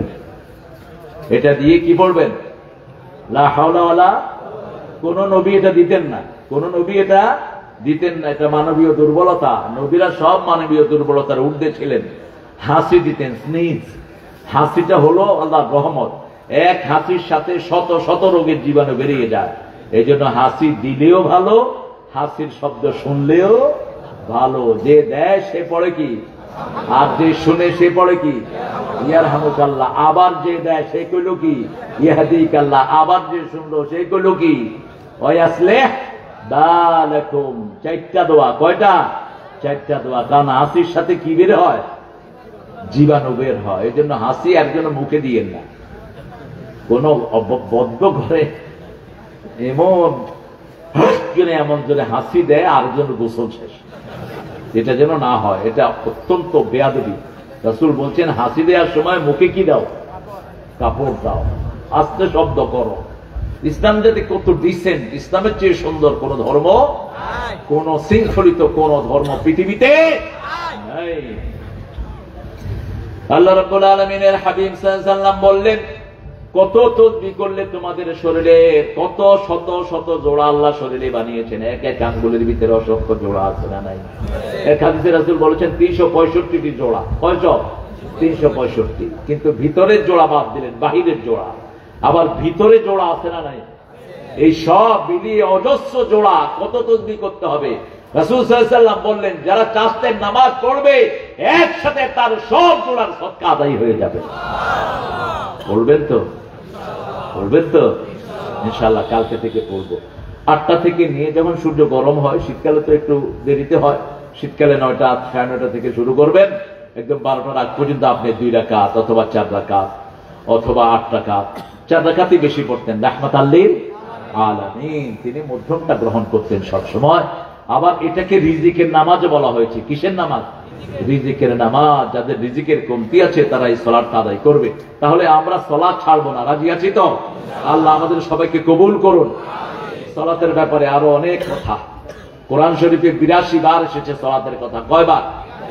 এটা দিয়ে কি পড়বেন? লা হাওলা ওয়ালা। কোন নবী এটা দিতেন না, কোন নবী এটা দিতেন না। এটা মানবীয় দুর্বলতা। নবীরা সব মানবীয় দুর্বলতার ঊর্ধ্বে ছিলেন। হাসি দিতেন, স্নিজ। হাসিটা হলো আল্লাহর রহমত। এক হাসির সাথে শত শত রোগের জীবাণু বেরিয়ে যায়। এই জন্য হাসি দিলেও ভালো, হাসির শব্দ শুনলেও ভালো। যে দেয় সে পড়ে কি, আর যে শুনে সে পড়ে কি, ইয়ারহামুকাল্লাহ। আবার যে দেয় সে কইল কি, ইয়াহদিকাল্লাহ। আবার যে শুনলো সে কইল কি, ওয়াসলিহ বালাকুম। চারটা দোয়া। কয়টা? চারটা দোয়া। কারণ হাসির সাথে কি বের হয়? জীবাণু বের হয়। এই জন্য হাসি একজন মুখে দিয়েন না। কোন বদ্ধ ঘরে এমন এমন জোরে হাসি দেয়, আরেকজন গোসল শেষ। এটা যেন না হয়, এটা অত্যন্ত বেয়াদবি। রাসূল বলছেন, হাসি দেওয়ার সময় মুখে কি দাও? কাপড় দাও। আস্তে শব্দ করো। ইসলাম যাতে কত ডিসেন্ট, ইসলামের চেয়ে সুন্দর কোন ধর্ম, কোন শৃঙ্খলিত কোন ধর্ম পৃথিবীতে নাই। আল্লাহ রাব্বুল আলামিনের হাবিব সাল্লাল্লাহু আলাইহি ওয়াসাল্লাম বললেন, কত তাসবিহ করলে তোমাদের শরীরে কত শত শত জোড়া আল্লাহ শরীরে বানিয়েছেন। এক এক আঙ্গুলের ভিতরে অসংখ্য জোড়া আছে না নাই? এক হাদিসে রাসূল বলেছেন তিনশো পঁয়ষট্টি জোড়া। কয়শো? তিনশো পঁয়ষট্টি। কিন্তু ভিতরের জোড়া বাদ দিলেন, বাহিরের জোড়া। আবার ভিতরে জোড়া আছে না নাই? এই সব মিলিয়ে অজস্র জোড়া। কত তাসবিহ করতে হবে? রাসূল সাল্লাল্লাহু আলাইহি ওয়াসাল্লাম বললেন, যারা চাষের নামাজ পড়বে একসাথে তার সব জোড়ার সদকা আদায় হয়ে যাবে। পড়বেন তো? পড়বেন তো? ইনশাআল্লাহ কালকে থেকে পড়বো। আটটা থেকে নিয়ে যখন সূর্য গরম হয়, শীতকালে তো একটু দেরিতে হয়, শীতকালে নয়টা সাড়ে নয়টা থেকে শুরু করবেন, একদম বারোটার আগ পর্যন্ত আপনি দুই রাকাত অথবা চার রাকাত অথবা আট রাকাত, চার রাকাতই বেশি পড়তেন। রাহমাতাল লিল আলামিন, তিনি মধ্যমটা গ্রহণ করতেন সবসময়। আবার এটাকে রিজিকের নামাজ বলা হয়েছে। কিসের নামাজ? রিজিকের নামাজ। যাদের রিজিকের কমতি আছে তারা এই সালাত আদায় করবে। তাহলে আমরা সালাত ছাড়বো না। রাজি আছি তো? আল্লাহ আমাদের সবাইকে কবুল করুন। সালাতের ব্যাপারে আরো অনেক কথা, কোরআন শরীফে বিরাশি বার এসেছে সালাতের কথা। কয়বার?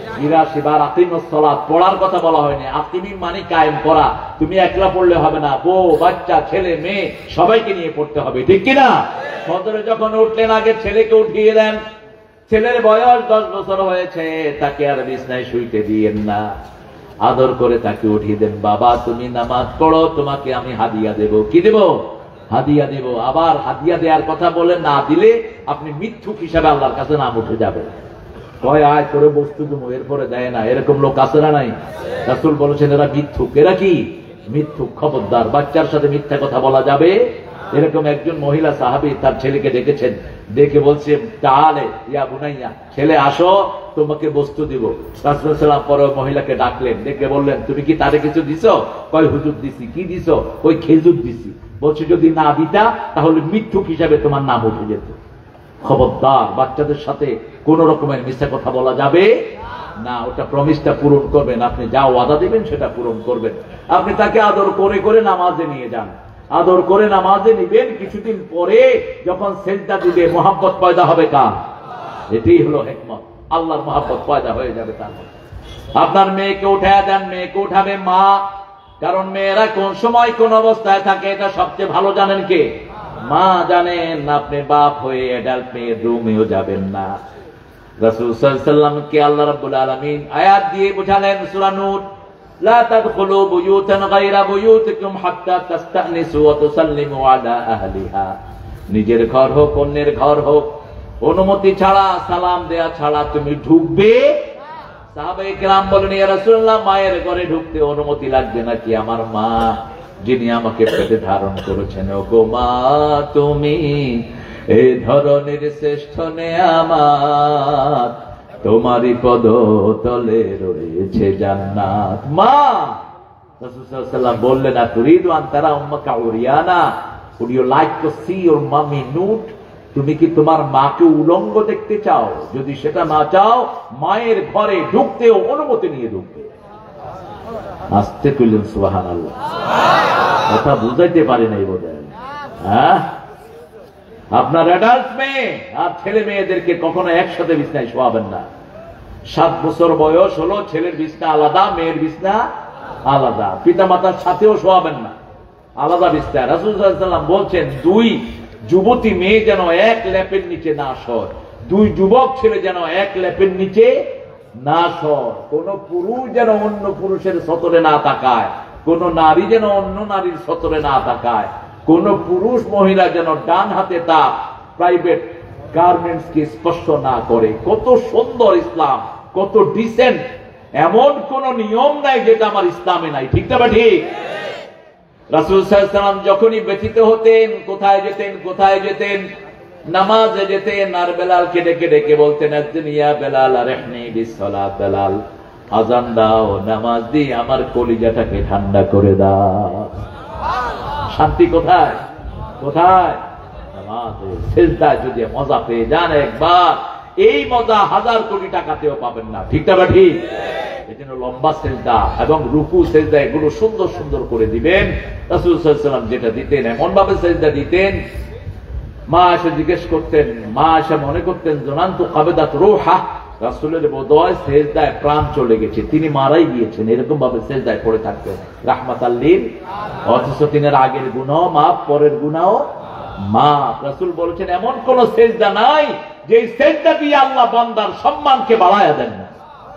বিরাশি বার আকিমুস সালাত পড়ার কথা বলা হয়নি। আকিমি মানে কায়েম করা। তুমি একলা পড়লে হবে না, বউ বাচ্চা ছেলে মেয়ে সবাইকে নিয়ে পড়তে হবে, ঠিক কিনা? ফজরে যখন উঠলেন আগে ছেলেকে উঠিয়ে দেন। ছেলের বয়স দশ বছর হয়েছে, তাকে আর বিছনায় শুইতে দিয়েন না, আদর করে তাকে উঠিয়ে দেন। বাবা তুমি নামাজ পড়ো, তোমাকে আমি হাদিয়া দেব। কি দেব? হাদিয়া দেব। আবার হাদিয়া দেওয়ার কথা বলে না দিলে আপনি মিথ্যুক হিসাবে আল্লাহর কাছে নাম উঠে যাবে। কয় আয় করে বস্তু দেবো, এরপরে দেয় না, এরকম লোক আছে না নাই? রাসূল বলেছেন এরা মিথ্যুক। এরা কি মিথ্যুক? খবরদার, বাচ্চার সাথে মিথ্যা কথা বলা যাবে। এরকম একজন মহিলা সাহাবী তার ছেলেকে ডেকেছেন, ডেকে বলছে তাহলে ইয়া বুনাইয়া, ছেলে আসো তোমাকে বস্তু দিব। রাসূল সাল্লাল্লাহু আলাইহি ওয়াসাল্লাম পরে মহিলাকে ডাকলেন, ডেকে বললেন তুমি কি তারে কিছু দিছো? কয় হুজুর দিছি। কি দিছো? ওই খেজুর দিছি। বলছে যদি না দিতা তাহলে মিথ্যুক হিসাবে তোমার নাম উঠে যেত। খবরদার, বাচ্চাদের সাথে কোন রকমের মিথ্যা কথা বলা যাবে না। ওটা প্রমিসটা পূরণ করবেন, আপনি যা ওয়াদা দিবেন সেটা পূরণ করবেন। আপনি তাকে আদর করে করে নামাজে নিয়ে যান, আদর করে নামাজে নিবেন। কিছুদিন পরে যখন সেজদা দিবে মোহাব্বত পয়দা হবে কার? এটাই হলো হিকমত। আল্লাহর মোহাব্বত পয়দা হয়ে যাবে তার। আপনার মেয়েকে উঠায় দেন, মেয়েকে উঠাবে মা, কারণ মেয়েরা কোন সময় কোন অবস্থায় থাকে এটা সবচেয়ে ভালো জানেন কে? মা জানেন। আপনি বাপ হয়ে অ্যাডাল্ট মেয়ের রুমেও যাবেন না। রাসূল সাল্লাল্লাহু আলাইহি ওয়াসাল্লামকে আল্লাহ রাব্বুল আলামিন আয়াত দিয়ে বোঝালেন সূরা নূর, লা তাদখুলু বুয়ুতান গায়রা বুয়ুতিকুম হাত্তা তাস্তানিসু ওয়া তুসাল্লিমু আলা আহলিহা। নিজের ঘর হোক অন্যের ঘর হোক, অনুমতি ছাড়া সালাম দেয়া ছাড়া তুমি ঢুকবে। সাহাবায়ে কেরাম বলেন ইয়া রাসূলুল্লাহ মায়ের ঘরে ঢুকতে অনুমতি লাগবে নাকি? আমার মা যিনি আমাকে পেটে ধারণ করেছেন, ও গো মা তুমি এই ধরনের শ্রেষ্ঠ নেয়ামত, তোমারই পদতলে রয়েছে জান্নাত। মা রাসূল সাল্লাল্লাহু আলাইহি ওয়াসাল্লাম বললেন আতুরিদু আন তারা উম্মাকা উরিয়ানা, would you like to see your mommy nude? তুমি কি তোমার মাকে উলঙ্গ দেখতে চাও? যদি সেটা না চাও মায়ের ঘরে ঢুকতেও অনুমতি নিয়ে ঢুকবে। আস্তে কইলেন সুবহানাল্লাহ। কথা বুঝাইতে পারি নাই বোধহয়। হ্যাঁ, আপনার অ্যাডাল্ট মেয়ে আর ছেলে মেয়েদেরকে কখনো একসাথে বিছনায় শোয়াবেন না। সাত বছর বয়স হলো, ছেলের বিছনা আলাদা, মেয়ের বিছনা আলাদা। পিতা মাতার সাথেও শোয়াবেন না, আলাদা বিছনা। রাসূল সাল্লাল্লাহু আলাইহি ওয়াসাল্লাম বলছেন দুই যুবতী মেয়ে যেন এক লেপের নিচে না শোয়, দুই যুবক ছেলে যেন এক লেপের নিচে না শোয়। কোন পুরুষ যেন অন্য পুরুষের সতরে না তাকায়, কোন নারী যেন অন্য নারীর সতরে না তাকায়, কোন পুরুষ মহিলা যেন ডান হাতে তার প্রাইভেট গার্মেন্টস কে স্পর্শ না করে। কত সুন্দর ইসলাম, কত ডিসেন্ট। এমন কোন নিয়ম নাই যেটা আমার ইসলামে নাই, ঠিক না ঠিক? রাসূল সাল্লাল্লাহু আলাইহি ওয়াসাল্লাম যখনই ব্যথিত হতেন, কোথায় যেতেন কোথায় যেতেন নামাজে যেতেন, আর বেলালকে ডেকে ডেকে বলতেন ইয়া বেলাল আরহিনি বিসসালাত, বেলাল আযান দাও, নামাজ দি আমার কলিজাটাকে ঠান্ডা করে দাও। শান্তি কোথায়? কোথায়? নামাজে। সিজদায় যদি মজা পেয়ে যান একবার, এই মজা হাজার কোটি টাকাতেও পাবেন না, ঠিক না ঠিক? এজন্য লম্বা সিজদা এবং রুকু সিজদা এগুলো সুন্দর সুন্দর করে দিবেন। রাসূল সাল্লাল্লাহু আলাইহি ওয়াসাল্লাম যেটা দিতেন এমন ভাবে সিজদা দিতেন, মা এসে জিজ্ঞেস করতেন, মা এসে মনে করতেন জনান্তু কাবেদাত রূহা, রাসূলের বোধহয় সিজদায় প্রাণ চলে গেছে, তিনি মারাই গিয়েছেন। এরকম ভাবে সিজদায় পড়ে থাকতেন রাহমাতাল লিল। অথচ তিনের আগের গুনাহ মাফ, পরের গুনাহ মাফ। রাসূল বলেছেন এমন কোন সিজদা নাই যে সিজদা দিয়ে আল্লাহ বান্দার সম্মানকে বাড়ায়া দেন না।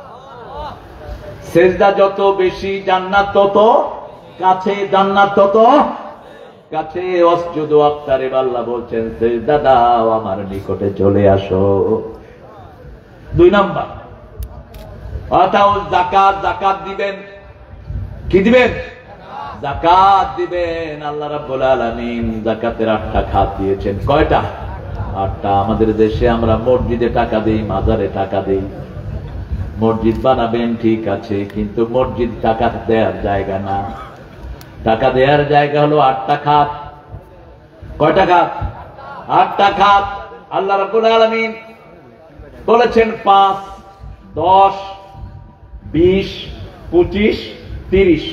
সিজদা যত বেশি জান্নাত তত কাছে, জান্নাত তত কাছে। ওয়াসজুদু ওয়াক্তারিব, আল্লাহ বলছেন সিজদা দাও, আমার নিকটে চলে আসো। দুই নাম্বার আতাউ যাকাত, যাকাত দিবেন। কি দিবেন? যাকাত দিবেন। আল্লাহ রাব্বুল আলামিন যাকাতের আটটা খাত দিয়েছেন। কয়টা? আটটা। আমাদের দেশে আমরা মসজিদে টাকা দেই, মাজারে টাকা দেই। মসজিদ বানাবেন ঠিক আছে, কিন্তু মসজিদ টাকা দেওয়ার জায়গা না। টাকা দেওয়ার জায়গা হলো আটটা খাত। কয়টা খাত? আটটা খাত। আল্লাহ রাব্বুল আলামিন বলেছেন পাঁচ, দশ, বিশ, পঁচিশ, তিরিশ।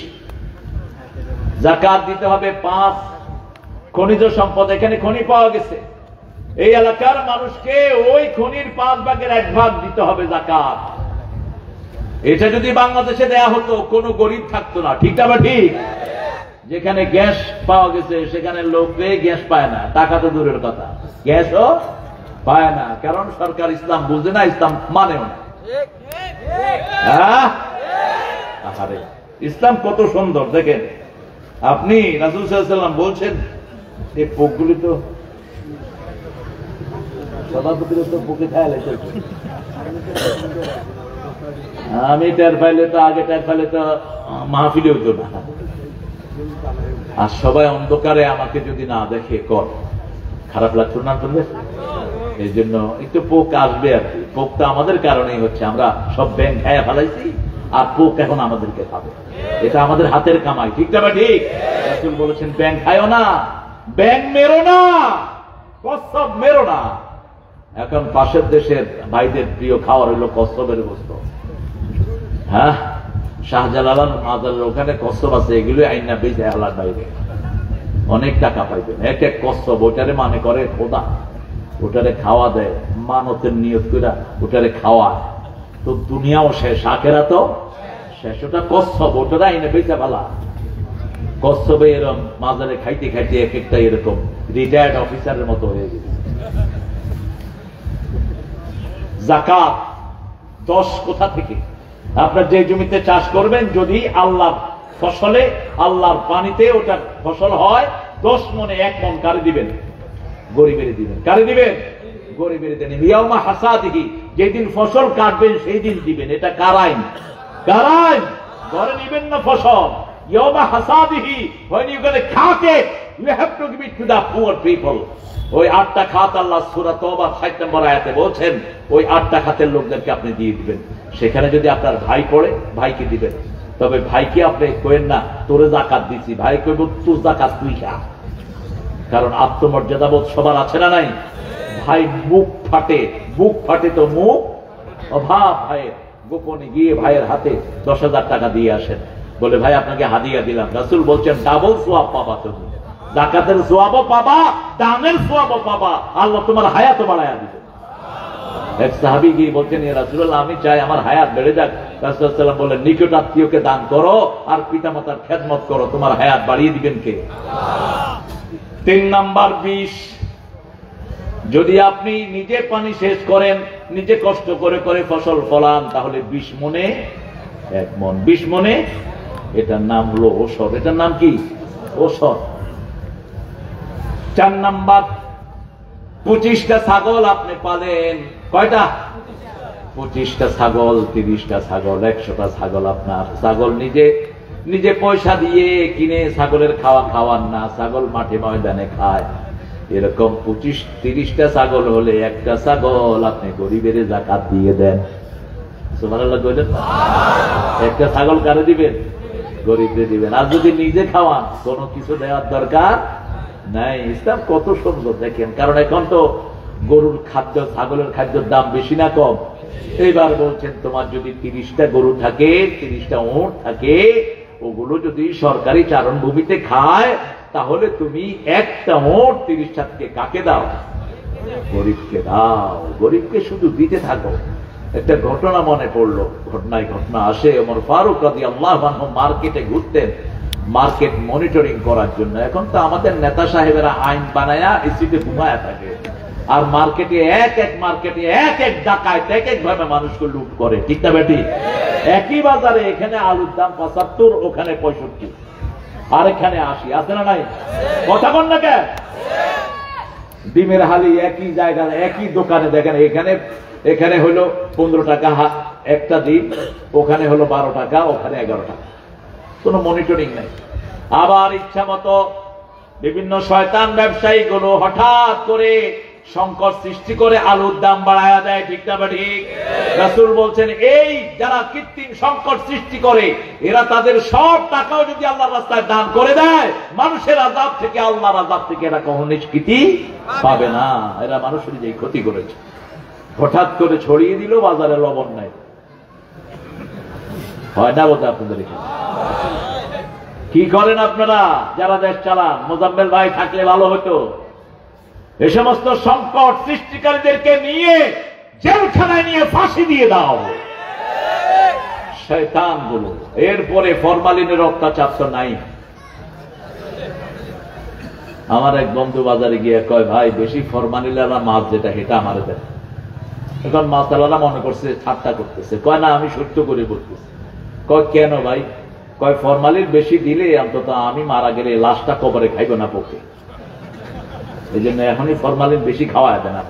যাকাত দিতে হবে পাঁচ। খনিজ সম্পদ, এখানে খনি পাওয়া গেছে, এই এলাকার মানুষকে ওই খনির পাঁচ ভাগের এক ভাগ দিতে হবে যাকাত। এটা যদি বাংলাদেশে দেয়া হতো কোনো গরিব থাকতো না, ঠিক না বা ঠিক? যেখানে গ্যাস পাওয়া গেছে সেখানে লোকে গ্যাস পায় না, টাকা তো দূরের কথা, গ্যাসও পায় না, কারণ সরকার ইসলাম বুঝে না, ইসলাম মানেও না। আরে ইসলাম কত সুন্দর দেখেন আপনি। রাসূল সাল্লাল্লাহু আলাইহি ওয়াসাল্লাম বলছেন এই পোকগুলি তো সভাপতির তো পোকে খায় লেছে। আমি টের পাইলে তো আগে টের পাইলে তো মাহফিলে হতো না। আর সবাই অন্ধকারে আমাকে যদি না দেখে কর খারাপ লাগতো না তোদের? এই জন্য একটু পোক আসবে আর কি। পোকটা আমাদের কারণেই হচ্ছে, আমরা সব ব্যাং খায়া ফেলাইছি আর পোক এখন আমাদেরকে খাবে। এটা আমাদের হাতের কামাই, ঠিক না? ঠিক। রাসূল বলেছেন ব্যাং খায়ও না, ব্যাং মেরো না, কচ্ছপ মেরো না। এখন পাশের দেশের ভাইদের প্রিয় খাওয়ার হইলো কচ্ছপের গোস্ত। হ্যাঁ, শাহজালাল মাজারের ওখানে কচ্ছপ আছে, এগুলো আইনা বেঁচে আলার বাইরে অনেক টাকা পাইবেন। এক এক কচ্ছপ ওটারে মানে করে খোদা, ওটারে খাওয়া দেয় মানতের নিয়ত করে, ওটারে খাওয়া তো দুনিয়াও শেষ, আখেরা তো শেষ। ওটা কচ্ছপ, ওটারে আইনা বেঁচে ফেলা। কচ্ছপে এরকম মাজারে খাইতে খাইতে এক একটা এরকম রিটায়ার্ড অফিসারের মতো হয়ে গেছে। যাকাত দশ কোথা থেকে? আপনার যে জমিতে চাষ করবেন যদি আল্লাহর ফসলে, আল্লাহর পানিতে ওটা ফসল হয়, দশ মনে এক মন কারে দিবেন? গরিবের দিবেন। কারে দিবেন? গরিবের দেন। ইয়াউমা হাসাদিহি, যেদিন ফসল কাটবেন সেই দিন দিবেন। এটা কার আইন? কার আইন? ঘরে নিবেন না ফসল। ইয়াউমা হাসাদিহি, when you gonna cut it, you have to give it to the poor people. ওই আটটা খাত আল্লাহ সূরা তওবার ষাট নম্বর আয়াতে বলছেন, ওই আটটা খাতের লোকদেরকে আপনি দিয়ে দিবেন। সেখানে যদি আপনার ভাই পড়ে, ভাইকে দিবেন। তবে ভাইকে আপনি কইেন না তোরে যাকাত দিছি, ভাই কইব তোর যাকাত তুই খা। কারণ আত্মমর্যাদাবোধ সবার আছে না নাই? ভাই মুখ ফাটে, মুখ ফাটে তো মুখ অভাব ভাইয়ের, গোপনে গিয়ে ভাইয়ের হাতে দশ হাজার টাকা দিয়ে আসেন, বলে ভাই আপনাকে হাদিয়া দিলাম। রাসূল বলছেন ডাবল সোয়াব পাবা, তুমি যাকাতের সোয়াবও পাবা, দানের সোয়াবও পাবা, আল্লাহ তোমার হায়াত বাড়ায়া দিবেন। এক সাহাবী গিয়ে বলছেন ইয়া রাসূলুল্লাহ আমি চাই আমার হায়াত বেড়ে যাক। রাসূল সাল্লাল্লাহু আলাইহি ওয়াসাল্লাম বললেন নিকট আত্মীয়কে দান করো আর পিতামাতার খেদমত করো, তোমার হায়াত বাড়িয়ে দিবেন কে? তিন নাম্বার বিষ। যদি আপনি নিজে পানি শেষ করেন, নিজে কষ্ট করে করে ফসল ফলান, তাহলে বিশ মনে এক মন, বিশ মনে, এটার নাম হলো ওসর। এটার নাম কি? ওসর। চার নাম্বার, পঁচিশটা ছাগল আপনি পালেন। কয়টা? পঁচিশটা ছাগল, তিরিশটা ছাগল, একশোটা ছাগল আপনার। ছাগল নিজে নিজে পয়সা দিয়ে কিনে ছাগলের খাওয়া খাওয়ান না, ছাগল মাঠে ময়দানে খায়। এরকম পঁচিশ তিরিশটা ছাগল হলে একটা ছাগল আপনি গরিবের যাকাত দিয়ে দেন। সুবহানাল্লাহ বলেন। একটা ছাগল কারে দিবেন? গরিবরে দিবেন। আর যদি নিজে খাওয়ান, কোনো কিছু দেওয়ার দরকার নাই। ইসলাম কত সুন্দর দেখেন। কারণ এখন তো গরুর খাদ্য, ছাগলের খাদ্যের দাম বেশি না কম? এইবার বলছেন তোমার যদি তিরিশটা গরু থাকে, তিরিশটা উট থাকে, ওগুলো যদি সরকারি চারণ ভূমিতে খায়, তাহলে তুমি একটা উট তিরিশটা থেকে কাকে দাও? গরিবকে দাও। গরিবকে শুধু দিতে থাকো। একটা ঘটনা মনে পড়লো, ঘটনায় ঘটনা আসে। ওমর ফারুক রাদিয়াল্লাহু আনহু মার্কেটে ঘুরতেন মার্কেট মনিটরিং করার জন্য। এখন তো আমাদের নেতা সাহেবেরা আইন বানায়া এসিতে ঘুমায়া থাকে, আর মার্কেটে এক এক মার্কেটে এক এক ডাকায় এক এক ভাবে মানুষকে লুট করে, ঠিক না বেটি? একই বাজারে এখানে আলুর দাম পঁচাত্তর, ওখানে পঁয়ষট্টি, আর এখানে আশি, আছে না নাই? কথা বল না কেন? ডিমের হালি একই জায়গায় একই দোকানে দেখেন, এখানে এখানে হলো পনেরো টাকা একটা ডিম, ওখানে হলো বারো টাকা, ওখানে এগারো টাকা, কোনো মনিটরিং নাই। আবার ইচ্ছা মতো বিভিন্ন শয়তান ব্যবসায়ী গুলো হঠাৎ করে সংকট সৃষ্টি করে আলুর দাম বাড়ায়া দেয়, ঠিক না ঠিক? রাসূল বলছেন এই যারা কৃত্রিম সংকট সৃষ্টি করে, এরা তাদের সব টাকাও যদি আল্লাহর রাস্তায় দান করে দেয়, মানুষের আযাব থেকে, আল্লাহর আযাব থেকে এরা কখনো নিষ্কৃতি পাবে না। এরা মানুষের যে ক্ষতি করেছে, হঠাৎ করে ছড়িয়ে দিল বাজারে লবণ নাই, হয় না বোধ আপনাদের এখানে? কি করেন আপনারা যারা দেশ চালান? মোজাম্মেল ভাই থাকলে ভালো হতো। এই সমস্ত সংকট সৃষ্টিকারীদেরকে নিয়ে জেলখানায় নিয়ে ফাঁসি দিয়ে দাও। শয়তানগুলো। এরপরে ফরমালিনের অত্যাচার তো নাই। আমার এক বন্ধু বাজারে গিয়ে কয়, ভাই বেশি ফরমালিনালা মাছ যেটা সেটা আমার দেন। এখন মাছালারা মনে করছে ঠাট্টা করতেছে, কয় না আমি সত্য করে বলতেছি। কয় কেন ভাই? কয় ফরমালিন বেশি দিলে অন্তত আমি মারা গেলে লাশটা কবরে খাইব না পক্ষে, এই জন্য এখনই ফরমালিন বেশি খাওয়ায় দেন।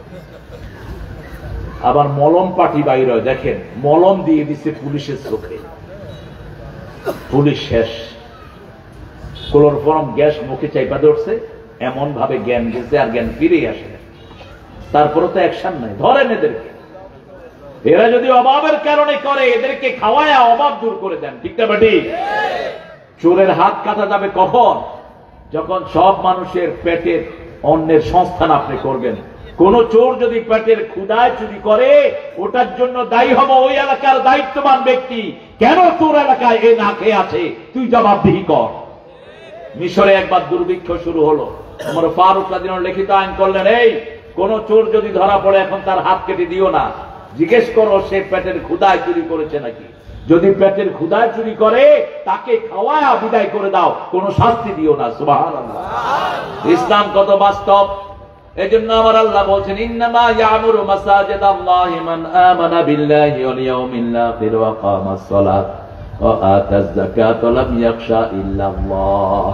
আবার মলম পাটি বাইরে দেখেন, মলম দিয়ে দিচ্ছে পুলিশের চোখে, পুলিশ শেষ। ক্লোরোফর্ম গ্যাস মুখে চাইপা ধরছে, এমন ভাবে জ্ঞান গেছে আর জ্ঞান ফিরে আসে। তারপরে তো অ্যাকশন নাই, ধরেন এদেরকে। এরা যদি অভাবের কারণে করে, এদেরকে খাওয়ায় অভাব দূর করে দেন, ঠিক না বেটি? চোরের হাত কাটা যাবে কখন? যখন সব মানুষের পেটের অন্যের সংস্থান আপনি করবেন। কোন চোর যদি পেটের ক্ষুধায় চুরি করে, ওটার জন্য দায়ী হব ওই এলাকার দায়িত্ববান ব্যক্তি। কেন তোর এলাকায় এ না খেয়ে আছে, তুই জবাবদিহি কর। মিশরে একবার দুর্ভিক্ষ শুরু হলো, আমার ফারুক রাদিয়াল্লাহু লিখিত আইন করলেন, এই কোন চোর যদি ধরা পড়ে এখন তার হাত কেটে দিও না, জিজ্ঞেস করো সে পেটের ক্ষুধায় চুরি করেছে নাকি। যদি পেটের ক্ষুধায় চুরি করে, তাকে খাওয়ায়া বিদায় করে দাও, কোনো শাস্তি দিও না। সুবহানাল্লাহ। ইসলাম কত বাস্তব। এজন্য আমার আল্লাহ বলছেন, ইন্নামা ইয়ামুরু মাসাজিদাল্লাহি মান আমানা বিল্লাহি ওয়াল ইয়াউমিল আখির ওয়া আকামাস সালাত ওয়া আতাজ যাকাত ওয়া লাম ইয়াখশা ইল্লাল্লাহ।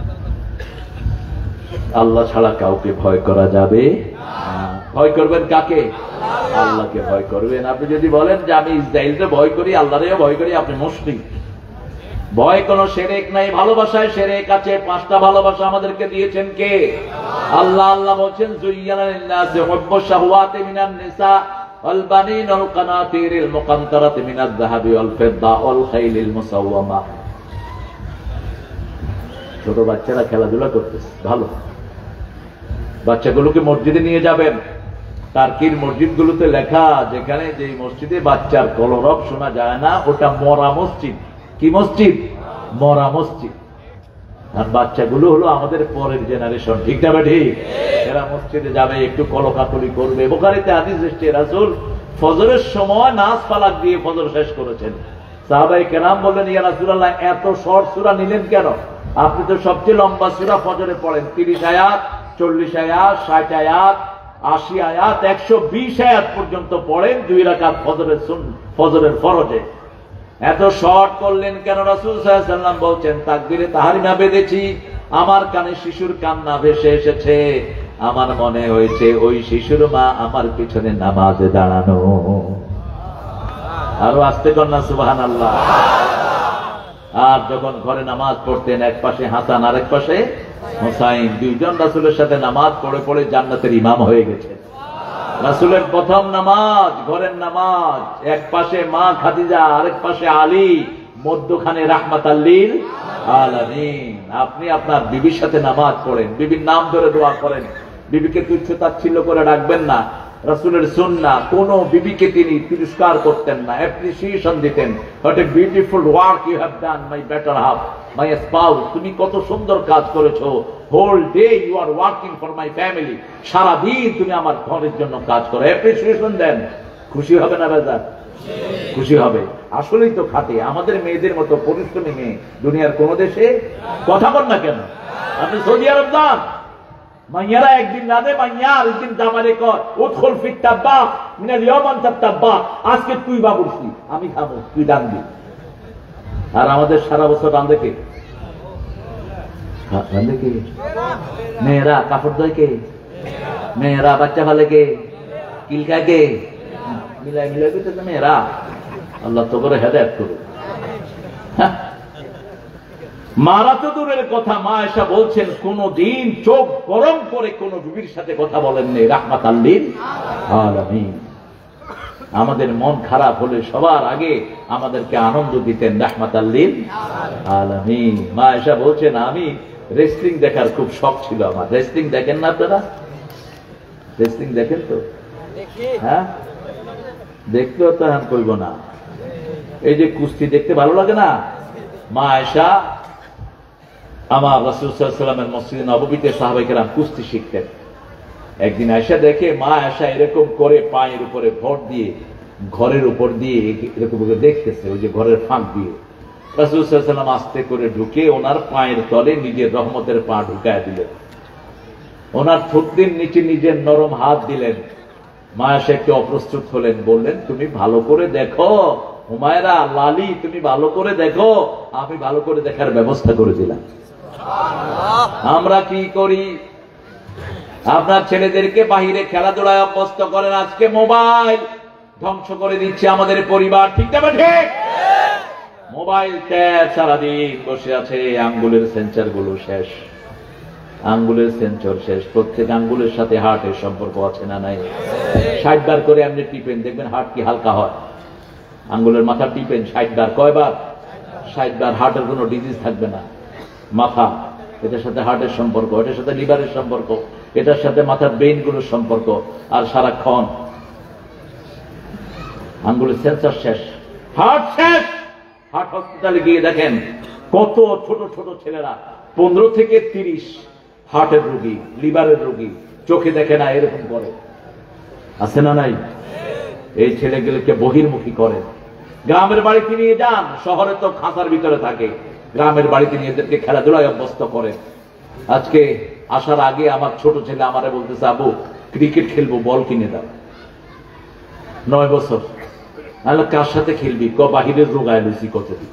আল্লাহ ছাড়া কাউকে ভয় করা যাবে না। ভয় করবেন কাকে? আল্লাহকে ভয় করবেন। আপনি যদি বলেন যে আমি ইসরায়েলকে ভয় করি, আল্লাহরেও ভয় করি, আপনি মুশরিক। ভয় কোন শিরক নাই, ভালোবাসায় শিরক আছে। পাঁচটা ভালোবাসা আমাদেরকে দিয়েছেন কে? আল্লাহ। আল্লাহ বলেন, যুয়্যানা লিন-নাসি হুব্বুশ শাহওয়াতি মিনান নিসা ওয়াল বানিন ওয়াল কানাতিরিল মুকান্তারাতি মিনাজ যাহাবি ওয়াল ফিদ্দা ওয়াল খাইলিল মুসাওয়ামা। ছোট বাচ্চারা খেলাধুলা করতেছে, ভালো। বাচ্চাগুলোকে মসজিদে নিয়ে যাবেন। টার্কির মসজিদগুলোতে লেখা, যেখানে যে মসজিদে বাচ্চার কলরব শোনা যায় না, ওটা মরা মসজিদ। কি মসজিদ? মরা মসজিদ। আর বাচ্চাগুলো হলো আমাদের পরের জেনারেশন, ঠিক না ঠিক? এরা মসজিদে যাবে, একটু কলকাকলি করবে। বুখারীতে হাদিস এসেছে, রাসূল ফজরের সময় নাচ ফালাক দিয়ে ফজর শেষ করেছেন। সাহাবায়ে কেরাম বললেন, ইয়া রাসূলুল্লাহ, এত শর্ট সূরা নিলেন কেন? আপনি তো সবচেয়ে লম্বা সূরা ফজরে পড়েন, তিরিশ আয়াত, চল্লিশ আয়াত, ষাট আয়াত, আশি আয়াত, একশো বিশ আয়াত পর্যন্ত পড়েন দুই রাকাত ফজরের ফজরের ফরজে। এত শর্ট করলেন কেন? রাসূল সাল্লাল্লাহু আলাইহি ওয়াসাল্লাম বলছেন, তাকবীরে তাহরিমা বেঁধেছি, আমার কানে শিশুর কান্না ভেসে এসেছে, আমার মনে হয়েছে ওই শিশুর মা আমার পিছনে নামাজে দাঁড়ানো। আরো আস্তে কন্যা সুবহানাল্লাহ। আর যখন ঘরে নামাজ পড়তেন, এক পাশে হাসান আর এক পাশে হুসাইন, দুইজন রাসূলের সাথে নামাজ পড়ে পড়ে জান্নাতের ইমাম হয়ে গেছে। রাসূলের প্রথম নামাজ, ঘরের নামাজ, এক পাশে মা খাদিজা, আরেক পাশে আলী, মধ্যখানে রাহমাতাল লিল আলামিন। আপনি আপনার বিবির সাথে নামাজ পড়েন, বিবির নাম ধরে দোয়া করেন, বিবিকে তুচ্ছ তাচ্ছিল্য করে ডাকবেন না। রাসূলের সুন্নাহ, কোন বিবিকে তিনি তিরস্কার করতেন না, অ্যাপ্রিসিয়েশন দিতেন। What a beautiful work you have done my better half, my spouse, তুমি কত সুন্দর কাজ করেছো। Whole day you are working for my family, সারাদিন তুমি আমার ঘরের জন্য কাজ করো, অ্যাপ্রিসিয়েশন দেন। খুশি হবে না বেজার? খুশি হবে। আসলেই তো খাটে, আমাদের মেয়েদের মতো পরিশ্রমী মেয়ে দুনিয়ার কোন দেশে। কথা বল না কেন? আপনি সৌদি আরব যান, মাইয়ারা একদিন রাধে, মাইয়া আরেকদিন জামারে কর উদখুল ফিত তাব্বাক মিনাল ইয়াওম আনতা তাব্বাক, আজকে তুই বাবুর্চি, আমি খাবো, তুই রাঁধবি। আর আমাদের সারা বছর রাঁধে কে? রাঁধে কে? মেয়েরা। কাপড় ধোয় কে? মেয়েরা। বাচ্চা ফালে কে? কিলকায় কে? মিলাই মিলাই করতেছে মেয়েরা। আল্লাহ তো করে হেদায়েত করুন। মারা তো দূরের কথা, মা আয়েশা বলছেন, কোনদিন চোখ গরম করে কোন বিবির সাথে কথা বলেননি, রাহমাতাল লিল আলামিন। আমাদের মন খারাপ হলে সবার আগে আমাদেরকে আনন্দ দিতেন, রাহমাতাল লিল আলামিন। মা আয়েশা বলছেন, আমি রেসলিং দেখার খুব শখ ছিল আমার। রেসলিং দেখেন না আপনারা? রেসলিং দেখেন তো? হ্যাঁ, দেখতেও তো এখন কইব না। এই যে কুস্তি দেখতে ভালো লাগে না? মা আয়েশা আমার রাসূল সাল্লাল্লাহু আলাইহি ওয়াসাল্লামের মসজিদে নববীতে সাহাবায়ে কেরাম কুস্তি শিখতেন। একদিন আয়েশা দেখে, মা আয়েশা এরকম করে পায়ের উপরে ভর দিয়ে ঘরের উপর দিয়ে এরকম দেখতেছে, ওই যে ঘরের ফাঁক দিয়ে রাসূল সাল্লাল্লাহু আলাইহি ওয়াসাল্লাম আস্তে করে ঢুকে ওনার পায়ের তলে নিজের রহমতের পা ঢুকায় দিলেন, ওনার থুতনির নিচে নিজের নরম হাত দিলেন। মা এসে একটু অপ্রস্তুত হলেন, বললেন তুমি ভালো করে দেখো হুমায়রা, লালি তুমি ভালো করে দেখো। আমি ভালো করে দেখার ব্যবস্থা করে দিলাম। আমরা কি করি, আপনার ছেলেদেরকে বাহিরে খেলাধুলায় অভ্যস্ত করেন, আজকে মোবাইল ধ্বংস করে দিচ্ছে আমাদের পরিবার, ঠিক না ঠিক? মোবাইল ট্যাব সারাদিন বসে আছে, আঙ্গুলের সেন্সর গুলো শেষ, আঙ্গুলের সেন্সর শেষ। প্রত্যেক আঙ্গুলের সাথে হার্টের সম্পর্ক আছে না নাই? ষাট বার করে এমনি টিপেন, দেখবেন হার্ট কি হালকা হয়। আঙ্গুলের মাথা টিপেন ষাট বার, কয়বার? ষাট বার। হার্টের কোনো ডিজিজ থাকবে না। মাথা, এটার সাথে হার্টের সম্পর্ক, এটার সাথে লিভারের সম্পর্ক, এটার সাথে মাথার ব্রেইন গুলোর সম্পর্ক। আর সারাক্ষণ আঙ্গুলের সেন্সর শেষ, হার্ট শেষ। হার্ট হসপিটালে গিয়ে দেখেন কত ছোট ছোট ছেলেরা পনেরো থেকে তিরিশ হার্টের রোগী, লিভারের রোগী, চোখে দেখে না, এরকম করে, আছে না নাই? এই ছেলেগুলোকে বহির্মুখী করেন। গ্রামের বাড়িতে নিয়ে যান, শহরে তো খাঁচার ভিতরে থাকে, গ্রামের বাড়িতে নিয়ে এদেরকে খেলাধুলায় অভ্যস্ত করেন। আজকে আসার আগে আমার ছোট ছেলে আমারে বলতেছে, আবু ক্রিকেট খেলবো, বল কিনে দাও। নয় বছর। আল্লাহ কার সাথে খেলবি? ক বাহিরের রোগায় লুচি কতদিন।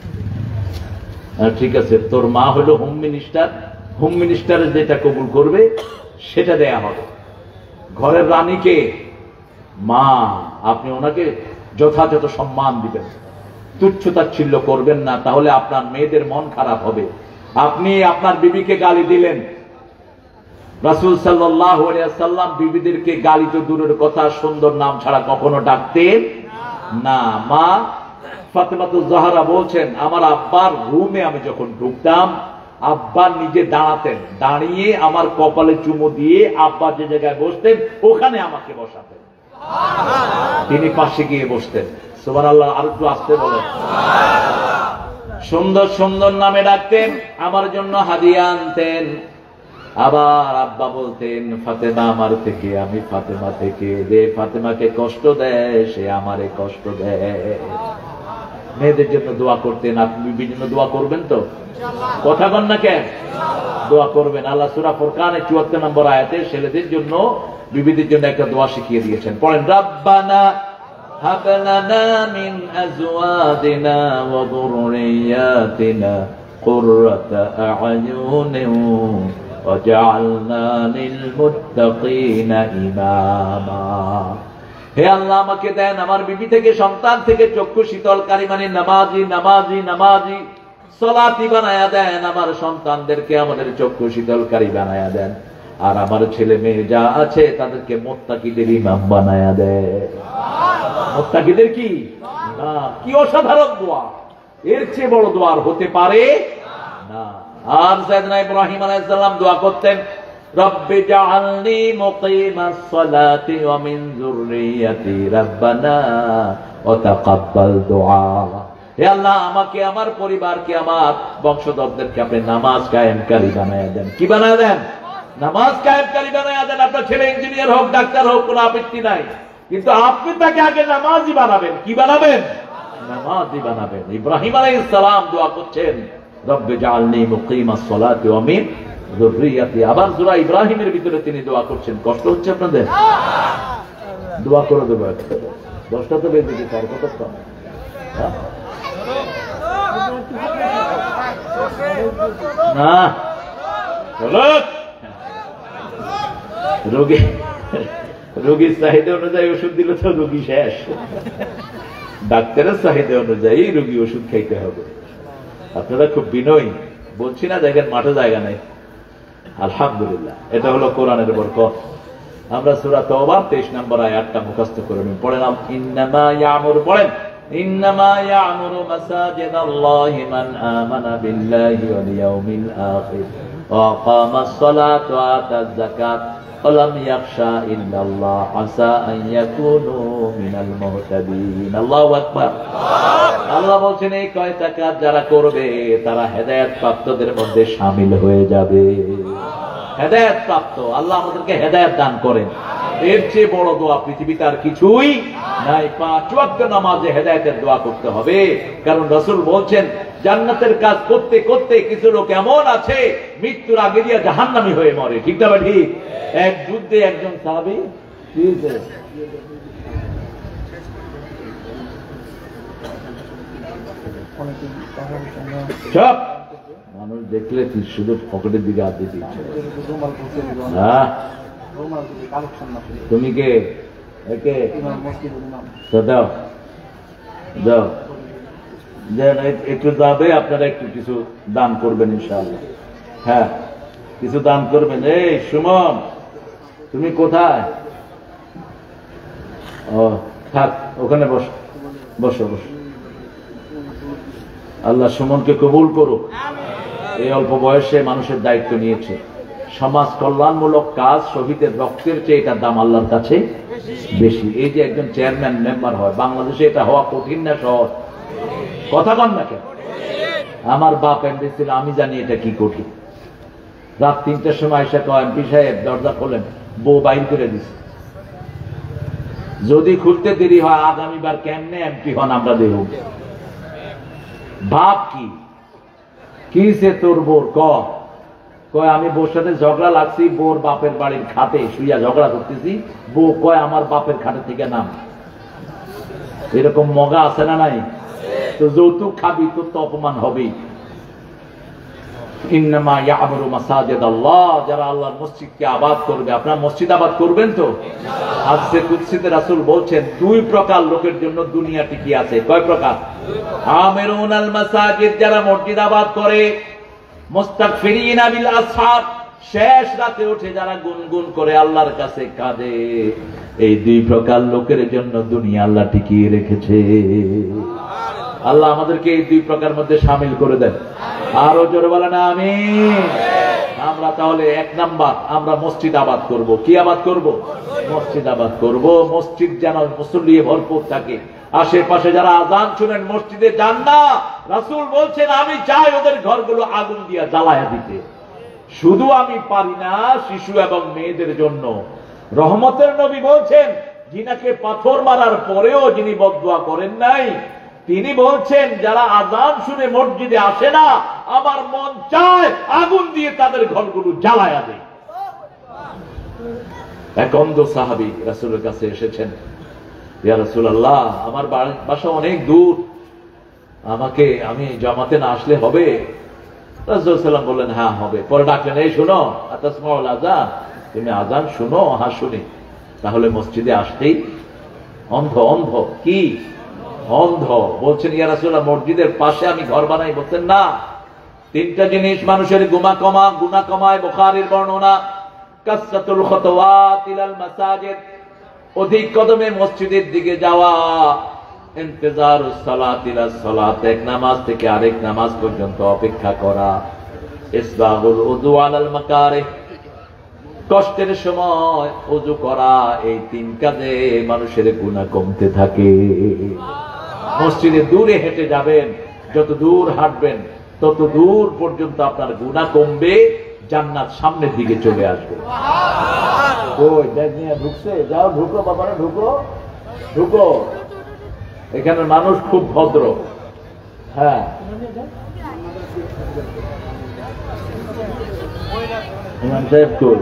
ঠিক আছে, তোর মা হলো হোম মিনিস্টার, হোম মিনিস্টারের যেটা কবুল করবে সেটা দেয়া হবে। ঘরের রানীকে মা, আপনি ওনাকে যথাযথ সম্মান দিবেন, তুচ্ছ তাচ্ছিল্য করবেন না, তাহলে আপনার মেয়েদের মন খারাপ হবে। আপনি আপনার বিবিকে গালি দিলেন, রাসূল সাল্লাল্লাহু আলাইহি ওয়াসাল্লাম বিবিদেরকে গালি তো দূরের কথা, সুন্দর নাম ছাড়া কখনো ডাকতেন না। মা ফাতেমাতুজ জাহরা বলছেন, আমার আব্বার রুমে আমি যখন ঢুকতাম, আব্বা নিজে দাঁড়াতেন, দাঁড়িয়ে আমার কপালে চুমু দিয়ে আব্বা যে জায়গায় বসতেন ওখানে আমাকে বসাতেন, তিনি পাশে গিয়ে বসতেন। সুবহানাল্লাহ। আর একটু আসতে বলেন। সুন্দর সুন্দর নামে ডাকতেন, আমার জন্য হাদিয়া আনতেন। আবার আব্বা বলতেন, ফাতেমা আমার থেকে, আমি ফাতেমা থেকে, যে ফাতেমাকে কষ্ট দেয় সে আমারে কষ্ট দেয়। মেয়েদের জন্য দোয়া করতেন। আপনি বিবির জন্য দোয়া করবেন তো? কথা বল না কেন? দোয়া করবেন। আল্লাহ সূরা ফুরকানের চুয়াত্তর নম্বর আয়াতে ছেলেদের জন্য, বিবিদের জন্য একটা দোয়া শিখিয়ে দিয়েছেন। পড়েন, রাব্বানা হাব লানা মিন আজওয়াজিনা ওয়া যুররিয়াতিনা কুররাতা আ'য়ুনিন ওয়াজআলনা লিল মুত্তাকিনা ইমামা। হে আল্লাহ, আমাকে দেন আমার বিবি থেকে, সন্তান থেকে চক্ষু শীতলকারী, মানে নামাজি নামাজি নামাজি সালাতি বানায়া দেন। আমার সন্তানদেরকে আমাদের চক্ষু শীতলকারী বানায়া দেন, আর আমার ছেলে মেয়ে যা আছে তাদেরকে মুত্তাকিদের ইমাম বানায়া দেন। মুত্তাকিদের কি না, কি অসাধারণ দোয়া! এর চেয়ে বড় দোয়া আর হতে পারে না। আর সাইয়েদনা ইব্রাহিম আলাইহিস সালাম দোয়া করতেন, রব্বি জাআলনি মুকিমাস সালাতি ওয়া মিন যুররিয়াতি রাব্বানা ওয়া তাকাব্বাল দুআ। হে আল্লাহ, আমাকে, আমার পরিবারকে, আমার বংশধরদেরকে আপনি নামাজ কায়েমকারী বানায়া দেন। কি বানায়া দেন? নামাজ কায়েমকারী বানায়া দেন। আপনার ছেলে ইঞ্জিনিয়ার হোক, ডাক্তার হোক, কোনো আপত্তি নাই, কিন্তু আপনি তাকে আগে নামাজি বানাবেন। কি বানাবেন? নামাজি বানাবেন। ইব্রাহিম আলাইহিস সালাম দোয়া করছেন, রব্বি জাআলনি মুকিমাস সালাতি ওয়া মিন যুররিয়াতি। আবার সূরা ইব্রাহিমের ভিতরে তিনি দোয়া করছেন। কষ্ট হচ্ছে আপনাদের? দোয়া করে দেবো। দশটা তো বেজে গেছে, আর কতক্ষণ? না, রোগী রোগীর চাহিদা অনুযায়ী ওষুধ দিলে তো রোগী শেষ। ডাক্তারের চাহিদা অনুযায়ী রোগী ওষুধ খাইতে হবে। আপনারা খুব বিনয়ী, বলছি না দেখেন মাঠে জায়গা নেই। আলহামদুলিল্লাহ, এটা হলো কোরআনের বরকত। আমরা সূরা তাওবার তেইশ নম্বর আয়াতটা মুখস্থ করে নিন। পড়েন, ইন্নামা ইয়ামুরু, পড়েন, ইন্নামা ইয়ামুরু মাসাজিদাল্লাহি মান আমানা বিল্লাহি ওয়াল ইয়াউমিল আখির ওয়া আকামাস সালাতা ওয়া আতাজ যাকাত ওয়া লাম ইয়াখশা ইল্লাল্লাহ আসা আন ইয়াকুনু মিনাল মুহতাদিন। আল্লাহু আকবার। আল্লাহ বলছেন, এই কয়টা কাজ যারা করবে তারা হেদায়েত প্রাপ্তদের মধ্যে শামিল হয়ে যাবে। হেদায়েত প্রাপ্ত, আল্লাহ আমাদেরকে হেদায়েত দান করেন। এর চেয়ে বড় দোয়া পৃথিবীতে আর কিছুই নাই। পাঁচ ওয়াক্ত নামাজে হেদায়েতের দোয়া করতে হবে, কারণ রাসূল বলছেন জান্নাতের কাজ করতে করতে কিছু লোক এমন আছে মৃত্যুর আগে দিয়ে জাহান্নামী হয়ে মরে। ঠিক না ঠিক? এক যুদ্ধে একজন সাহাবী মানুষ দেখলে শুধু পকেটের দিকে হাত দিতে ইচ্ছে। তুমি কে একে দাও দাও একটু যাবে, আপনারা একটু কিছু দান করবেন ইনশাআল্লাহ। হ্যাঁ, কিছু দান করবেন। এই সুমন, তুমি কোথায়? ও থাক, ওখানে বসো বসো বসো। আল্লাহ সুমনকে কবুল করুক। এই অল্প বয়সে মানুষের দায়িত্ব নিয়েছে। সমাজ কল্যাণমূলক কাজ শহীদের রক্তের চেয়ে এটার দাম আল্লাহর কাছে বেশি। এই যে একজন চেয়ারম্যান মেম্বার হয় বাংলাদেশে, এটা হওয়া কঠিন না সহজ? কথা বল না কেন? আমার বাপ এমপি ছিল, আমি জানি এটা কি কঠিন। রাত তিনটার সময় এসে কয় এমপি সাহেব দরজা খোলেন, বউ বাইর করে দিছে। যদি খুলতে দেরি হয় আগামীবার কেমনে এমপি হন আমরা দেখব। বাপ কি কি সে তোর বোর ক কয় আমি বউর সাথে ঝগড়া লাগছি, বোর বাপের বাড়ির খাটে শুইয়া ঝগড়া করতেছি, বউ কয় আমার বাপের খাটে থেকে নাম। এরকম মগা আছে না নাই? তো যৌতুক খাবি তোর তো অপমান হবেই। ইন্নামা ইয়া'মুরু মাসাজিদ আল্লাহ, যারা আল্লাহর মসজিদকে আবাদ করবে। আপনারা মসজিদ আবাদ করবেন তো? হাদিসে কুদসিতে রাসূল বলছেন দুই প্রকার লোকের জন্য দুনিয়া টিকে আছে। কয় প্রকার? আমিরুনাল মাসাজিদ, যারা মসজিদ আবাদ করে। মুস্তাগফিরিনা বিল আসহার, শেষ রাতে উঠে যারা গুনগুন করে আল্লাহর কাছে কাঁদে। এই দুই প্রকার লোকের জন্য দুনিয়া আল্লাহ টিকিয়ে রেখেছে। আল্লাহ আমাদেরকে এই দুই প্রকার মধ্যে শামিল করে দেন। আরো জোরে বলেন আমিন। আমরা তাহলে এক নাম্বার আমরা মসজিদ আবাদ করব। কি আবাদ করব? মসজিদ আবাদ করব। মসজিদ যেন মুসল্লি ভরপুর থাকে। আশেপাশে যারা আযান শুনেন মসজিদে যান না, রাসূল বলছেন আমি চাই ওদের ঘরগুলো আগুন দিয়ে জ্বালায়া দিতে। শুধু আমি পারি না, শিশু এবং মেয়েদের জন্য। রহমতের নবী বলছেন জিনাকে পাথর মারার পরেও যিনি বদদুয়া করেন নাই, তিনি বলছেন যারা আযান শুনে মসজিদে আসে না, আমার মন চায় আগুন দিয়ে তাদের ঘরগুলো জ্বালায়া দেয়। এক অন্ধ সাহাবী রাসূলের কাছে এসেছেন, ইয়া রাসূলুল্লাহ আমার বাসা অনেক দূর, আমাকে আমি জামাতে না আসলে হবে? রাসূল সাল্লাল্লাহু আলাইহি ওয়াসাল্লাম বললেন হ্যাঁ হবে। পরে ডাকলেন, এই শুনো, আতাসমাউল আযান, তুমি আযান শুনো? হ্যাঁ শুনি। তাহলে মসজিদে আসতেই অন্ধ অন্ধ কি অন্ধ বলছেন ইয়া রাসূলুল্লাহ মসজিদের পাশে আমি ঘর বানাই। বলছেন না, তিনটা জিনিস মানুষের গুনাহ কমা গুনাহ কমায়। বুখারীর বর্ণনা, কাসরাতুল খুতুওয়াত ইলাল মাসাজিদ, অধিক কদমে মসজিদের দিকে যাওয়া। ইন্তিজারুস সালাত ইলাস সালাত, এক নামাজ থেকে আরেক নামাজ পর্যন্ত অপেক্ষা করা। ইসবাগুল উযু আলাল মাকারিহ, কষ্টের সময় ওযু করা। এই তিন কাজে মানুষের গুনাহ কমতে থাকে। মসজিদে দূরে হেঁটে যাবেন, যত দূর হাঁটবেন তত দূর পর্যন্ত আপনার গুনাহ কমবে, জান্নাত সামনের দিকে চলে আসবে। ওই দেখ নিয়ে ঢুকছে, যাও ঢুকো বাবারা, ঢুকো ঢুকো। এখানে মানুষ খুব ভদ্র। হ্যাঁ, ইমাম সাহেব কই?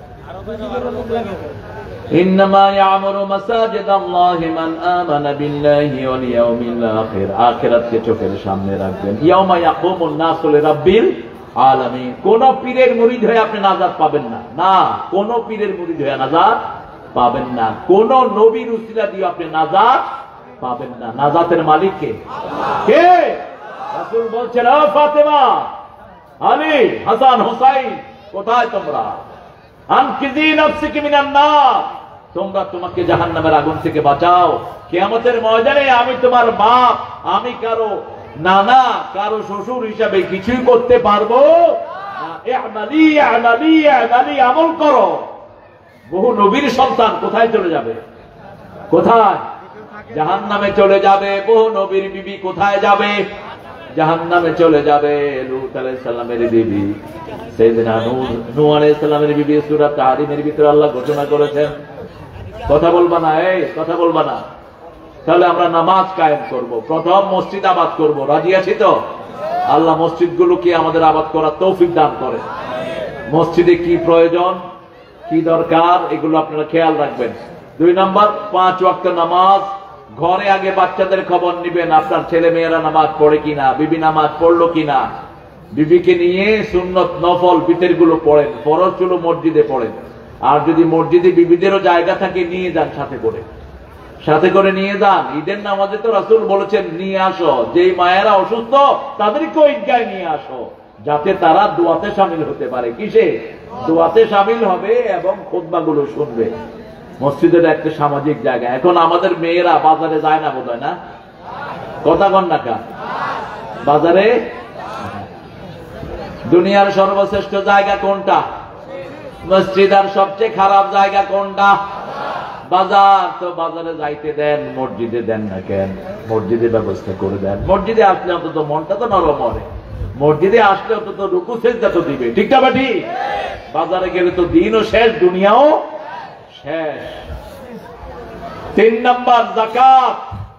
ইন্নামা ইয়া'মুরু মাসাজিদ আল্লাহি মান আমানা বিল্লাহি ওয়াল ইয়াউমিল আখির, আখিরাতকে চোখের সামনে রাখবেন। ইয়াউমা ইয়াকুমুন নাসু লিরাব্বিল আলামিন। কোন পীরের মুরিদ হয়ে আপনি নাজাত পাবেন না। না, কোন পীরের মুরিদ হয়ে নাজাত পাবেন না। কোন নবীর উসিলা দিয়ে আপনি নাজাত পাবেন না। নাজাতের মালিক কে? কে? রাসূল বলছেন, ও ফাতেমা, আলী, হাসান, হুসাইন, কোথায় তোমরা? আনকিজি নাফসিকি মিনান নার, তোমরা তোমাকে জাহান্নামের আগুন থেকে বাঁচাও। কিয়ামতের ময়দানে আমি তোমার বাপ, আমি কারো নানা, কারো শ্বশুর হিসাবে কিছুই করতে পারবো না। ই'মালি ই'মালি ই'মালি, আমল করো। বহু নবীর সন্তান কোথায় চলে যাবে? কোথায়? জাহান্নামে চলে যাবে। বহু নবীর বিবি কোথায় যাবে? জাহান্নামে চলে যাবে। লূত আলাইহিস সালামের বিবি, সাইয়েদনা নূহ নূহ আলাইহিস সালামের বিবি সূরা তাহরিমের ভিতরে আল্লাহ ঘোষণা করেছেন, কথা বলবা না, এই কথা বলবা না। তাহলে আমরা নামাজ কায়েম করব, প্রথম মসজিদ আবাদ করব। রাজি আছি তো? আল্লাহ মসজিদগুলোকে আমাদের আবাদ করার তৌফিক দান করে। মসজিদে কি প্রয়োজন, কি দরকার, এগুলো আপনারা খেয়াল রাখবেন। দুই নাম্বার, পাঁচ ওয়াক্ত নামাজ। ঘরে আগে বাচ্চাদের খবর নিবেন, আপনার ছেলে মেয়েরা নামাজ পড়ে কিনা, বিবি নামাজ পড়লো কিনা। বিবিকে নিয়ে সুন্নত নফল বিতের গুলো পড়েন, ফরজ গুলো মসজিদে পড়েন। আর যদি মসজিদে বিবিদেরও জায়গা থাকে নিয়ে যান, সাথে করে সাথে করে নিয়ে যান। ঈদের নামাজে তো রাসূল বলেছেন নিয়ে আসো, যেই মায়েরা অসুস্থ তাদেরকে ঈদগায় নিয়ে আসো, যাতে তারা দোয়াতে শামিল হতে পারে। কিসে? দোয়াতে শামিল হবে এবং খুতবা গুলো শুনবে। মসজিদের একটা সামাজিক জায়গা। এখন আমাদের মেয়েরা বাজারে যায় না বোধহয়, না? কথা কন না কা? বাজারে দুনিয়ার সর্বশ্রেষ্ঠ জায়গা কোনটা? মসজিদ। আর সবচেয়ে খারাপ জায়গা কোনটা? বাজার। তো বাজারে যাইতে দেন, মসজিদে দেন না কেন? মসজিদে ব্যবস্থা করে দেন। মসজিদে আসলে অন্তত মনটা তো নরম হবে, মসজিদে আসলে অন্তত রুকু সেজদা তো দিবে, ঠিক না বেটি? বাজারে গেলে তো দিনও শেষ, দুনিয়াও শেষ। তিন নাম্বার, যাকাত।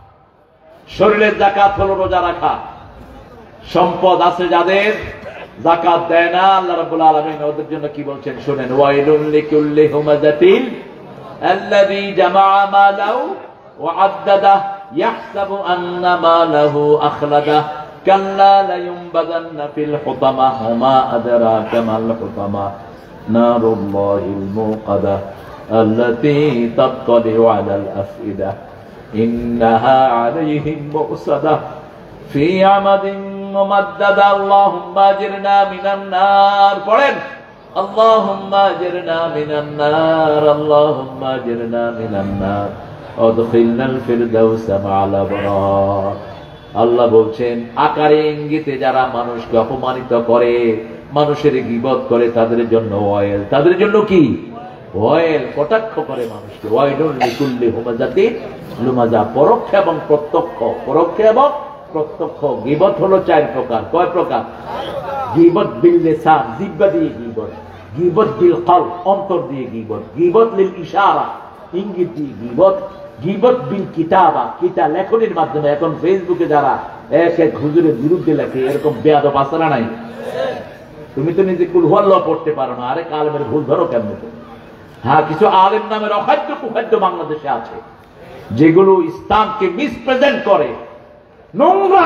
শরীরের যাকাত হলো রোজা রাখা। সম্পদ আছে যাদের, যাকাত দেয় না, আল্লাহ রাব্বুল আলামিন ওদের জন্য কি বলছেন শুনেন। ওয়াইলুল লিকুল্লি হুমাযাতিন আল্লাযী জামাআ মালাহু ওয়া আদ্দাদাহু ইয়াহসাবু আন্না মালাহু আখলাদাহু কাল্লা লায়ুনবাযান্না ফিল হুতামাহ ওয়া মা আদরাকা মাল হুতামাহ নারুল্লাহিল মুকাদাহ আল্লাতী তাত্তালিউ আলাল আফইদাহ ইন্নাহা আলাইহিম মুসাদাহ ফি আমাদিন মুমাদ্দাদা আল্লাহুম্মা আজিরনা মিনান নার। পড়েন, আল্লাহুম্মা আজিরনা মিনান নার, আল্লাহুম্মা আজিরনা মিনান নার ওয়াদখিলনাল ফিরদাউসা মা'আল আবরার। আল্লাহ বলছেন, আকারে ইঙ্গিতে যারা মানুষকে অপমানিত করে, মানুষের গীবত করে, তাদের জন্য ওয়াইল। তাদের জন্য কি? ওয়াইল। কটাক্ষ করে মানুষকে। ওয়াইলুল লিকুল্লি হুমাযাতিন লুমাযা। পরোক্ষ এবং প্রত্যক্ষ। পরোক্ষ এবং প্রত্যক্ষ। গীবত হলো চার প্রকার। কয় প্রকার? গীবত বিল লিসান, জিহ্বা দিয়ে গীবত। গীবত বিল কলব, অন্তর দিয়ে গীবত। গীবত লিল ইশারা, ইঙ্গিত দিয়ে গীবত। গীবত বিল কিতাবা, কিতা লেখনের মাধ্যমে। এখন ফেসবুকে যারা এক এক হুজুরের বিরুদ্ধে লেখে, এরকম বেয়াদব আছে না নাই? তুমি তো নিজে কুল হুয়াল্লাহ পড়তে পারো না, আরে আলেমের ভুল ধরো কেমন? হ্যাঁ, কিছু আলেম নামের অখাদ্য কুখাদ্য বাংলাদেশে আছে, যেগুলো ইসলামকে মিসপ্রেজেন্ট করে, নোংরা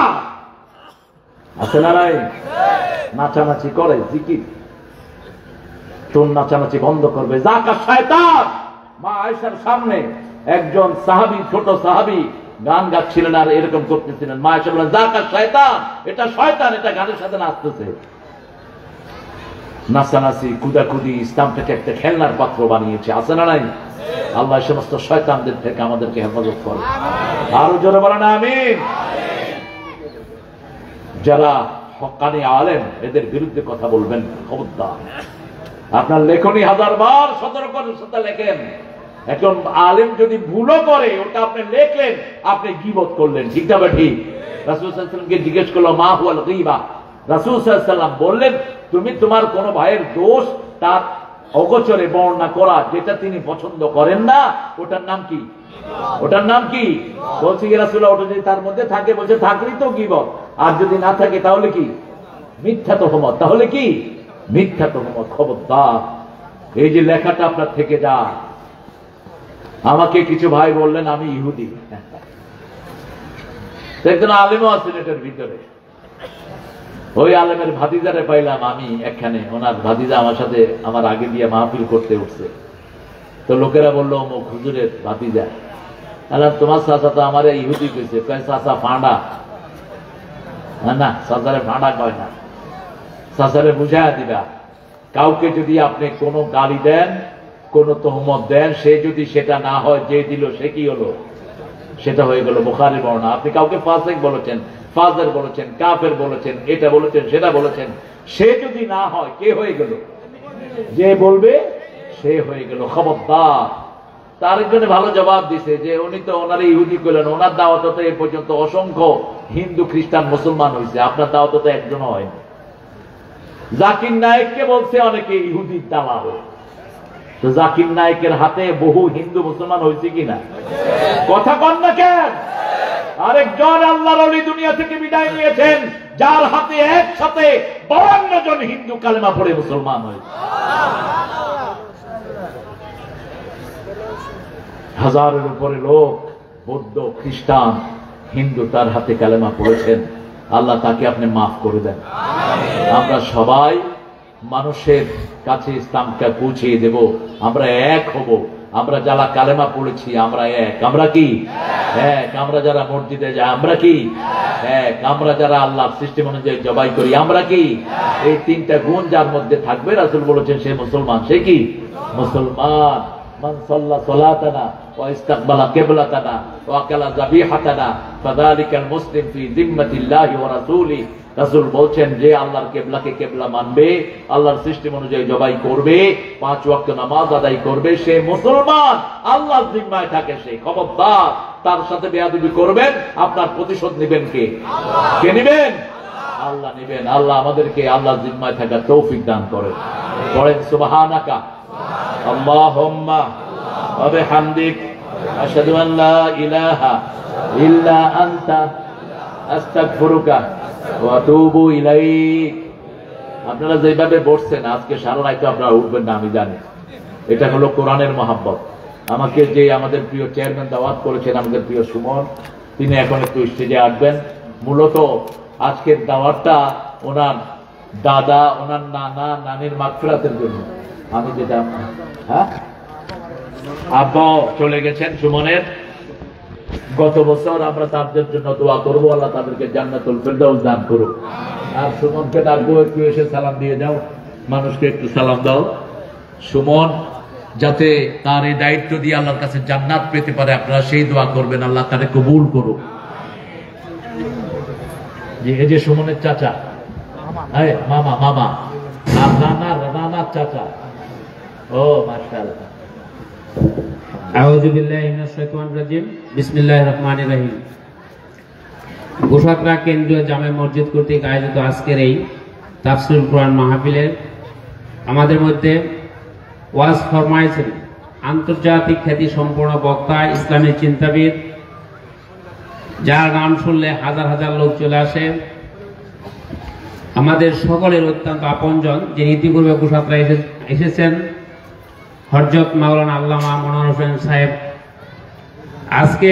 আছে না নাই? নাচানাচি করে, জিকির। তোর নাচানাচি বন্ধ করবে, যাকা শয়তান। মা আয়েশার সামনে একজন সাহাবী, ছোট সাহাবী গান গাচ্ছিলেন আর এরকম করতেছিলেন। মা আয়েশা বলেন, যাকা শয়তান, এটা শয়তান, এটা গানের সাথে নাচতেছে। নাচানাচি, কুদাকুদি ইসলামটাকে একটা খেলনার পাত্র বানিয়েছে, আছে না নাই? আল্লাহ সমস্ত শয়তানদের থেকে আমাদেরকে হেফাজত করে। আরো জোরে বলেন আমিন। যারা হক্কানি আলেম, এদের বিরুদ্ধে কথা বলবেন, খবরদার। আপনার লেখনী হাজার বার সতর্কের সাথে লেখেন। এখন আলেম যদি ভুলও করে, ওটা আপনি লেখলেন, আপনি গীবত করলেন, ঠিক না? ঠিক। রাসূল সাল্লাল্লাহু আলাইহি ওয়াসাল্লামকে জিজ্ঞেস করলো, মা হুয়াল গীবা। রাসূল সাল্লাল্লাহু আলাইহি ওয়াসাল্লাম বললেন, তুমি তোমার কোন ভাইয়ের দোষ তার অগোচরে বর্ণনা করা, যেটা তিনি পছন্দ করেন না, ওটার নাম কি? ওটার নাম কি? বলছি কি রাসূলুল্লাহ, ওটা যদি তার মধ্যে থাকে, বলছে থাকলেই তো গীবত। আর যদি না থাকে তাহলে কি? মিথ্যা তুহমত। তাহলে কি? মিথ্যা তুহমত। খবরদার, এই যে লেখাটা আপনার থেকে যায়। আমাকে কিছু ভাই বললেন আমি ইহুদি। একজন আলেমও আছেন এটার ভিতরে। ওই আলেমের ভাতিজারে পাইলাম আমি একখানে, ওনার ভাতিজা আমার সাথে আমার আগে দিয়ে মাহফিল করতে উঠছে। তো লোকেরা বললো অমুক হুজুরের ভাতিজা। আল্লাহ, তোমার চাচা তো আমার ইহুদি কইছে। কয় চাচা ফাঁড়া। না, চাচারে ফাঁড়া কয় না, চাচারে বুঝাইয়া দিবা। কাউকে যদি আপনি কোনো গালি দেন, কোন তহমত দেন, সে যদি সেটা না হয়, যে দিল সে কি হলো? সেটা হয়ে গেল বুখারী বর্ণনা। আপনি কাউকে ফাসিক বলেছেন, ফাজের বলেছেন, কাফের বলেছেন, এটা বলেছেন, সেটা বলেছেন, সে যদি না হয়, কে হয়ে গেল? যে বলবে সে হয়ে গেল। খবরদার। তার একজনে ভালো জবাব দিছে যে উনি তো ওনারে ইহুদি কইলেন, ওনার দাওয়াত তো এ পর্যন্ত অসংখ্য হিন্দু, খ্রিস্টান, মুসলমান হয়েছে, আপনার দাওয়াত তো একজনও হয়নি। জাকির নায়েককে বলছে অনেকে ইহুদির দালাল। তো জাকির নায়েকের হাতে বহু হিন্দু মুসলমান হয়েছে কিনা? কথা কন না কেন? আরেকজন আল্লাহর ওলি দুনিয়া থেকে বিদায় নিয়েছেন, যার হাতে একসাথে বাউন্ন জন হিন্দু কালেমা পড়ে মুসলমান হয়েছে। হাজারের উপরে লোক, বৌদ্ধ, খ্রিস্টান, হিন্দু তার হাতে কালেমা পড়েছেন। আল্লাহ তাকে আপনি মাফ করে দেন। আমরা সবাই মানুষের কাছে ইসলামকে পৌঁছিয়ে দেব। আমরা এক হব। আমরা যারা কালেমা পড়েছি আমরা এক। আমরা কি এক? আমরা যারা মসজিদে যাই আমরা কি এক? আমরা যারা আল্লাহর সিস্টেম অনুযায়ী জবাই করি আমরা কি? এই তিনটা গুণ যার মধ্যে থাকবে, রাসূল বলেছেন সে মুসলমান। সে কি মুসলমান? মান সাল্লা সালাতানা ওয়া ইস্তাকবালা কিবলাতানা ওয়া আকালা যাবিহাতানা ফাযালিকাল মুসলিম ফি যিম্মাতিল্লাহি ওয়া রাসূলিহি। রাসূল বলছেন যে আল্লাহর কিবলাকে কিবলা মানবে, আল্লাহর সিস্টেম অনুযায়ী জবাই করবে, পাঁচ ওয়াক্ত নামাজ আদায় করবে, সে মুসলমান, আল্লাহর জিম্মায় থাকে সে। খবরদার তার সাথে বেয়াদবি করবেন, আপনার প্রতিশোধ নেবেন কে? কে নেবেন? আল্লাহ নেবেন। আল্লাহ আমাদেরকে আল্লাহর জিম্মায় থাকার তৌফিক দান করেন। পড়েন সুবহানাকা আল্লাহুম্মা ওয়া বিহামদিক আশহাদু আন লা ইলাহা ইল্লা আনতা আস্তাগফিরুকা ওয়া আতুবু ইলাইক। আপনারা যেভাবে বসছেন আজকে সারা রাত আপনারা উঠবেন না আমি জানি। এটা হলো কোরআনের মহব্বত। আমাকে যে আমাদের প্রিয় চেয়ারম্যান দাওয়াত করেছেন, আমাদের প্রিয় সুমন, তিনি এখন একটু স্টেজে আসবেন। মূলত আজকের দাওয়াতটা ওনার দাদা, ওনার নানা, নানির মাগফিরাতের জন্য। আমি যেটা হ্যাঁ আব্বা চলে গেছেন সুমনের, গত বছর আমরা তাদের জন্য দোয়া করবো, আল্লাহ তাদেরকে জান্নাতুল ফেরদাউস দান করুক। আর সুমনকে ডাকবো, একটু এসে সালাম দিয়ে যাও, মানুষকে একটু সালাম দাও। সুমন যাতে তার এই দায়িত্ব দিয়ে আল্লাহর কাছে জান্নাত পেতে পারে, আপনারা সেই দোয়া করবেন, আল্লাহ তাকে কবুল করুক। যে এই যে সুমনের চাচা, মামা মামা আর নানা নানার চাচা। ও মাশাআল্লাহ। আউযু বিল্লাহি মিনাশ শাইতানির রাজিম। বিসমিল্লাহির রহমানির রহিম। গোসাকরা কেন্দ্রীয় জামে মসজিদ কর্তৃক আয়োজিত আজকের এই তাফসীরুল কোরআন মাহফিলের আমাদের মধ্যে ওয়াজ ফরমাইছেন আন্তর্জাতিক খ্যাতি সম্পন্ন বক্তা, ইসলামী চিন্তাবিদ, যার নাম শুনলে হাজার হাজার লোক চলে আসে, আমাদের সকলের অত্যন্ত আপনজন, যিনি ইতিপূর্বে গোসাকরা এসেছেন, হযরত মাওলানা আল্লামা মনোয়ার হোসেন সাহেব। আজকে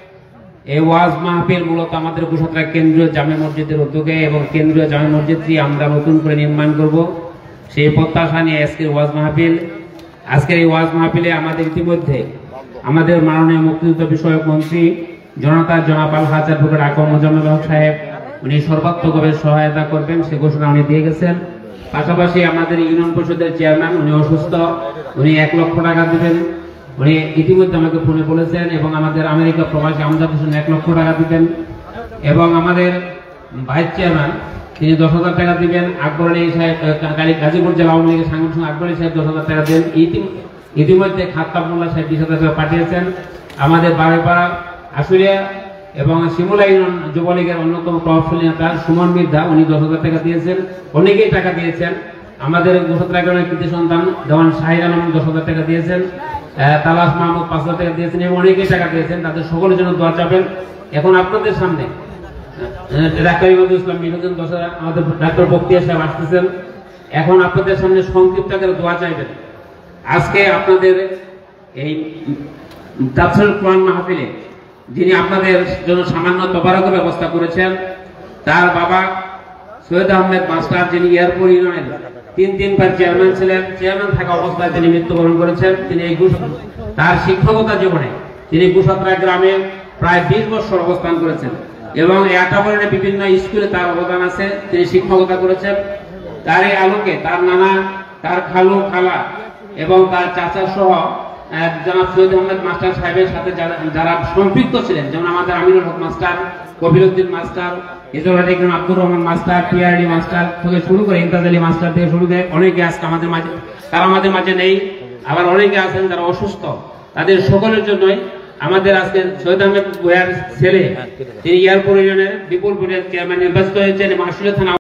এই ওয়াজ মাহফিল মূলত আমাদের গোসাকরা কেন্দ্রীয় জামে মসজিদের উদ্যোগে এবং কেন্দ্রীয় জামে মসজিদটি আমরা নতুন করে নির্মাণ করব, সেই প্রত্যাশা নিয়ে আজকের ওয়াজ মাহফিল। আজকের এই ওয়াজ মাহফিলে আমাদের ইতিমধ্যে আমাদের মাননীয় মুক্তিযুদ্ধ বিষয়ক মন্ত্রী জনতা জনাব আলহাজ অ্যাডভোকেট আকরাম মোজাম্মেল হক সাহেব, উনি সর্বাত্মকভাবে সহায়তা করবেন সে ঘোষণা উনি দিয়ে গেছেন। পাশাপাশি আমাদের ইউনিয়ন পরিষদের চেয়ারম্যান, উনি অসুস্থ, উনি এক লক্ষ টাকা দিবেন, উনি ইতিমধ্যে আমাকে ফোনে বলেছেন। এবং আমাদের আমেরিকা প্রবাসী আমজাদ হোসেন এক লক্ষ টাকা দিবেন, এবং আমাদের ভাইস চেয়ারম্যান তিনি দশ হাজার টাকা দিবেন। আকবর আলী সাহেব, গাজীপুর জেলা আওয়ামী লীগের সাংগঠনিক আকবর আলী সাহেব দশ হাজার টাকা দেন। ইতিমধ্যে খাত্তাব মোল্লা সাহেব বিশ হাজার টাকা পাঠিয়েছেন। আমাদের বারেপাড়া আশুলিয়া এবং শিমুলা ইউনিয়ন যুবলীগের অন্যতম প্রভাবশালী নেতা সুমন মির্জা, উনি দশ হাজার টাকা দিয়েছেন। অনেকেই টাকা দিয়েছেন। আমাদের গোসাকরা গ্রামের কৃতি সন্তান দেওয়ান শাহির আলম দশ হাজার টাকা দিয়েছেন, তালাশ মাহমুদ পাঁচ হাজার টাকা দিয়েছেন, এবং অনেকেই টাকা দিয়েছেন। তাদের সকলের জন্য দোয়া চাবেন। এখন আপনাদের সামনে ডাক্তার ইমাদুল ইসলাম মিনুদ্দিন দশ হাজার, আমাদের ডাক্তার বক্তিয়া সাহেব আসতেছেন। এখন আপনাদের সামনে সংক্ষিপ্ত করে দোয়া চাইবেন। আজকে আপনাদের এই তাফসীরুল কোরআন মাহফিলে যিনি আপনাদের জন্য সামান্য তবারকের ব্যবস্থা করেছেন, তার বাবা সৈয়দ আহমেদ মাস্টার, যিনি এয়ারপোর্ট ইউনিয়নের তিন তিনবার চেয়ারম্যান ছিলেন, চেয়ারম্যান থাকা অবস্থায় তিনি মৃত্যুবরণ করেছেন। তিনি এই তার শিক্ষকতা জীবনে তিনি গোসাকরা গ্রামে প্রায় বিশ বছর অবস্থান করেছেন, এবং এই আটাবরণের বিভিন্ন স্কুলে তার অবদান আছে। তিনি শিক্ষকতা করেছেন। তার এই আলোকে তার নানা, তার খালু, খালা এবং তার চাচা সহ জনাব সৈয়দ আহমেদ মাস্টার সাহেবের সাথে যারা সম্পৃক্ত ছিলেন, যেমন আমাদের Aminul Haque master, Kabiruddin master, Israil Ikram Abdur Rahman master, TRD master থেকে শুরু করে ইমতাজ আলী মাস্টার থেকে শুরু করে অনেকে আজকে আমাদের মাঝে, তারা আমাদের মাঝে নেই। আবার অনেকে আছেন যারা অসুস্থ। তাদের সকলের জন্যই আমাদের আজকে সৈয়দ আহমেদ ভূঁইয়ার ছেলে, তিনি এয়ারপোর্ট ইউনিয়নের বিপুল ভোটের চেয়ারম্যান নির্বাচিত হয়েছেন এবং আশুলিয়া থানা